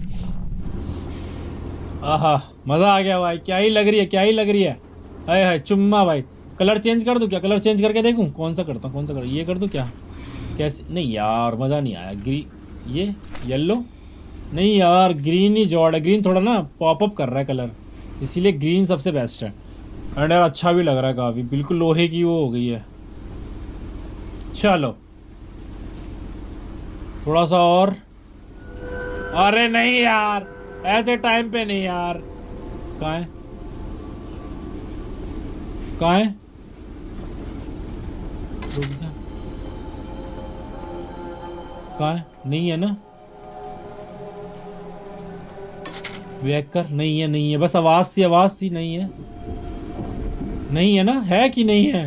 आहा मज़ा आ गया भाई, क्या ही लग रही है, हाय चुम्मा भाई। कलर चेंज कर दूँ क्या, कलर चेंज करके देखूँ कौन सा करता हूँ, ये कर दूँ क्या। कैसे? नहीं यार मज़ा नहीं आया। ये येलो नहीं यार, ग्रीन ही जॉड है। ग्रीन थोड़ा ना पॉपअप कर रहा है कलर, इसीलिए ग्रीन सबसे बेस्ट है। एंड यार अच्छा भी लग रहा है काफ़ी, बिल्कुल लोहे की वो हो गई है। चलो थोड़ा सा और। अरे नहीं यार, ऐसे टाइम पे नहीं यार। कहाँ है? कहाँ है? रुक जा। कहाँ है? नहीं है ना? बैक कर। नहीं है, नहीं है, बस आवाज थी, नहीं है। नहीं है ना? है कि नहीं है?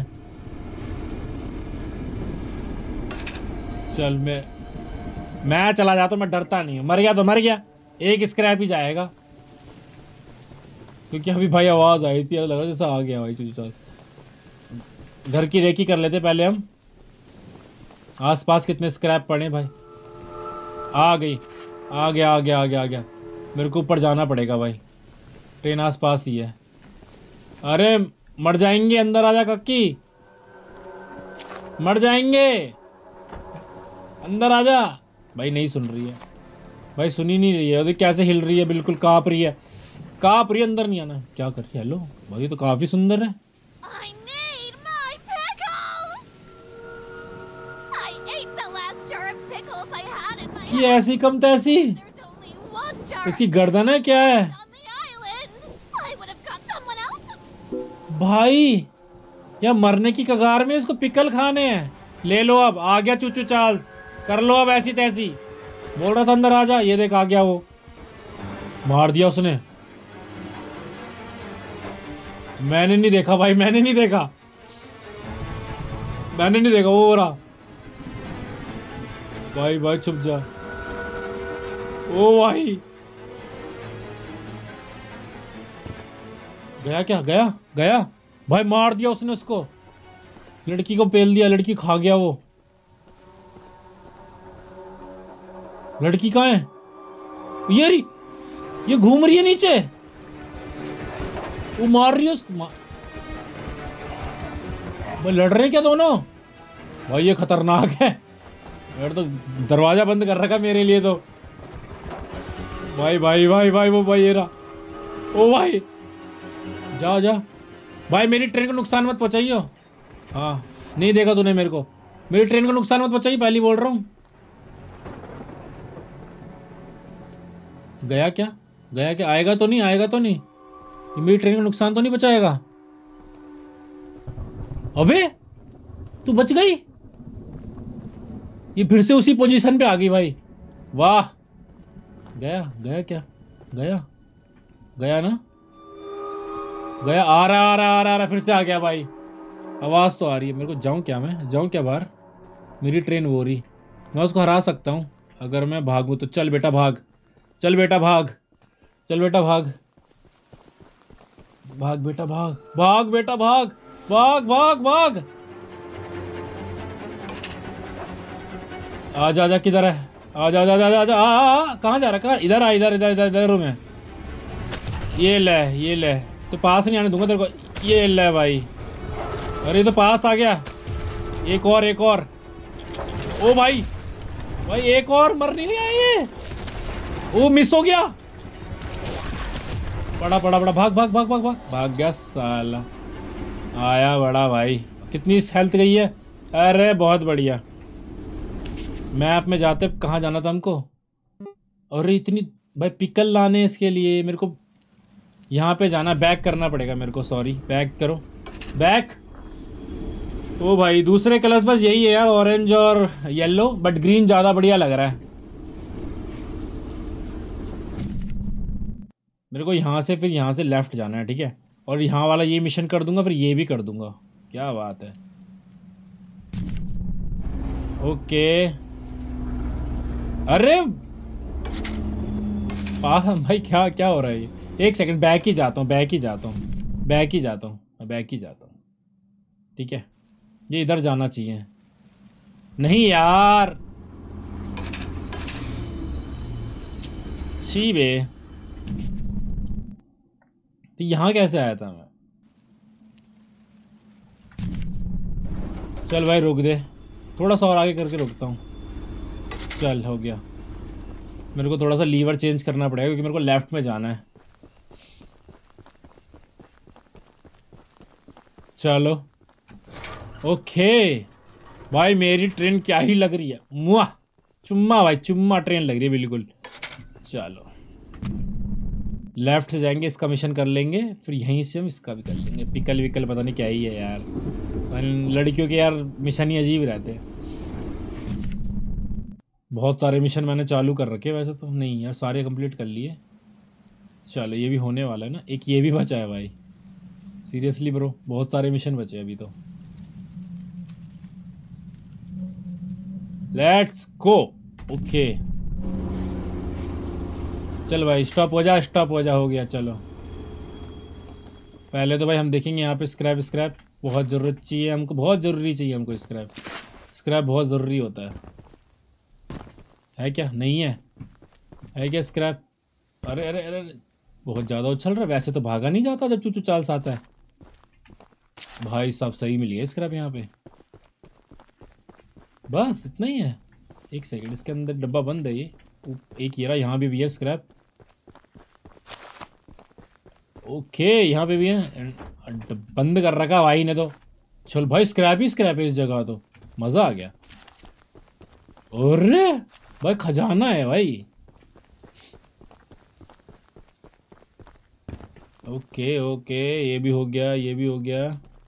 चल मैं चला जाता हूँ, मैं डरता नहीं हूँ। मर गया तो मर गया, एक स्क्रैप ही जाएगा। क्योंकि अभी भाई आवाज आई थी, लगा जैसा आ गया भाई। चल घर की रेकी कर लेते पहले हम। आसपास कितने स्क्रैप पड़े भाई। आ गया। मेरे को ऊपर जाना पड़ेगा भाई, ट्रेन आसपास ही है। अरे मर जाएंगे, अंदर आजा कक्की, मर जाएंगे, अंदर आजा। भाई नहीं सुन रही है भाई, सुनी नहीं रही है। कैसे हिल रही है, बिल्कुल कांप रही है, अंदर नहीं आना। क्या कर रही है? हेलो भाई, तो काफी सुंदर है। इसकी ऐसी कम तैसी, इसकी गर्दन है क्या है भाई? या मरने की कगार में, इसको पिकल खाने हैं। ले लो अब, आ गया चूचू चार्ल्स, कर लो अब ऐसी तैसी। बोल रहा था अंदर आ जा, ये देख आ गया वो। मार दिया उसने। मैंने नहीं देखा भाई, मैंने नहीं देखा वो हो रहा। भाई छुप जा। ओ भाई गया क्या? गया भाई, मार दिया उसने उसको। लड़की को पेल दिया, लड़की खा गया वो। लड़की कहाँ है? ये घूम रही है नीचे, वो मार रही है उसको। भाई लड़ रहे हैं क्या दोनों? भाई ये खतरनाक है यार। तो दरवाजा बंद कर रखा मेरे लिए तो। भाई वो भाई ये रहा। ओ भाई जा भाई, मेरी ट्रेन को नुकसान मत पहुंचाइयो। हाँ नहीं देखा तूने मेरे को, मेरी ट्रेन को नुकसान मत पहुंचाइए, पहले बोल रहा हूँ। गया क्या? आएगा तो नहीं? ये मेरी ट्रेन को नुकसान तो नहीं पहुंचाएगा? अबे तू बच गई। ये फिर से उसी पोजीशन पे आ गई भाई। वाह। गया क्या? गया ना? गया। आ रहा फिर से आ गया भाई। आवाज तो आ रही है मेरे को। जाऊं क्या बाहर? मेरी ट्रेन वो रही, मैं उसको हरा सकता हूँ अगर मैं भागूं तो। चल बेटा भाग। आजा किधर है? आजा। कहाँ जा रहा? इधर रूम है। ये ले तो पास नहीं आने दूंगा तेरे को। ये ले भाई। अरे तो पास आ गया। एक और। ओ भाई एक और मर नहीं आया ये। वो मिस हो गया। बड़ा भाग गया साला। आया बड़ा भाई। कितनी हेल्थ गई है? अरे बहुत बढ़िया। मैप में जाते कहाँ जाना था हमको? अरे इतनी भाई पिकल लाने इसके लिए मेरे को यहाँ पे जाना। बैक करना पड़ेगा मेरे को। सॉरी, बैक करो, बैक। ओ भाई दूसरे कलर्स बस यही है यार, ऑरेंज और येलो, बट ग्रीन ज़्यादा बढ़िया लग रहा है मेरे को। यहाँ से फिर यहाँ से लेफ्ट जाना है, ठीक है? और यहाँ वाला ये मिशन कर दूंगा, फिर ये भी कर दूंगा। क्या बात है। ओके। अरे भाई क्या हो रहा है ये? एक सेकंड, बैक ही जाता हूँ। ठीक है, ये इधर जाना चाहिए। नहीं यार, शीबे तो यहाँ कैसे आया था मैं? चल भाई रुक दे, थोड़ा सा और आगे करके रुकता हूँ। चल हो गया। मेरे को थोड़ा सा लीवर चेंज करना पड़ेगा क्योंकि मेरे को लेफ्ट में जाना है। चलो ओके भाई, मेरी ट्रेन क्या ही लग रही है, मुआ चुम्मा भाई, चुम्मा ट्रेन लग रही है बिल्कुल। चलो लेफ्ट से जाएंगे, इसका मिशन कर लेंगे, फिर यहीं से हम इसका भी कर लेंगे। पिकल विकल पता नहीं क्या ही है यार, लड़कियों के यार मिशन ही अजीब रहते हैं। बहुत सारे मिशन मैंने चालू कर रखे वैसे तो, नहीं यार सारे कंप्लीट कर लिए। चलो ये भी होने वाला है ना, एक ये भी बचा है भाई। सीरियसली ब्रो, बहुत सारे मिशन बचे अभी तो। Let's go. ओके चल भाई, स्टॉप हो जा, स्टॉप हो जा, हो गया। चलो पहले तो भाई हम देखेंगे यहाँ पे स्क्रैप, स्क्रैप बहुत ज़रूरत चाहिए हमको, बहुत ज़रूरी चाहिए हमको स्क्रैप, स्क्रैप बहुत ज़रूरी होता है क्या? नहीं है क्या स्क्रैप? अरे अरे अरे बहुत ज़्यादा उछल रहा है, वैसे तो भागा नहीं जाता जब चूचू चाल से आता है। भाई साहब सही मिली है स्क्रैप यहाँ पे, बस इतना ही है। एक सेकंड, इसके अंदर डब्बा बंद है ये, एक ये रहा, यहाँ भी है स्क्रैप। ओके यहाँ पे भी है, बंद कर रखा भाई ने तो। चल भाई स्क्रैप ही स्क्रैप है इस जगह, तो मज़ा आ गया। अरे भाई खजाना है भाई। ओके ओके ये भी हो गया, ये भी हो गया।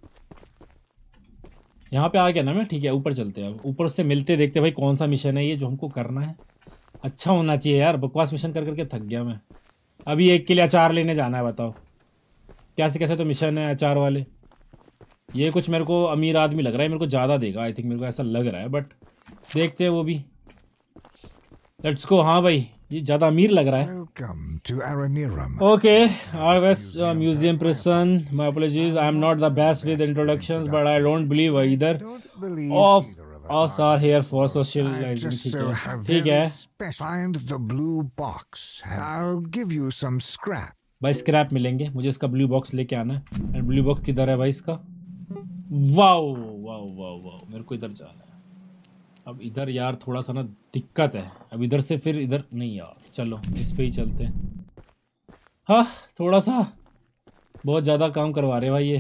यहाँ पे आ गया ना मैं, ठीक है ऊपर चलते हैं। अब ऊपर से मिलते देखते भाई कौन सा मिशन है ये जो हमको करना है। अच्छा होना चाहिए यार, बकवास मिशन कर करके थक गया मैं। अभी एक के लिए अचार लेने जाना है, बताओ कैसे कैसे तो मिशन है अचार वाले। ये कुछ मेरे को अमीर आदमी लग रहा है, मेरे को ज़्यादा देगा आई थिंक, मेरे को ऐसा लग रहा है, बट देखते हैं वो भी। Let's go. हाँ भाई ये ज़्यादा अमीर लग रहा है। Okay RS museum prison, my apologies, I am not the best with introductions but I don't believe either of us are here for socializing। ठीक है find the blue box and I'll give you some scrap। भाई scrap मिलेंगे, मुझे इसका blue box लेके आना है। And blue box किधर है भाई इसका? वाओ वाओ वाओ वाओ, मेरे को इधर जाना है। अब इधर यार थोड़ा सा ना दिक्कत है, अब इधर से फिर इधर नहीं यार, चलो इस पे ही चलते हैं। हाँ थोड़ा सा बहुत ज़्यादा काम करवा रहे भाई ये।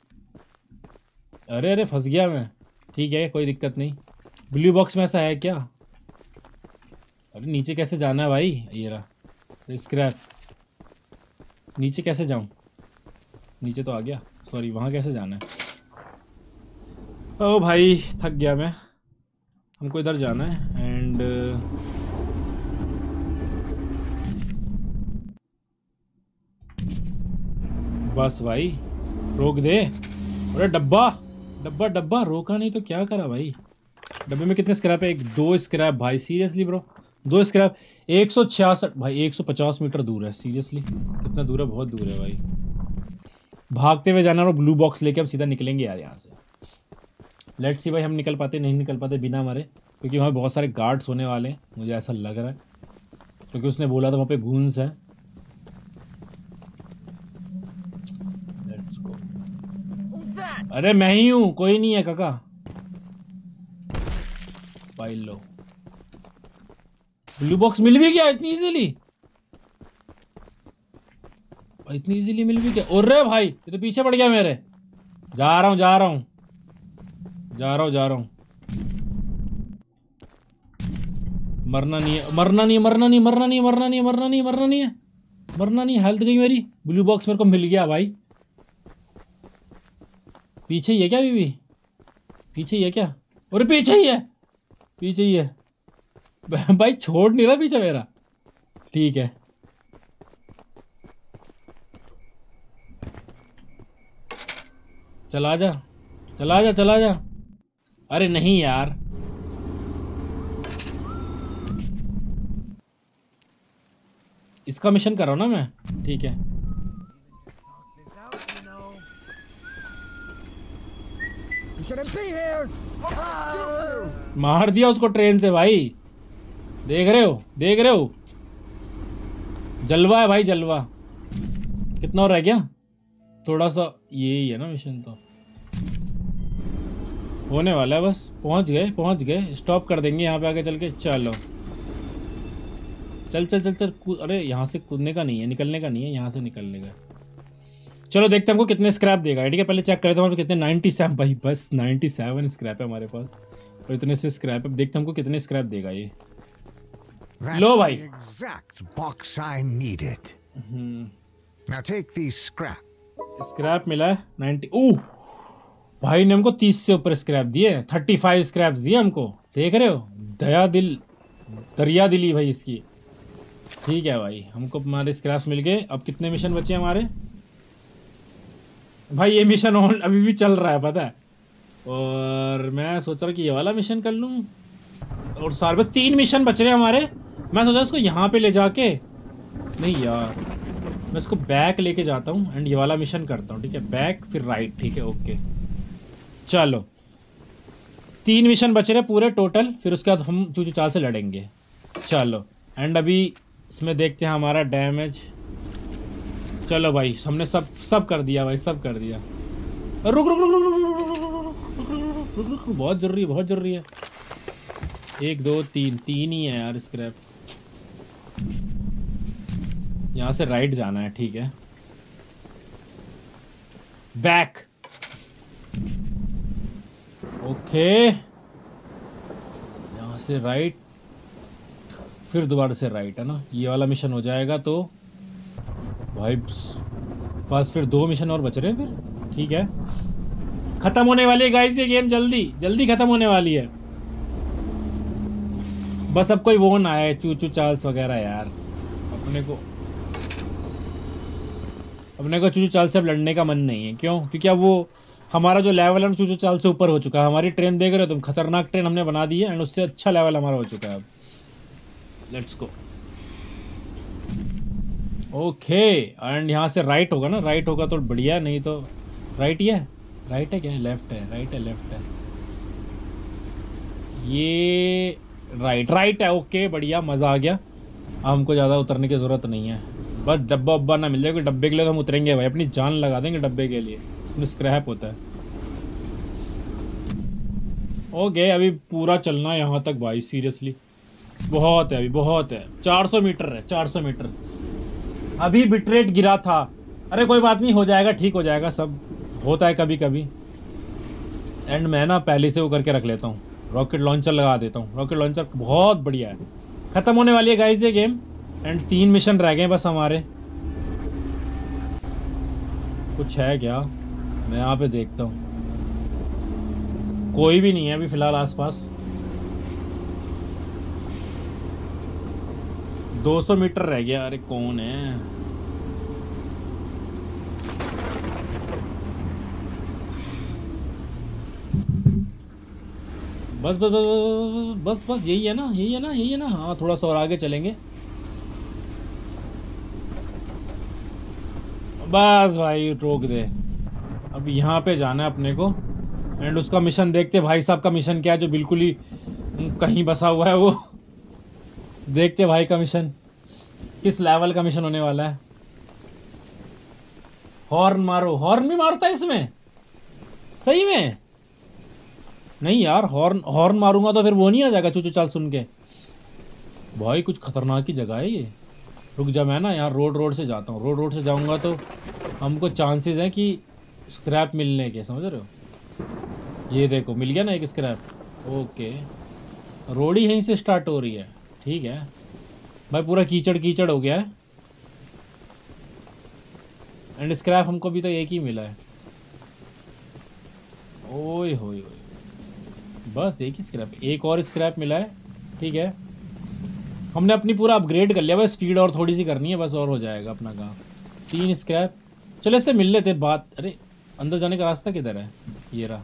अरे अरे फंस गया मैं, ठीक है कोई दिक्कत नहीं। ब्लू बॉक्स में ऐसा है क्या? अरे नीचे कैसे जाना है भाई? ये रहा स्क्रैप, नीचे कैसे जाऊं? नीचे तो आ गया, सॉरी वहाँ कैसे जाना है? ओ भाई थक गया मैं, हमको इधर जाना है। एंड बस भाई रोक दे। अरे डब्बा डब्बा डब्बा रोका नहीं तो क्या करा भाई? डब्बे में कितने स्क्रैप है? एक दो स्क्रैप भाई, सीरियसली ब्रो दो स्क्रैप। 166 भाई, 150 मीटर दूर है। सीरियसली कितना दूर है? बहुत दूर है भाई। भागते हुए जाना और ब्लू बॉक्स लेके अब सीधा निकलेंगे यार यहाँ से। लेट्स सी भाई हम निकल पाते नहीं निकल पाते बिना मरे, क्योंकि वहाँ बहुत सारे गार्ड्स होने वाले हैं, मुझे ऐसा लग रहा है, क्योंकि उसने बोला था वहाँ पे गूंस है। Let's go. अरे मैं ही हूँ, कोई नहीं है काका। फाइल लो, ब्लू बॉक्स मिल भी गया इतनी इजीली, इतनी इजीली मिल भी गया। अरे भाई ये तो पीछे पड़ गया मेरे। जा रहा हूँ जा रहा हूँ जा रहा हूँ जा रहा हूँ। मरना नहीं है, मरना नहीं है, मरना नहीं, मरना नहीं, मरना नहीं, मरना नहीं, मरना नहीं है, मरना नहीं। हेल्थ गई मेरी। ब्लू बॉक्स मेरे को मिल गया भाई। पीछे ही है क्या? बीबी पीछे ही है क्या? अरे पीछे ही है, पीछे ही है भाई, छोड़ नहीं रहा पीछे मेरा। ठीक है चला जा चला जा चला जा। अरे नहीं यार, इसका मिशन कर रहा हूं ना मैं। ठीक है मार दिया उसको ट्रेन से भाई। देख रहे हो देख रहे हो, जलवा है भाई जलवा। कितना और रह गया? थोड़ा सा, यही है ना मिशन तो। होने वाला है बस, पहुंच गए, स्टॉप कर देंगे यहाँ पे आगे चल के। चलो चल चल चल चल अरे यहाँ से कूदने का नहीं है, निकलने का नहीं है, यहाँ से निकलने का। चलो देखते हैं हमको कितने स्क्रैप देगा। ठीक है पहले चेक करें तो हमारे कितने 97 भाई, बस 97 स्क्रैप है हमारे पास, और इतने से स्क्रैप है। देखते हैं हमको कितने स्क्रैप देगा ये। लो भाई exact box I needed. Now take these scrap. Scrap मिला है 90। ओह भाई ने हमको 30 से ऊपर स्क्रैप दिए, 35 स्क्रैप दिए हमको, देख रहे हो, दरिया दिली भाई इसकी। ठीक है भाई, हमको हमारे स्क्रैप्स मिल गए। अब कितने मिशन बचे हमारे भाई? ये मिशन ऑन अभी भी चल रहा है पता है, और मैं सोच रहा कि ये वाला मिशन कर लूँ, और सारे में 3 मिशन बच रहे हैं हमारे। मैं सोचा इसको यहाँ पे ले जाके, नहीं यार मैं इसको बैक लेके जाता हूँ एंड ये वाला मिशन करता हूँ। ठीक है बैक फिर राइट, ठीक है ओके। चलो 3 मिशन बच रहे पूरे टोटल, फिर उसके बाद हम चूचू चाल से लड़ेंगे। चलो एंड अभी इसमें देखते हैं हमारा डैमेज। चलो भाई हमने सब कर दिया भाई, सब कर दिया। रुक रुक रुक रुक रुक रुक रुक, बहुत जरूरी है। 1 2 3 ही है यार स्क्रैप। यहाँ से राइट जाना है, ठीक है बैक ओके, यहाँ से राइट फिर दोबारा से राइट है ना, ये वाला मिशन हो जाएगा तो भाई बस फिर 2 मिशन और बच रहे हैं फिर। ठीक है खत्म होने वाली है गाइस ये गेम, जल्दी खत्म होने वाली है। बस अब कोई वो ना आए चूचू चार्ल्स वगैरह यार, अपने को चूचू चार्ल्स से अब लड़ने का मन नहीं है। क्यों? क्योंकि अब वो हमारा जो लेवल है चूचू चार्ल्स से ऊपर हो चुका है। हमारी ट्रेन देख रहे हो तुम, खतरनाक ट्रेन हमने बना दी है एंड उससे अच्छा लेवल हमारा हो चुका है अब। लेट्स गो ओके एंड यहाँ से राइट होगा ना, राइट होगा तो बढ़िया, नहीं तो राइट ही है, राइट है क्या लेफ्ट है, राइट है लेफ्ट है, ये राइट है ओके बढ़िया, मज़ा आ गया। हमको ज़्यादा उतरने की ज़रूरत नहीं है, बस डब्बा उब्बा ना मिल जाएगा। डब्बे के लिए तो हम उतरेंगे भाई, अपनी जान लगा देंगे डब्बे के लिए, उसमें स्क्रैप होता है। ओके अभी पूरा चलना है यहाँ तक भाई, सीरियसली बहुत है, अभी बहुत है। 400 मीटर है, 400 मीटर। अभी बिटरेट गिरा था, अरे कोई बात नहीं, हो जाएगा, ठीक हो जाएगा, सब होता है कभी कभी। एंड मैं ना पहले से वो करके रख लेता हूँ, रॉकेट लॉन्चर लगा देता हूँ। रॉकेट लॉन्चर बहुत बढ़िया है। ख़त्म होने वाली है गाइस ये गेम एंड 3 मिशन रह गए बस हमारे। कुछ है क्या? मैं यहाँ पे देखता हूँ, कोई भी नहीं है अभी फ़िलहाल आसपास। 200 मीटर रह गया। अरे कौन है? बस बस बस बस बस यही है ना, यही है ना, यही है ना। हाँ थोड़ा सा और आगे चलेंगे बस भाई, रोक दे। अब यहाँ पे जाना है अपने को एंड उसका मिशन देखते भाई साहब का मिशन क्या है, जो बिल्कुल ही कहीं बसा हुआ है वो। देखते भाई का मिशन किस लेवल का मिशन होने वाला है। हॉर्न मारो, हॉर्न भी मारता है इसमें सही में? नहीं यार, हॉर्न मारूंगा तो फिर वो नहीं आ जाएगा चूचू चाल सुन के। भाई कुछ खतरनाक की जगह है ये। रुक जा, मैं ना यहाँ रोड से जाता हूँ। रोड से जाऊंगा तो हमको चांसेस हैं कि स्क्रैप मिलने के, समझ रहे हो? ये देखो मिल गया ना एक स्क्रैप। ओके रोड ही यहीं से स्टार्ट हो रही है, ठीक है भाई। पूरा कीचड़ हो गया है एंड स्क्रैप हमको अभी तक एक ही मिला है। ओए होए बस एक ही स्क्रैप, एक और स्क्रैप मिला है, ठीक है। हमने अपनी पूरा अपग्रेड कर लिया, बस स्पीड और थोड़ी सी करनी है बस, और हो जाएगा अपना काम। 3 स्क्रैप, चलो इससे मिल लेते बात। अरे अंदर जाने का रास्ता किधर है? ये रहा।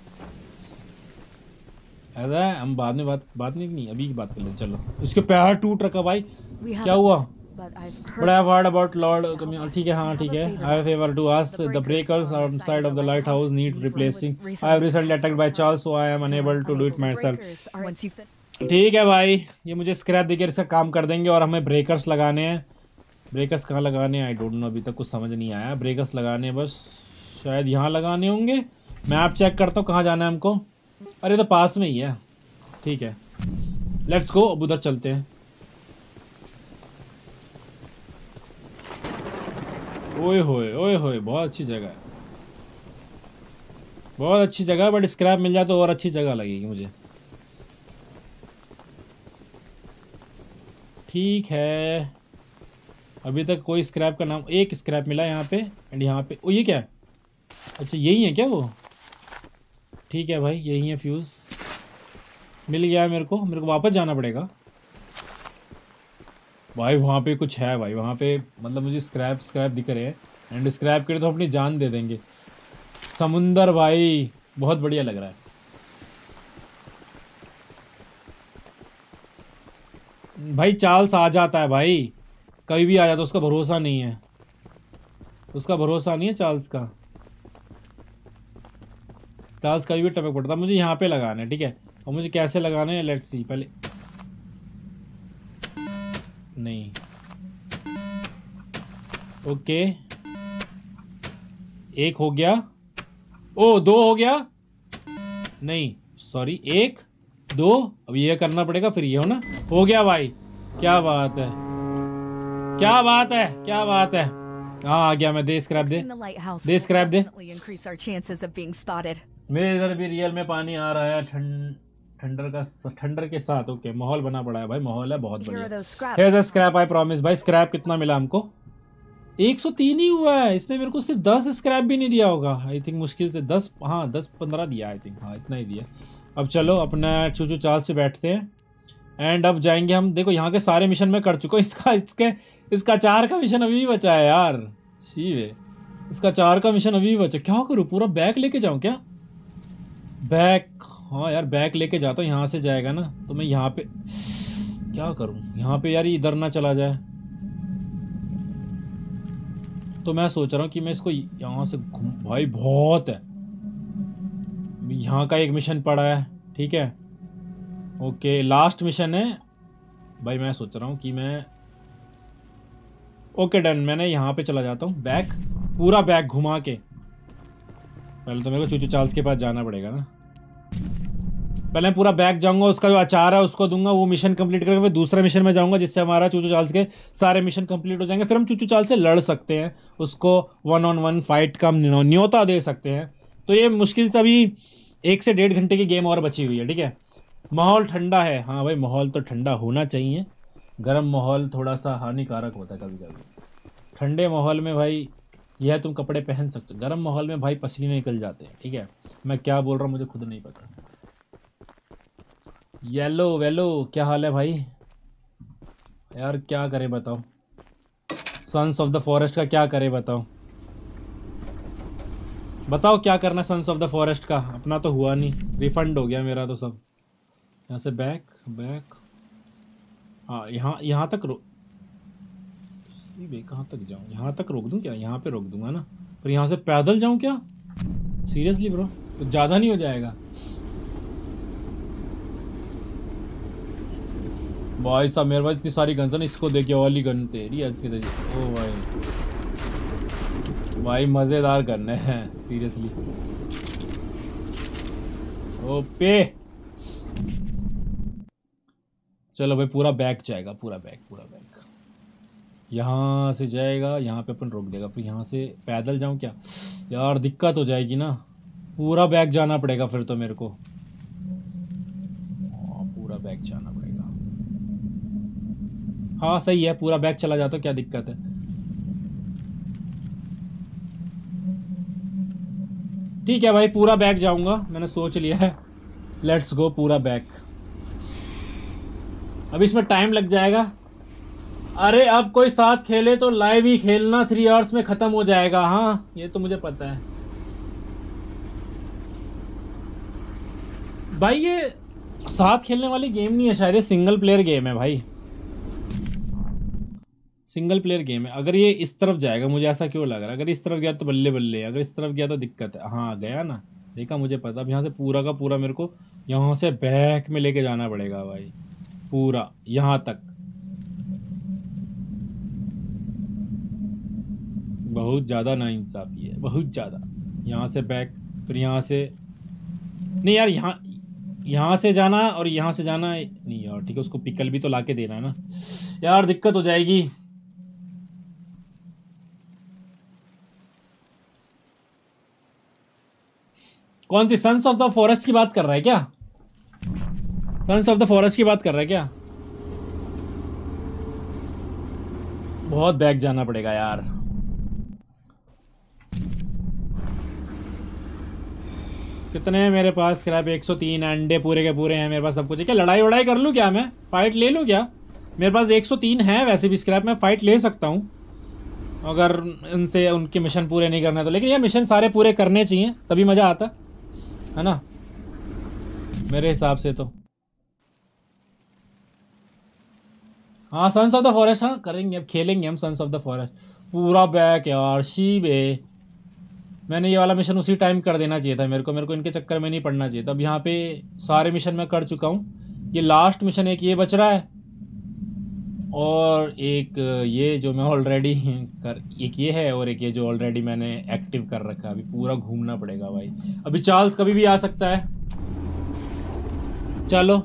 ऐसा है हम बाद में बात नहीं अभी की बात कर लेते। चलो इसके पैर टूट रखा भाई, क्या हुआ? But I have heard about Lord, ठीक है हाँ ठीक है। I have favor to ask, the breakers outside of the lighthouse need replacing. I have recently attacked by Charles, so I am unable to do it myself. ठीक है भाई, ये मुझे स्क्रैप देकर इसका काम कर देंगे और हमें ब्रेकर्स लगाने हैं। ब्रेकर्स कहाँ लगाने हैं आई डोंट नो, अभी तक कुछ समझ नहीं आया। ब्रेकर्स लगाने हैं बस, शायद यहाँ लगाने होंगे। मैप चेक करता हूँ कहाँ जाना है हमको। अरे तो पास में ही है, ठीक है लेट्स गो, अब उधर चलते हैं। ओए होए बहुत अच्छी जगह है, बहुत अच्छी जगह है, बट स्क्रैप मिल जाए तो और अच्छी जगह लगेगी मुझे। ठीक है, अभी तक कोई स्क्रैप का नाम, एक स्क्रैप मिला यहाँ पे, एंड यहाँ पे ओ ये क्या है? अच्छा यही है क्या वो? ठीक है भाई यही है फ्यूज़, मिल गया मेरे को वापस जाना पड़ेगा भाई। वहाँ पे कुछ है भाई, वहाँ पे मतलब मुझे स्क्रैप दिख रहे हैं, एंड स्क्रैप के लिए तो अपनी जान दे देंगे। समुंदर भाई बहुत बढ़िया लग रहा है भाई। चार्ल्स आ जाता है भाई, कभी भी आ जाता है, उसका भरोसा नहीं है, चार्ल्स का। चार्ल्स कभी भी टपक पड़ता है। मुझे यहाँ पे लगाना है, ठीक है, और मुझे कैसे लगाने हैं लेट्स सी। पहले नहीं, ओके एक हो गया, ओ दो हो गया, नहीं सॉरी 1 2, अब ये करना पड़ेगा, फिर ये हो ना, हो गया भाई। क्या बात है, क्या बात है, क्या बात है। हाँ आ गया मैं, दे स्क्रैप दे स्क्रैप दे। मेरे इधर भी रियल में पानी आ रहा है, ठंडर के साथ। ओके माहौल बना पड़ा है भाई, माहौल है बहुत बढ़िया। Here scrap I promise. भाई स्क्रैप कितना मिला हमको? 103 ही हुआ है, इसने मेरे को सिर्फ 10 स्क्रैप भी नहीं दिया होगा आई थिंक, मुश्किल से 10, हाँ 10-15 दिया आई थिंक, हाँ इतना ही दिया। अब चलो अपना चूचू चार्ल्स पे बैठते हैं, एंड अब जाएंगे हम। देखो यहाँ के सारे मिशन मैं कर चुका हूँ, इसका 4 का मिशन अभी भी बचा है यार, शीव है इसका 4 का मिशन अभी भी बचा। क्या करूँ, पूरा बैग लेके जाऊँ क्या? बैग, हाँ यार बैग लेके जाता हूँ, यहाँ से जाएगा ना, तो मैं यहाँ पे क्या करूँ, यहाँ पे यार इधर ना चला जाए, तो मैं सोच रहा हूँ कि मैं इसको यहाँ से घूम। भाई बहुत है, यहाँ का एक मिशन पड़ा है, ठीक है ओके लास्ट मिशन है भाई। मैं सोच रहा हूँ कि मैं ओके डन, मैंने यहाँ पे चला जाता हूँ, बैग पूरा बैग घुमा के। पहले तो मेरे को चूचू चार्ल्स के पास जाना पड़ेगा ना, पहले मैं पूरा बैग जाऊंगा, उसका जो अचार है उसको दूंगा, वो मिशन कंप्लीट करके फिर दूसरे मिशन में जाऊंगा, जिससे हमारा चूचू चार्ल्स के सारे मिशन कंप्लीट हो जाएंगे। फिर हम चूचू चार्ल्स से लड़ सकते हैं, उसको 1-on-1 फाइट का न्योता दे सकते हैं। तो ये मुश्किल से अभी 1 से 1.5 घंटे की गेम और बची हुई है, ठीक है। माहौल ठंडा है, हाँ भाई माहौल तो ठंडा होना चाहिए, गर्म माहौल थोड़ा सा हानिकारक होता है कभी कभी। ठंडे माहौल में भाई यह तुम कपड़े पहन सकते हो, गर्म माहौल में भाई पसीने निकल जाते हैं, ठीक है। मैं क्या बोल रहा हूँ मुझे खुद नहीं पता। येलो वेलो क्या हाल है भाई यार, क्या करे बताओ, सन्स ऑफ द फॉरेस्ट का क्या करे बताओ, बताओ क्या करना है सन्स ऑफ द फॉरेस्ट का। अपना तो हुआ नहीं, रिफंड हो गया मेरा तो सब। यहाँ से बैक, हाँ यहाँ तक रोक, कहाँ तक जाऊँ, यहाँ तक रोक दूँ क्या? यहाँ पे रोक दूंगा ना, पर यहाँ से पैदल जाऊँ क्या? सीरियसली ब्रो, तो ज़्यादा नहीं हो जाएगा? भाई साहब मेरे पास इतनी सारी गन्स है ना, इसको देखिए वाली गन तेरी अच्छी तरीके। ओ भाई मज़ेदार गन है सीरियसली। ओपे चलो भाई पूरा बैग जाएगा, पूरा बैग यहाँ से जाएगा, यहाँ पे अपन रोक देगा, फिर यहाँ से पैदल जाऊँ क्या यार? दिक्कत हो जाएगी ना, पूरा बैग जाना पड़ेगा फिर तो मेरे को, पूरा बैग जाना पड़ेगा। हाँ सही है, पूरा बैग चला जाता, क्या दिक्कत है? ठीक है भाई पूरा बैग जाऊंगा, मैंने सोच लिया है। लेट्स गो पूरा बैग। अब इसमें टाइम लग जाएगा। अरे अब कोई साथ खेले तो लाइव ही खेलना, 3 आवर्स में खत्म हो जाएगा। हाँ ये तो मुझे पता है भाई, ये साथ खेलने वाली गेम नहीं है शायद, ये सिंगल प्लेयर गेम है भाई, सिंगल प्लेयर गेम है। अगर ये इस तरफ जाएगा, मुझे ऐसा क्यों लग रहा है, अगर इस तरफ गया तो बल्ले बल्ले, अगर इस तरफ गया तो दिक्कत है। हाँ गया ना, देखा मुझे पता। अब यहाँ से पूरा का पूरा मेरे को यहाँ से बैक में लेके जाना पड़ेगा भाई, पूरा यहाँ तक। बहुत ज़्यादा नाइंसाफ़ी है, बहुत ज़्यादा। यहाँ से बैक, फिर यहाँ से नहीं यार, यहाँ यहाँ से जाना और यहाँ से जाना नहीं यार, ठीक है। उसको पिकल भी तो लाके देना है ना यार, दिक्कत हो जाएगी। कौन सी सन्स ऑफ द फॉरेस्ट की बात कर रहा है क्या? सन्स ऑफ द फॉरेस्ट की बात कर रहा है क्या? बहुत बैक जाना पड़ेगा यार। कितने हैं मेरे पास स्क्रैप? 103 अंडे पूरे के पूरे हैं मेरे पास, सब कुछ है। क्या लड़ाई वड़ाई कर लूँ क्या? मैं फाइट ले लूँ क्या? मेरे पास 103 है वैसे भी स्क्रैप, मैं फाइट ले सकता हूँ अगर उनसे उनके मिशन पूरे नहीं करना तो। लेकिन ये मिशन सारे पूरे करने चाहिए तभी मज़ा आता है ना, मेरे हिसाब से तो। हाँ सन्स ऑफ द फॉरेस्ट, हाँ करेंगे, अब खेलेंगे हम सन्स ऑफ द फॉरेस्ट। पूरा बैक यार शीबे। मैंने ये वाला मिशन उसी टाइम कर देना चाहिए था मेरे को इनके चक्कर में नहीं पड़ना चाहिए था। अब यहाँ पे सारे मिशन मैं कर चुका हूँ। ये लास्ट मिशन एक ये बच रहा है और एक ये जो मैं ऑलरेडी एक ये है और एक ये जो ऑलरेडी मैंने एक्टिव कर रखा है। अभी पूरा घूमना पड़ेगा भाई। अभी चार्ल्स कभी भी आ सकता है। चलो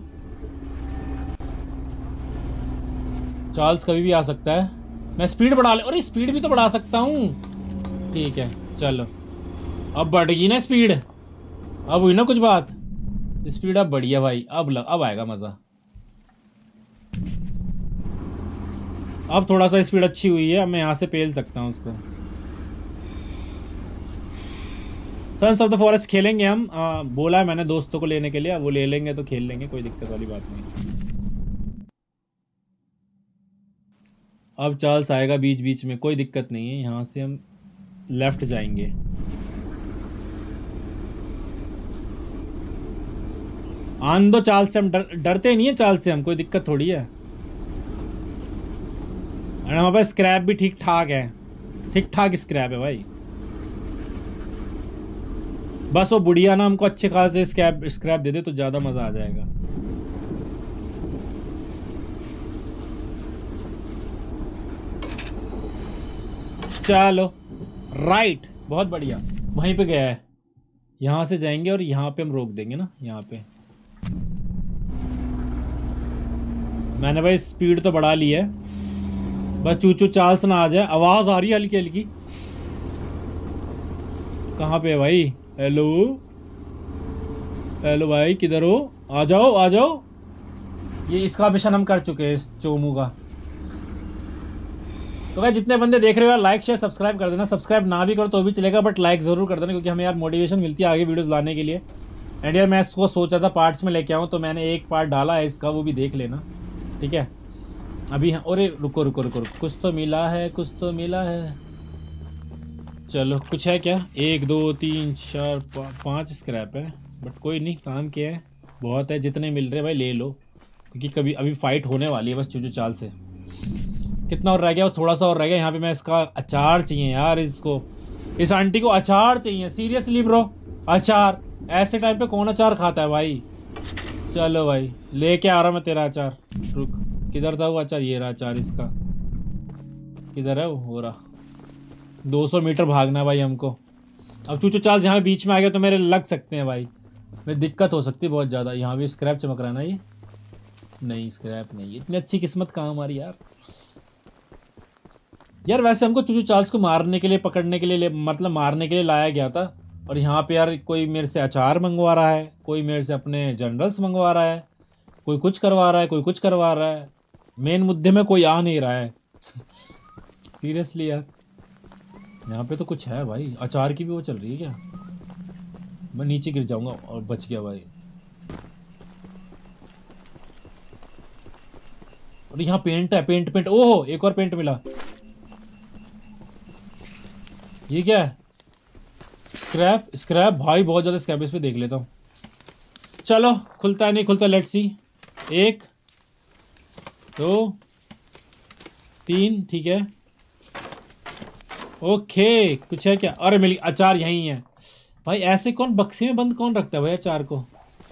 चार्ल्स कभी भी आ सकता है। मैं स्पीड बढ़ा ले, और स्पीड भी तो बढ़ा सकता हूँ। ठीक है चलो, अब बढ़ गई ना स्पीड, अब हुई ना कुछ बात। स्पीड अब बढ़ी है भाई, अब आएगा मज़ा। अब थोड़ा सा स्पीड अच्छी हुई है, अब मैं यहाँ से पेल सकता हूँ उसको। सन्स ऑफ द फॉरेस्ट खेलेंगे हम। बोला है मैंने दोस्तों को लेने के लिए, वो ले लेंगे तो खेल लेंगे, कोई दिक्कत वाली बात नहीं। अब चार्ल्स आएगा बीच बीच में, कोई दिक्कत नहीं है। यहाँ से हम लेफ्ट जाएंगे। आन दो चार्ल्स से, हम डरते नहीं है चार्ल्स से हम, कोई दिक्कत थोड़ी है। और हमारे पास स्क्रैप भी ठीक ठाक है, ठीक ठाक स्क्रैप है भाई। बस वो बुढ़िया ना हमको अच्छे खासे स्क्रैप दे दे तो ज़्यादा मज़ा आ जाएगा। चलो राइट, बहुत बढ़िया, वहीं पे गया है। यहाँ से जाएंगे और यहाँ पे हम रोक देंगे ना। यहाँ पे मैंने भाई स्पीड तो बढ़ा ली है, बस चूचू चार्ल्स ना आ जाए। आवाज़ आ रही है हल्की हल्की। कहाँ पे है भाई? हेलो हेलो भाई किधर हो? आ जाओ आ जाओ। ये इसका मिशन हम कर चुके हैं, इस चोमू का। तो भाई जितने बंदे देख रहे हो यार, लाइक शेयर सब्सक्राइब कर देना। सब्सक्राइब ना भी करो तो भी चलेगा, बट लाइक ज़रूर कर देना, क्योंकि हमें यार मोटिवेशन मिलती है आगे वीडियोस लाने के लिए। एंड यार मैं इसको सोचा था पार्ट्स में लेके आऊँ, तो मैंने एक पार्ट डाला है इसका, वो भी देख लेना ठीक है। अभी अरे रुको रुको रुको रुको, कुछ तो मिला है, कुछ तो मिला है। चलो कुछ है क्या? 1 2 3 4 5 स्क्रैप है, बट कोई नहीं, काम किया है, बहुत है। जितने मिल रहे भाई ले लो, क्योंकि कभी अभी फाइट होने वाली है बस चूचू चाल से। कितना और रह गया? थोड़ा सा और रह गया। यहाँ पे मैं इसका अचार चाहिए यार, इसको, इस आंटी को अचार चाहिए सीरियसली ब्रो। अचार ऐसे टाइम पे कौन अचार खाता है भाई? चलो भाई लेके आ रहा मैं तेरा अचार। रुक, किधर था वो अचार? ये रहा अचार इसका। किधर है वो? हो रहा। 200 मीटर भागना है भाई हमको। अब चूचू चार्ल्स यहाँ बीच में आ गया तो मेरे लग सकते हैं भाई, मेरी दिक्कत हो सकती है बहुत ज़्यादा। यहाँ भी स्क्रैप चमक रहा है ना? ये नहीं स्क्रैप नहीं, इतनी अच्छी किस्मत कहाँ हमारी यार। यार वैसे हमको चूचू चार्ल्स को मारने के लिए, पकड़ने के लिए, मतलब मारने के लिए लाया गया था। और यहाँ पे यार कोई मेरे से अचार मंगवा रहा है, कोई मेरे से अपने जनरल्स मंगवा रहा है, कोई कुछ करवा रहा है, कोई कुछ करवा रहा है। मेन मुद्दे में कोई आ नहीं रहा है सीरियसली यार। यहाँ पे तो कुछ है भाई। अचार की भी वो चल रही है क्या? मैं नीचे गिर जाऊंगा और बच गया भाई। और यहाँ पेंट है, पेंट पेंट। ओहो एक और पेंट मिला। ये क्या है? स्क्रैप स्क्रैप भाई, बहुत ज़्यादा स्क्रैप। इस पे देख लेता हूँ। चलो खुलता है नहीं खुलता, लेट्स सी। 1 2 3 ठीक है ओके। कुछ है क्या? अरे मिल, अचार यहीं है भाई। ऐसे कौन बक्से में बंद कौन रखता है भाई अचार को?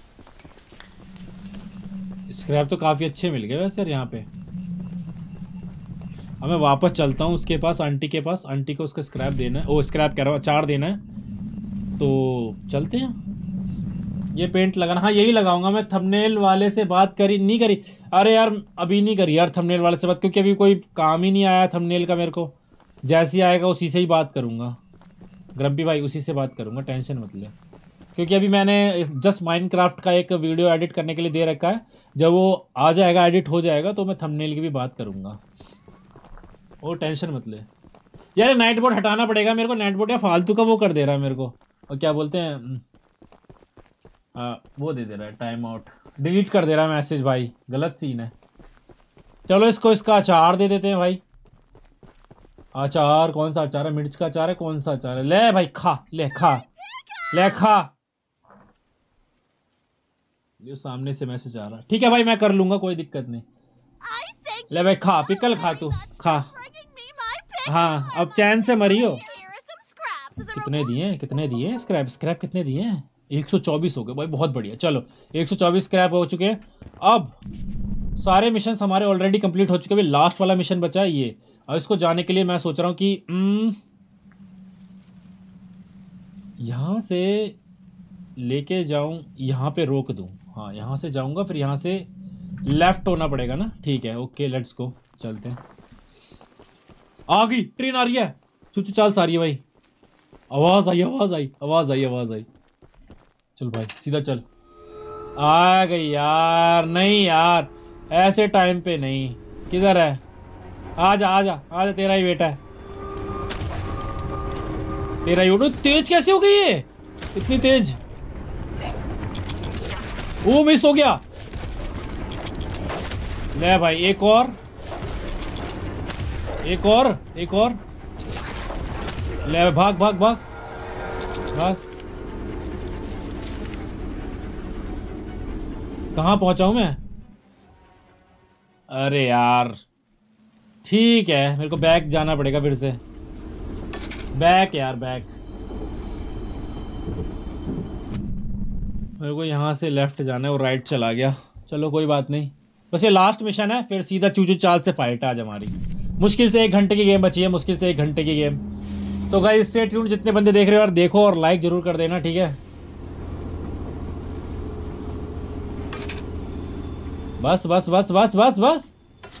स्क्रैप तो काफ़ी अच्छे मिल गए वैसे यार यहाँ पे। अब मैं वापस चलता हूँ उसके पास, आंटी के पास। आंटी को उसका स्क्रैप देना है। ओ स्क्रैप कह रहा हूँ, अचार देना है। तो चलते हैं। ये पेंट लगाना, हाँ यही लगाऊंगा मैं। थंबनेल वाले से बात करी नहीं करी? अरे यार अभी नहीं करी यार थंबनेल वाले से बात, क्योंकि अभी कोई काम ही नहीं आया थंबनेल का मेरे को। जैसे ही आएगा उसी से ही बात करूंगा ग्रम्पी भाई, उसी से बात करूंगा, टेंशन मत ले। क्योंकि अभी मैंने जस्ट माइनक्राफ्ट का एक वीडियो एडिट करने के लिए दे रखा है, जब वो आ जाएगा एडिट हो जाएगा तो मैं थंबनेल की भी बात करूंगा, वो टेंशन मत ले। यार नाइट बोर्ड हटाना पड़ेगा मेरे को, नाइट बोर्ड या फालतू का वो कर दे रहा है मेरे को, और क्या बोलते हैं वो दे दे रहा है टाइम आउट, डिलीट कर दे रहा है मैसेज भाई, गलत सीन है। चलो इसको इसका अचार दे देते हैं भाई। अचार कौन सा अचार है? मिर्च का अचार है? कौन सा अचार है? ले भाई खा, ले खा, ले खा। ये सामने से मैसेज आ रहा है, ठीक है भाई मैं कर लूंगा, कोई दिक्कत नहीं। ले भाई खा, पिकल खा, तू खा। हाँ अब चैन से मरी हो। कितने दिए, कितने दिए स्क्रैप? स्क्रैप कितने दिए हैं? 124 हो गए भाई, बहुत बढ़िया। चलो 124 स्क्रैप हो चुके हैं। अब सारे मिशन हमारे ऑलरेडी कंप्लीट हो चुके हैं, लास्ट वाला मिशन बचा है ये। और इसको जाने के लिए मैं सोच रहा हूँ कि यहाँ से लेके जाऊँ, यहाँ पे रोक दूँ। हाँ यहाँ से जाऊँगा, फिर यहाँ से लेफ्ट होना पड़ेगा ना। ठीक है ओके लेट्स गो, चलते हैं। आ गई ट्रेन, आ रही है, चुचू चाल आ रही है भाई। आवाज आई, आवाज आई, आवाज आई, आवाज आई। चल भाई सीधा चल। आ गई यार, नहीं यार ऐसे टाइम पे नहीं। किधर है? आजा आजा आजा, तेरा ही बेटा है, तेरा ही। उठो, तेज कैसे हो गई है इतनी तेज? वो मिस हो गया। ले भाई एक और, एक और, एक और। ले भाग भाग भाग भाग। कहाँ पहुंचा हूं मैं? अरे यार ठीक है, मेरे को बैक जाना पड़ेगा फिर से। बैक यार बैक। मेरे को यहाँ से लेफ्ट जाना है, वो राइट चला गया। चलो कोई बात नहीं, बस ये लास्ट मिशन है, फिर सीधा चूचू चाल से फाइट आज हमारी। मुश्किल से 1 घंटे की गेम बची है, मुश्किल से 1 घंटे की गेम। तो गाइस स्टे ट्यून्ड, जितने बंदे देख रहे हो यार देखो और लाइक जरूर कर देना, ठीक है? बस बस बस बस बस बस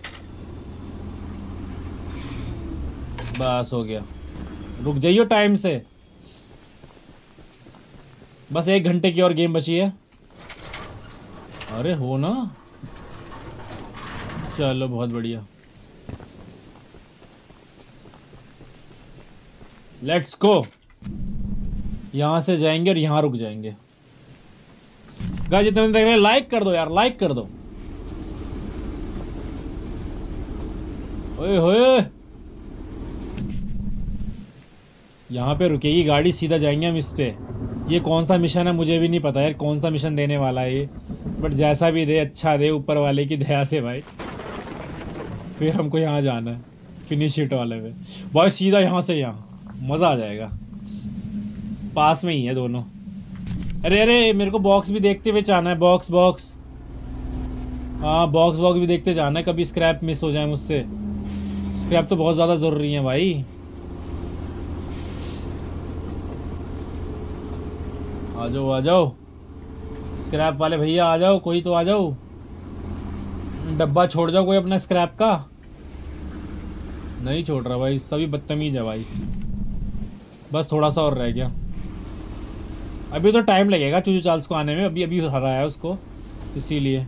बस हो गया। रुक जाइयो टाइम से, बस 1 घंटे की और गेम बची है। अरे हो ना, चलो बहुत बढ़िया। Let's go. यहां से जाएंगे और यहां रुक जाएंगे। गाइस जितने देख रहे हैं लाइक कर दो यार, लाइक कर दो। ओए होए, यहाँ पे रुकेगी गाड़ी, सीधा जाएंगे हम इस पे। ये कौन सा मिशन है मुझे भी नहीं पता यार, कौन सा मिशन देने वाला है ये, बट जैसा भी दे अच्छा दे ऊपर वाले की दया से भाई। फिर हमको यहाँ जाना है फिनिश इट वाले पे भाई, सीधा यहाँ से यहाँ, मज़ा आ जाएगा। पास में ही है दोनों। अरे अरे मेरे को बॉक्स भी देखते हुए जाना है, बॉक्स बॉक्स, हाँ बॉक्स बॉक्स भी देखते जाना है, कभी स्क्रैप मिस हो जाए मुझसे। स्क्रैप तो बहुत ज़्यादा ज़रूरी है भाई। आ जाओ आ जाओ स्क्रैप वाले भैया, आ जाओ, कोई तो आ जाओ। डब्बा छोड़ जाओ कोई अपना स्क्रैप का। नहीं छोड़ रहा भाई, सभी बदतमीज है भाई। बस थोड़ा सा और रह गया, अभी तो टाइम लगेगा चूचू चार्ल्स को आने में, अभी अभी हरा है उसको इसीलिए।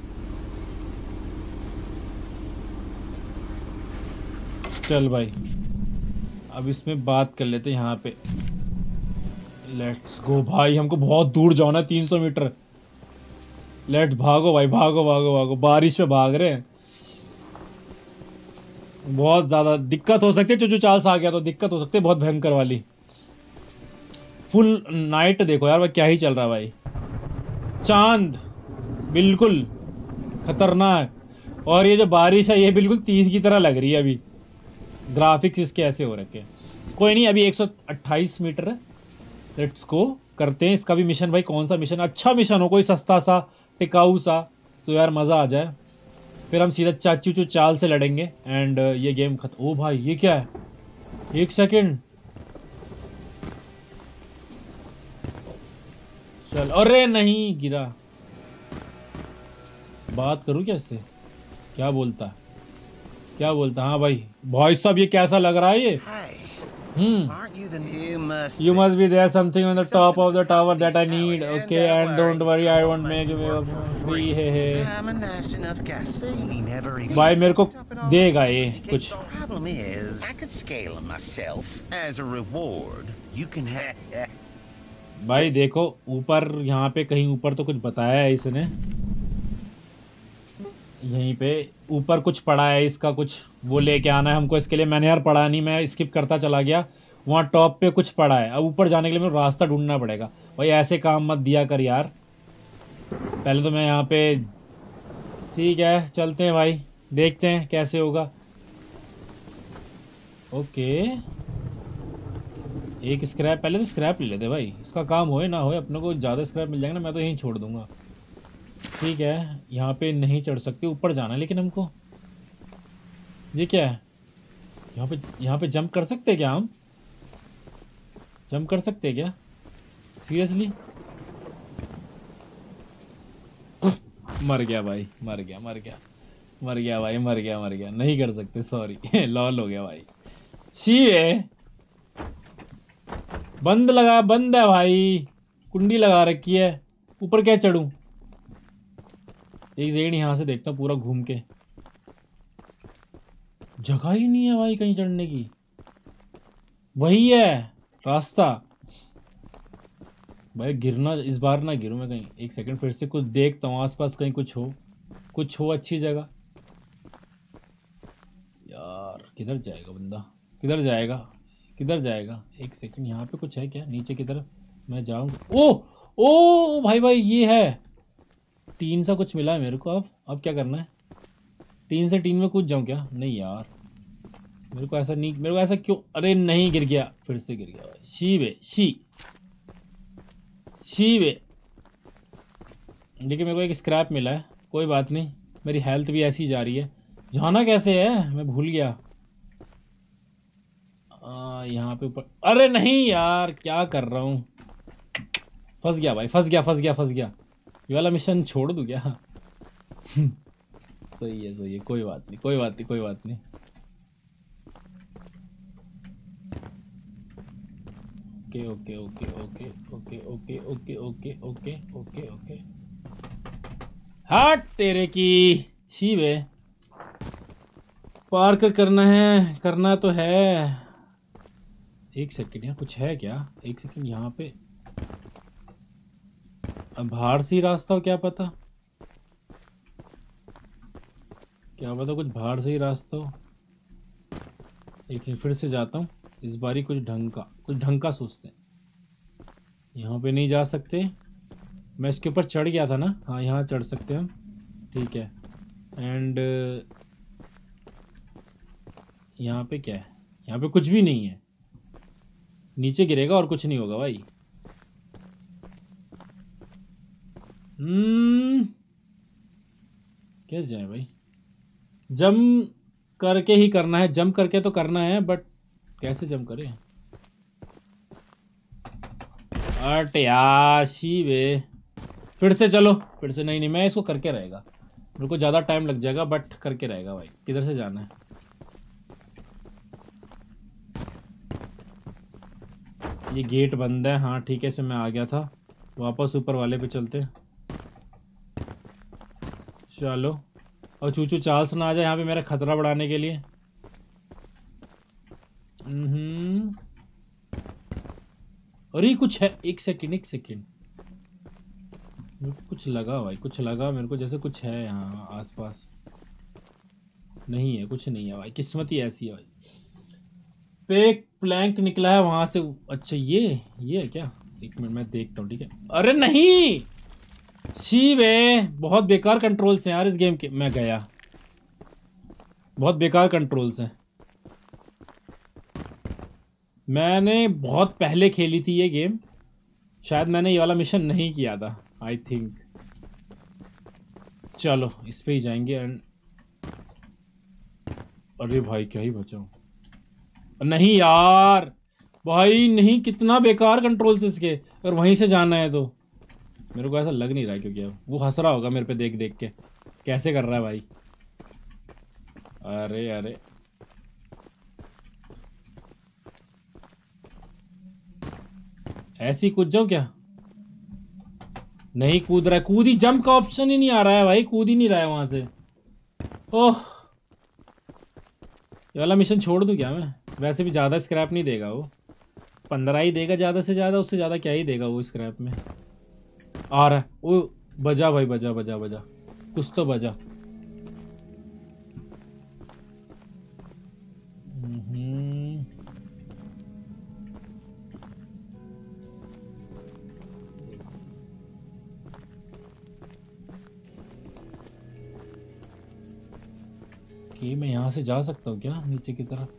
चल भाई अब इसमें बात कर लेते हैं यहाँ पे। लेट्स गो भाई, हमको बहुत दूर जाना है, 300 मीटर। लेट्स भागो भाई, भागो भागो भागो। बारिश में भाग रहे हैं, बहुत ज़्यादा दिक्कत हो सकती है। चूचू चार्ल्स आ गया तो दिक्कत हो सकती है बहुत भयंकर वाली। फुल नाइट देखो यार भाई, क्या ही चल रहा है भाई। चांद बिल्कुल खतरनाक, और ये जो बारिश है ये बिल्कुल तीर की तरह लग रही है। अभी ग्राफिक्स इसके ऐसे हो रखे हैं। कोई नहीं, अभी 128 मीटर है। लेट्स गो, करते हैं इसका भी मिशन भाई। कौन सा मिशन? अच्छा मिशन हो कोई सस्ता सा टिकाऊ सा, तो यार मज़ा आ जाए। फिर हम सीधा चूचू चाल से लड़ेंगे एंड ये गेम खत्म। ओ भाई ये क्या है? 1 सेकेंड, चल, अरे नहीं गिरा। बात करूं क्या इससे? क्या बोलता? क्या बोलता? हाँ भाई, भाई साहब ये कैसा लग रहा है ये? You must be there something on the top of the tower that I need. Okay, and don't worry, I won't make you free. Hey. भाई मेरे को देगा ये कुछ। Problem is, I could scale them myself. As a reward, you can have. भाई देखो ऊपर, यहाँ पे कहीं ऊपर तो कुछ बताया है इसने। यहीं पे ऊपर कुछ पड़ा है इसका, कुछ वो लेके आना है हमको। इसके लिए मैंने यार पढ़ा नहीं, मैं स्किप करता चला गया। वहाँ टॉप पे कुछ पड़ा है, अब ऊपर जाने के लिए मेरे रास्ता ढूंढना पड़ेगा। भाई ऐसे काम मत दिया कर यार। पहले तो मैं यहाँ पे, ठीक है चलते हैं भाई, देखते हैं कैसे होगा। ओके, एक स्क्रैप, पहले तो स्क्रैप ले लेते भाई, इसका काम होए ना होए, अपने को ज़्यादा स्क्रैप मिल जाएगा ना, मैं तो यहीं छोड़ दूंगा। ठीक है, यहाँ पे नहीं चढ़ सकते, ऊपर जाना है लेकिन हमको। ये क्या है? यहाँ पे जंप कर सकते हैं क्या? हम जंप कर सकते हैं क्या? सीरियसली? मर गया भाई, मर गया भाई, मर गया। नहीं कर सकते, सॉरी। लॉल हो गया भाई। शी बंद है भाई, कुंडी लगा रखी है। ऊपर क्या चढ़ूं? एक सेकंड यहाँ से देखता हूँ पूरा घूम के। जगह ही नहीं है भाई कहीं चढ़ने की। वही है रास्ता। भाई गिरना, इस बार ना गिरूं मैं कहीं। एक सेकंड फिर से कुछ देखता हूँ आसपास, कहीं कुछ हो अच्छी जगह। यार किधर जाएगा बंदा? किधर जाएगा? एक सेकंड, यहाँ पे कुछ है क्या नीचे की तरफ? मैं जाऊंगा। ओ भाई ये है टीन सा कुछ मिला है मेरे को। अब क्या करना है? टीन से टीन में कूद जाऊं क्या? नहीं यार, मेरे को ऐसा क्यों? अरे नहीं, गिर गया, फिर से गिर गया भाई। शी वे। देखिए मेरे को एक स्क्रैप मिला है, कोई बात नहीं। मेरी हेल्थ भी ऐसी जा रही है। जाना कैसे है मैं भूल गया। यहाँ पे ऊपर, अरे नहीं यार, क्या कर रहा हूँ? फंस गया भाई, फंस गया। ये वाला मिशन छोड़ दूं क्या? सही है, कोई बात नहीं। ओके। हट तेरे की छी बे। पार्क करना तो है। एक सेकंड, यहाँ कुछ है क्या? एक सेकंड, यहाँ पे बाहर से ही रास्ता हो, क्या पता कुछ बाहर से ही रास्ता हो। एक फिर से जाता हूँ, इस बारी कुछ ढंग का सोचते हैं। यहाँ पे नहीं जा सकते, मैं इसके ऊपर चढ़ गया था ना। हाँ यहाँ चढ़ सकते हैं हम, ठीक है। एंड यहाँ पे क्या है? यहाँ पे कुछ भी नहीं है, नीचे गिरेगा और कुछ नहीं होगा भाई। कैसे जाए भाई? जंप करके ही करना है, जंप करके तो करना है, बट कैसे जंप करें? अट यार शी वे। फिर से चलो, फिर से। नहीं मैं इसको करके रहेगा, मेरे को ज़्यादा टाइम लग जाएगा, बट करके रहेगा भाई। किधर से जाना है? ये गेट बंद है। हाँ ठीक है, से मैं आ गया था। वापस ऊपर वाले पे चलते। चलो, और चूचू चार्ल्स ना आ जाए यहाँ पे मेरा खतरा बढ़ाने के लिए। अरे कुछ है, एक सेकंड। मेरे को कुछ लगा भाई, मेरे को जैसे कुछ है यहाँ आसपास। नहीं है, कुछ नहीं है भाई, किस्मत ही ऐसी है भाई। पे एक प्लैंक निकला है वहां से। अच्छा ये है क्या? एक मिनट मैं देखता हूँ, ठीक है। अरे नहीं शी वे, बहुत बेकार कंट्रोल्स हैं यार इस गेम के। मैं गया, बहुत बेकार कंट्रोल्स हैं। मैंने बहुत पहले खेली थी ये गेम, शायद मैंने ये वाला मिशन नहीं किया था, आई थिंक। चलो इस पे ही जाएंगे। एंड अरे भाई क्या ही बचाऊं? नहीं यार भाई नहीं, कितना बेकार कंट्रोल्स इसके। अगर वहीं से जाना है तो मेरे को ऐसा लग नहीं रहा है, क्योंकि अब वो हंस रहा होगा मेरे पे देख देख के, कैसे कर रहा है भाई। अरे अरे ऐसी कूद जाओ क्या? नहीं कूद रहा है, कूद ही, जंप का ऑप्शन ही नहीं आ रहा है भाई, कूद ही नहीं रहा है वहां से। ओह, ये वाला मिशन छोड़ दूं क्या मैं? वैसे भी ज़्यादा स्क्रैप नहीं देगा वो, 15 ही देगा ज़्यादा से ज़्यादा, उससे ज़्यादा क्या ही देगा वो स्क्रैप में। आ रहा है वो, बजा भाई, बजा बजा बजा, कुछ तो बजा। कि मैं यहाँ से जा सकता हूँ क्या नीचे की तरफ?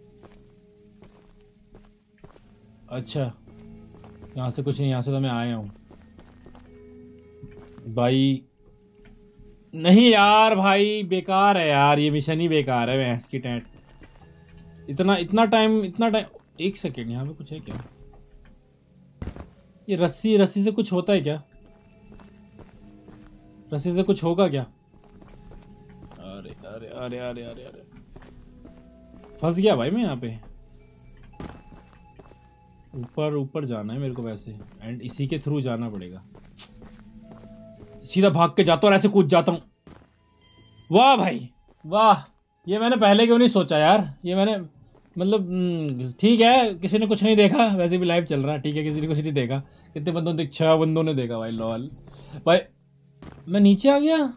अच्छा, यहाँ से कुछ नहीं, यहाँ से तो मैं आया हूँ भाई। नहीं यार भाई, बेकार है यार, ये मिशन ही बेकार है। मैं इसकी टैट इतना टाइम, एक सेकेंड, यहाँ पे कुछ है क्या? ये रस्सी से कुछ होता है क्या? रस्सी से कुछ होगा क्या? अरे अरे अरे अरे अरे अरे, फंस गया भाई मैं यहाँ पे। ऊपर जाना है मेरे को वैसे, एंड इसी के थ्रू जाना पड़ेगा। सीधा भाग के जाता हूँ और ऐसे कूद जाता हूँ। वाह भाई वाह, ये मैंने पहले क्यों नहीं सोचा यार। ये मैंने मतलब ठीक है, किसी ने कुछ नहीं देखा, वैसे भी लाइव चल रहा है, ठीक है, किसी ने कुछ नहीं देखा। कितने बंदों ने? 6 बंदों ने देखा भाई। लॉल भाई, मैं नीचे आ गया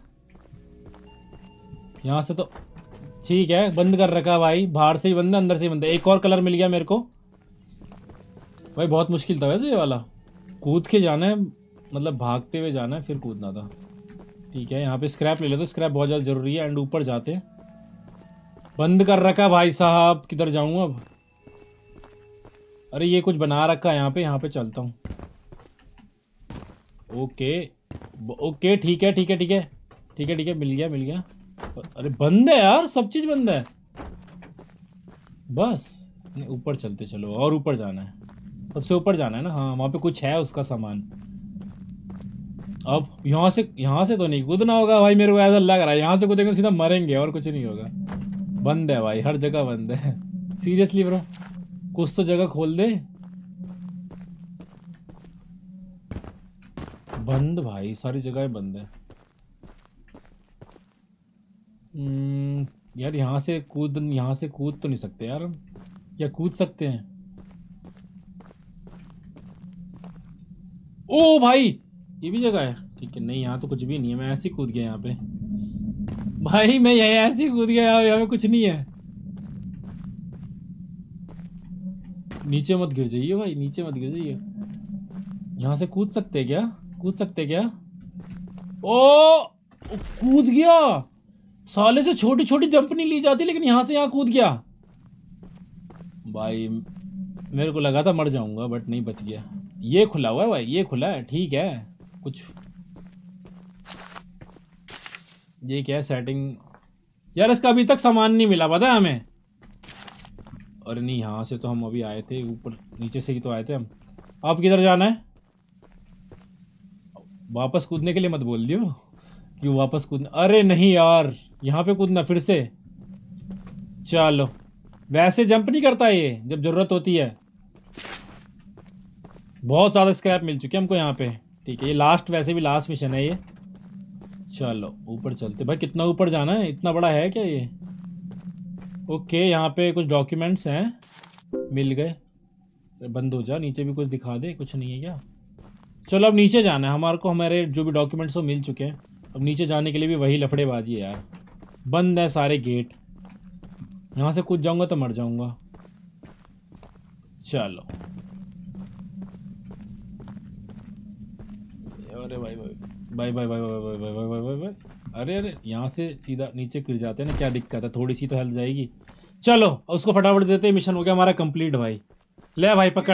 यहाँ से तो ठीक है, बंद कर रखा भाई, बाहर से ही बंद है, अंदर से ही बंद है। एक और कलर मिल गया मेरे को भाई, बहुत मुश्किल था वैसे ये वाला। कूद के जाना है, मतलब भागते हुए जाना है, फिर कूदना था। ठीक है, यहाँ पे स्क्रैप ले लो, तो स्क्रैप बहुत ज़्यादा ज़रूरी है। एंड ऊपर जाते हैं, बंद कर रखा भाई साहब, किधर जाऊँ अब? अरे ये कुछ बना रखा है यहाँ पे चलता हूँ। ओके ओके, ठीक है ठीक है ठीक है ठीक है ठीक है, मिल गया। अरे बंद है यार, सब चीज़ बंद है। बस ऊपर चलते चलो, और ऊपर जाना है, सबसे ऊपर जाना है ना। हाँ, वहाँ पे कुछ है उसका सामान। अब यहाँ से तो नहीं कूदना होगा भाई, मेरे को ऐसा लग रहा है। यहाँ से कूदेंगे सीधा मरेंगे, और कुछ नहीं होगा। बंद है भाई, हर जगह बंद है। सीरियसली ब्रो, कुछ तो जगह खोल दे। बंद भाई, सारी जगह बंद है। यार यहाँ से कूद तो नहीं सकते यार हम, या कूद सकते हैं? ओ भाई, ये भी जगह है, ठीक है। नहीं, यहाँ तो कुछ भी नहीं है, मैं ऐसे ही कूद गया यहाँ पे भाई, मैं यही ऐसे ही कूद गया, यहाँ पे कुछ नहीं है। नीचे मत गिर जाइए भाई, नीचे मत गिर जाइए। यहाँ से कूद सकते क्या? ओ कूद गया। साले से छोटी छोटी जंप नहीं ली जाती, लेकिन यहाँ से यहाँ कूद गया भाई। मेरे को लगा था मर जाऊंगा, बट नहीं, बच गया। ये खुला हुआ है भाई, ये खुला है, ठीक है। कुछ ये क्या है सेटिंग यार, इसका अभी तक सामान नहीं मिला, पता है हमें। अरे नहीं, यहाँ से तो हम अभी आए थे, ऊपर नीचे से ही तो आए थे हम। आप किधर जाना है? वापस कूदने के लिए मत बोल दियो, क्यों वापस कूदना? अरे नहीं यार, यहाँ पे कूदना फिर से। चलो, वैसे जंप नहीं करता ये जब जरूरत होती है। बहुत ज़्यादा स्क्रैप मिल चुके हैं हमको यहाँ पे, ठीक है। ये लास्ट, वैसे भी लास्ट मिशन है ये। चलो ऊपर चलते भाई। कितना ऊपर जाना है? इतना बड़ा है क्या ये? ओके, यहाँ पे कुछ डॉक्यूमेंट्स हैं, मिल गए। बंद हो जा, नीचे भी कुछ दिखा दे। कुछ नहीं है क्या? चलो अब नीचे जाना है हमारे को। हमारे जो भी डॉक्यूमेंट्स वो मिल चुके हैं। अब नीचे जाने के लिए भी वही लफड़ेबाजी है यार, बंद है सारे गेट। यहाँ से कूद जाऊंगा तो मर जाऊंगा। चलो, अरे भाई भाई भाई भाई भाई भाई भाई भाई भाई भाई भाई, अरे अरे, यहाँ से सीधा नीचे गिर जाते हैं ना, क्या दिक्कत है? थोड़ी सी तो हेल्थ जाएगी। चलो उसको फटाफट देते हैं, मिशन हो गया हमारा कंप्लीट भाई। ले भाई पकड़।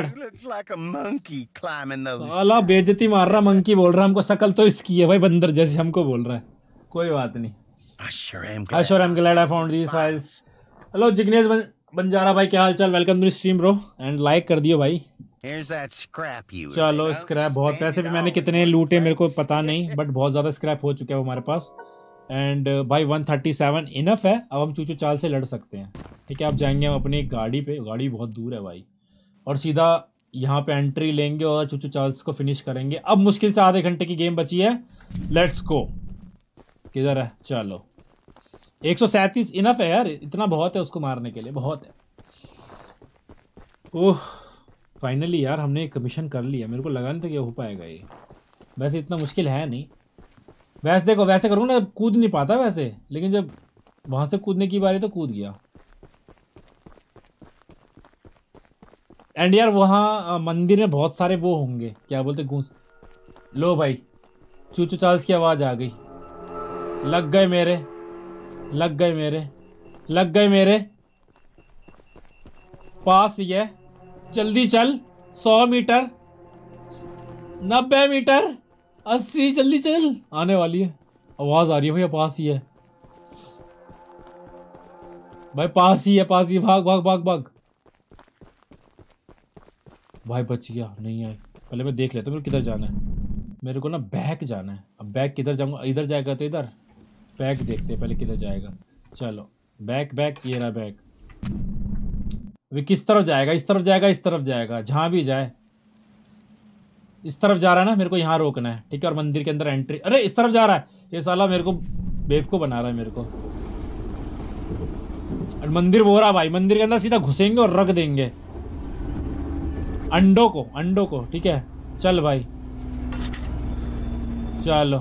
साला बेइज्जती मार रहा, मंकी बोल रहा, हमको शकल तो इसकी है भाई, बंदर जैसे हमको बोल रहा है। कोई बात नहीं। I sure am glad I found these files. Hello Jignesh Banjara भाई, क्या हाल चाल? Welcome to stream bro, and like कर दियो भाई। Here's that scrap you. चलो स्क्रैप बहुत, वैसे भी मैंने कितने लूटे मेरे को पता नहीं, बट बहुत ज्यादा स्क्रैप हो चुका है हमारे पास। एंड भाई 137 इनफ है, अब हम चूचू चाल से लड़ सकते हैं। ठीक है, अब जाएंगे हम अपनी गाड़ी पे, गाड़ी बहुत दूर है भाई, और सीधा यहाँ पे एंट्री लेंगे और चूचू चार्ल्स को फिनिश करेंगे। अब मुश्किल से आधे घंटे की गेम बची है, लेट्स गो। किधर है? चलो 137 इनफ है यार, इतना बहुत है उसको मारने के लिए, बहुत है। ओह फाइनली यार हमने एक मिशन कर लिया, मेरे को लगा नहीं था कि हो पाएगा ये, वैसे इतना मुश्किल है नहीं। वैसे देखो, वैसे करूँ ना कूद नहीं पाता वैसे, लेकिन जब वहां से कूदने की बारी तो कूद गया। एंड यार वहाँ मंदिर में बहुत सारे वो होंगे, क्या बोलते, गूंज। लो भाई चूचू चार्ल्स की आवाज आ गई। लग गए मेरे, लग गए मेरे, लग गए मेरे, पास ही है, जल्दी चल। 100 मीटर, 90 मीटर, 80, जल्दी चल। आने वाली है, आवाज आ रही है भैया, पास ही है भाई, पास ही है, पास ही। भाग भाग भाग भाग भाई, बच गया। नहीं आई, पहले मैं देख लेता हूँ किधर जाना है। मेरे को ना बैक जाना है। अब बैक किधर जाऊंगा? इधर जाएगा तो इधर, बैक देखते हैं पहले किधर जाएगा। चलो बैक बैक, ये रहा बैक। अभी किस तरफ जाएगा? इस तरफ जाएगा, इस तरफ जाएगा, जहां भी जाए। इस तरफ जा रहा है ना, मेरे को यहाँ रोकना है। ठीक है, और मंदिर के अंदर एंट्री, अरे इस तरफ जा रहा है ये साला, मेरे को बेवकूफ बना रहा है मेरे को। और मंदिर वो रहा भाई, मंदिर के अंदर सीधा घुसेंगे और रख देंगे अंडों को, अंडों को। ठीक है चल भाई, चलो।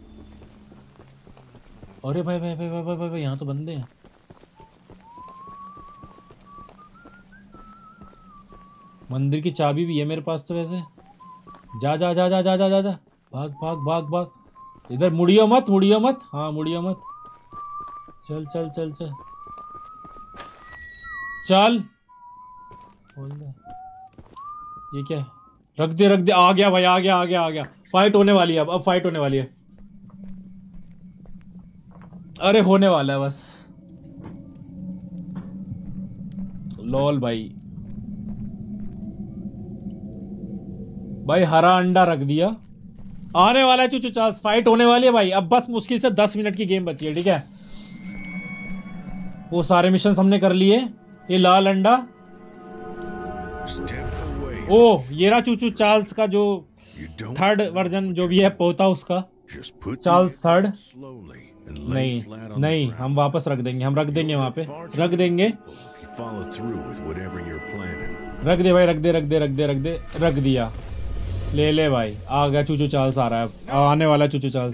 अरे भाई भाई भाई भाई भाई, भाई, भाई यहाँ तो बंदे हैं। मंदिर की चाबी भी है मेरे पास तो वैसे। जा जा जा जा जा जा जा जा, भाग भाग भाग भाग। इधर मुड़ियो मत, मुड़ियो मत, हाँ मुड़ियो मत। चल चल चल चल चल। ये क्या है? रख दे रख दे। आ गया भाई, आ गया आ गया आ गया। फाइट होने वाली है अब फाइट होने वाली है। अरे होने वाला है बस। लॉल भाई, भाई हरा अंडा रख दिया। आने वाला है चूचू चार्ल्स, फाइट होने वाली है भाई। अब बस मुश्किल से 10 मिनट की गेम बची है। ठीक है, वो सारे मिशन हमने कर लिए। ये लाल अंडा, ओ ये रहा चूचू चार्ल्स का जो थर्ड वर्जन जो भी है, पोता उसका, चार्ल्स थर्ड। नहीं नहीं, हम वापस रख देंगे, हम रख देंगे वहां पे, रख देंगे। रख दे भाई, रख दे रख दे रख दे रख दे, रख दिया। ले ले भाई, आ गया चूचू चार्ल्स, आ रहा है अब, आने वाला चूचू चार्ल्स।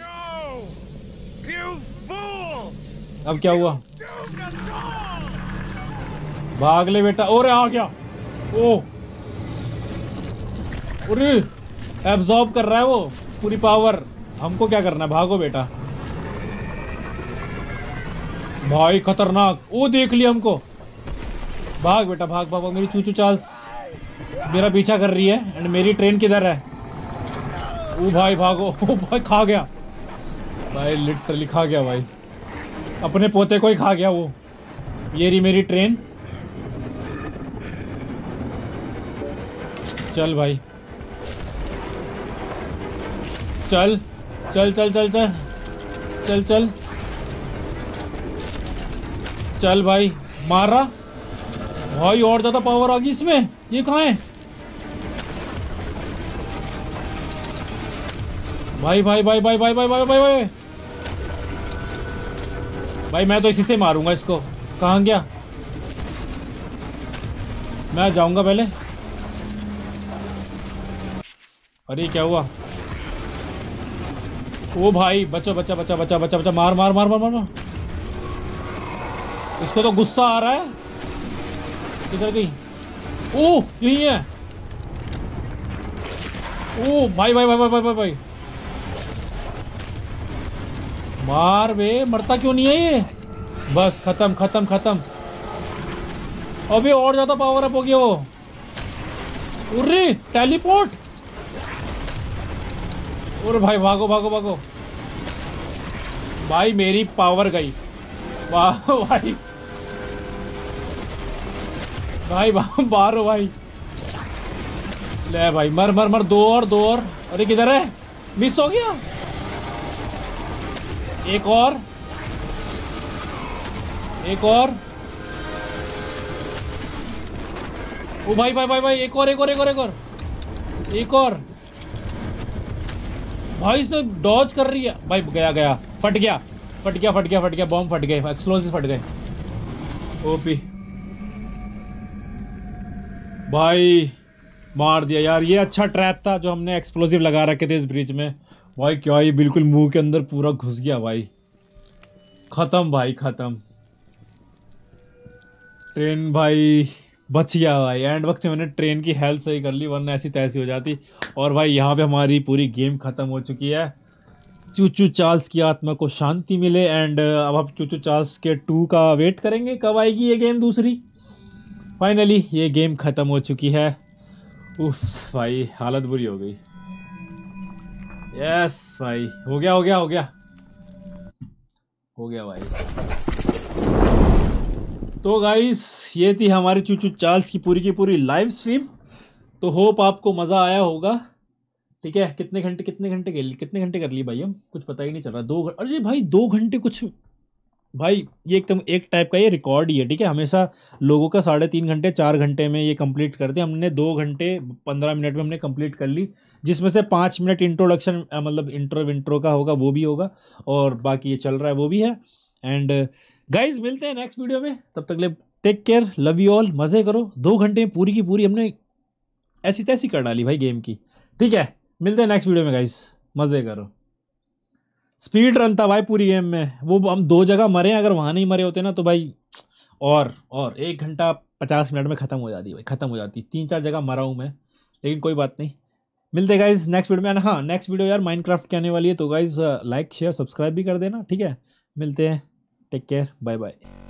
अब क्या हुआ? भाग ले बेटा। और आ गया, ओ अरे एब्जॉर्ब कर रहा है वो पूरी पावर। हमको क्या करना है? भागो बेटा। भाई खतरनाक, वो देख लिया हमको। भाग बेटा भाग भाग, मेरी चूचू चार्ल्स मेरा पीछा कर रही है। एंड मेरी ट्रेन किधर है? ओ भाई भागो। ओ भाई खा गया भाई, लिटरली खा गया भाई, अपने पोते को ही खा गया वो। ये रही मेरी ट्रेन। चल भाई चल चल चल चल चल चल चल चल भाई, मारा भाई, और ज्यादा पावर आ गई इसमें। ये कहाँ है भाई? भाई भाई भाई भाई भाई भाई भाई भाई भाई, मैं तो इसी से मारूंगा इसको। कहाँ गया? मैं जाऊंगा पहले। अरे क्या हुआ? ओ भाई बच्चा बच्चा बच्चा बच्चा बच्चा बच्चा, मार मार मार मार मार मार। इसको तो गुस्सा आ रहा है। किधर गई? ओ यही है। ओ भाई भाई भाई भाई भाई भाई, मार बे, मरता क्यों नहीं है ये? बस खत्म खत्म खत्म। अबे और ज्यादा पावर अप हो गया वो। अरे टेलीपोर्ट। और भाई भागो भागो भागो भाई, मेरी पावर गई। वाह भाई भाई, बाहर हो भाई। ले भाई मर मर मर, दो और। अरे किधर है? मिस हो गया। एक और। ओ भाई भाई भाई भाई, एक और। भाई इसने डॉज कर रही है भाई। गया फट गया। बॉम्ब फट गए, एक्सप्लोसिव फट गए। ओपी भाई मार दिया यार। ये अच्छा ट्रैप था जो हमने एक्सप्लोसिव लगा रखे थे इस ब्रिज में। भाई क्या ये बिल्कुल मुंह के अंदर पूरा घुस गया भाई। खत्म भाई खत्म। ट्रेन भाई बच गया भाई। एंड वक्त में मैंने ट्रेन की हेल्थ सही कर ली, वरना ऐसी तैसी हो जाती। और भाई यहाँ पे हमारी पूरी गेम खत्म हो चुकी है। चूचू चार्ल्स की आत्मा को शांति मिले। एंड अब हम चूचू चार्ल्स के 2 का वेट करेंगे कब आएगी ये गेम दूसरी। फाइनली ये गेम खत्म हो चुकी है। उफ भाई हालत बुरी हो गई। यस भाई हो गया भाई। तो गाइस ये थी हमारी चूचू चार्ल्स की पूरी लाइव स्ट्रीम। तो होप आपको मज़ा आया होगा। ठीक है, कितने घंटे कर लिए भाई हम? कुछ पता ही नहीं चल रहा। 2 घंटे। अरे भाई 2 घंटे कुछ भाई, ये एकदम एक टाइप का ये रिकॉर्ड ही है। ठीक है, हमेशा लोगों का 3.5 घंटे 4 घंटे में ये कंप्लीट करते हैं। हमने 2 घंटे 15 मिनट में हमने कंप्लीट कर ली, जिसमें से 5 मिनट इंट्रोडक्शन मतलब इंट्रो का होगा, वो भी होगा, और बाकी ये चल रहा है वो भी है। एंड गाइज मिलते हैं नेक्स्ट वीडियो में, तब तक ले take care, love you all, मज़े करो। 2 घंटे में पूरी की पूरी हमने ऐसी तैसी कर डाली भाई गेम की। ठीक है, मिलते हैं नेक्स्ट वीडियो में गाइज, मज़े करो। स्पीड रन था भाई पूरी गेम में। वो हम 2 जगह मरे, अगर वहाँ नहीं मरे होते ना तो भाई और 1 घंटा 50 मिनट में ख़त्म हो जाती भाई, ख़त्म हो जाती। 3-4 जगह मरा हूँ मैं, लेकिन कोई बात नहीं। मिलते गाइज नेक्स्ट वीडियो में। हाँ नेक्स्ट वीडियो यार माइनक्राफ्ट की आने वाली है, तो गाइज लाइक शेयर सब्सक्राइब भी कर देना। ठीक है, मिलते हैं, टेक केयर, बाय बाय।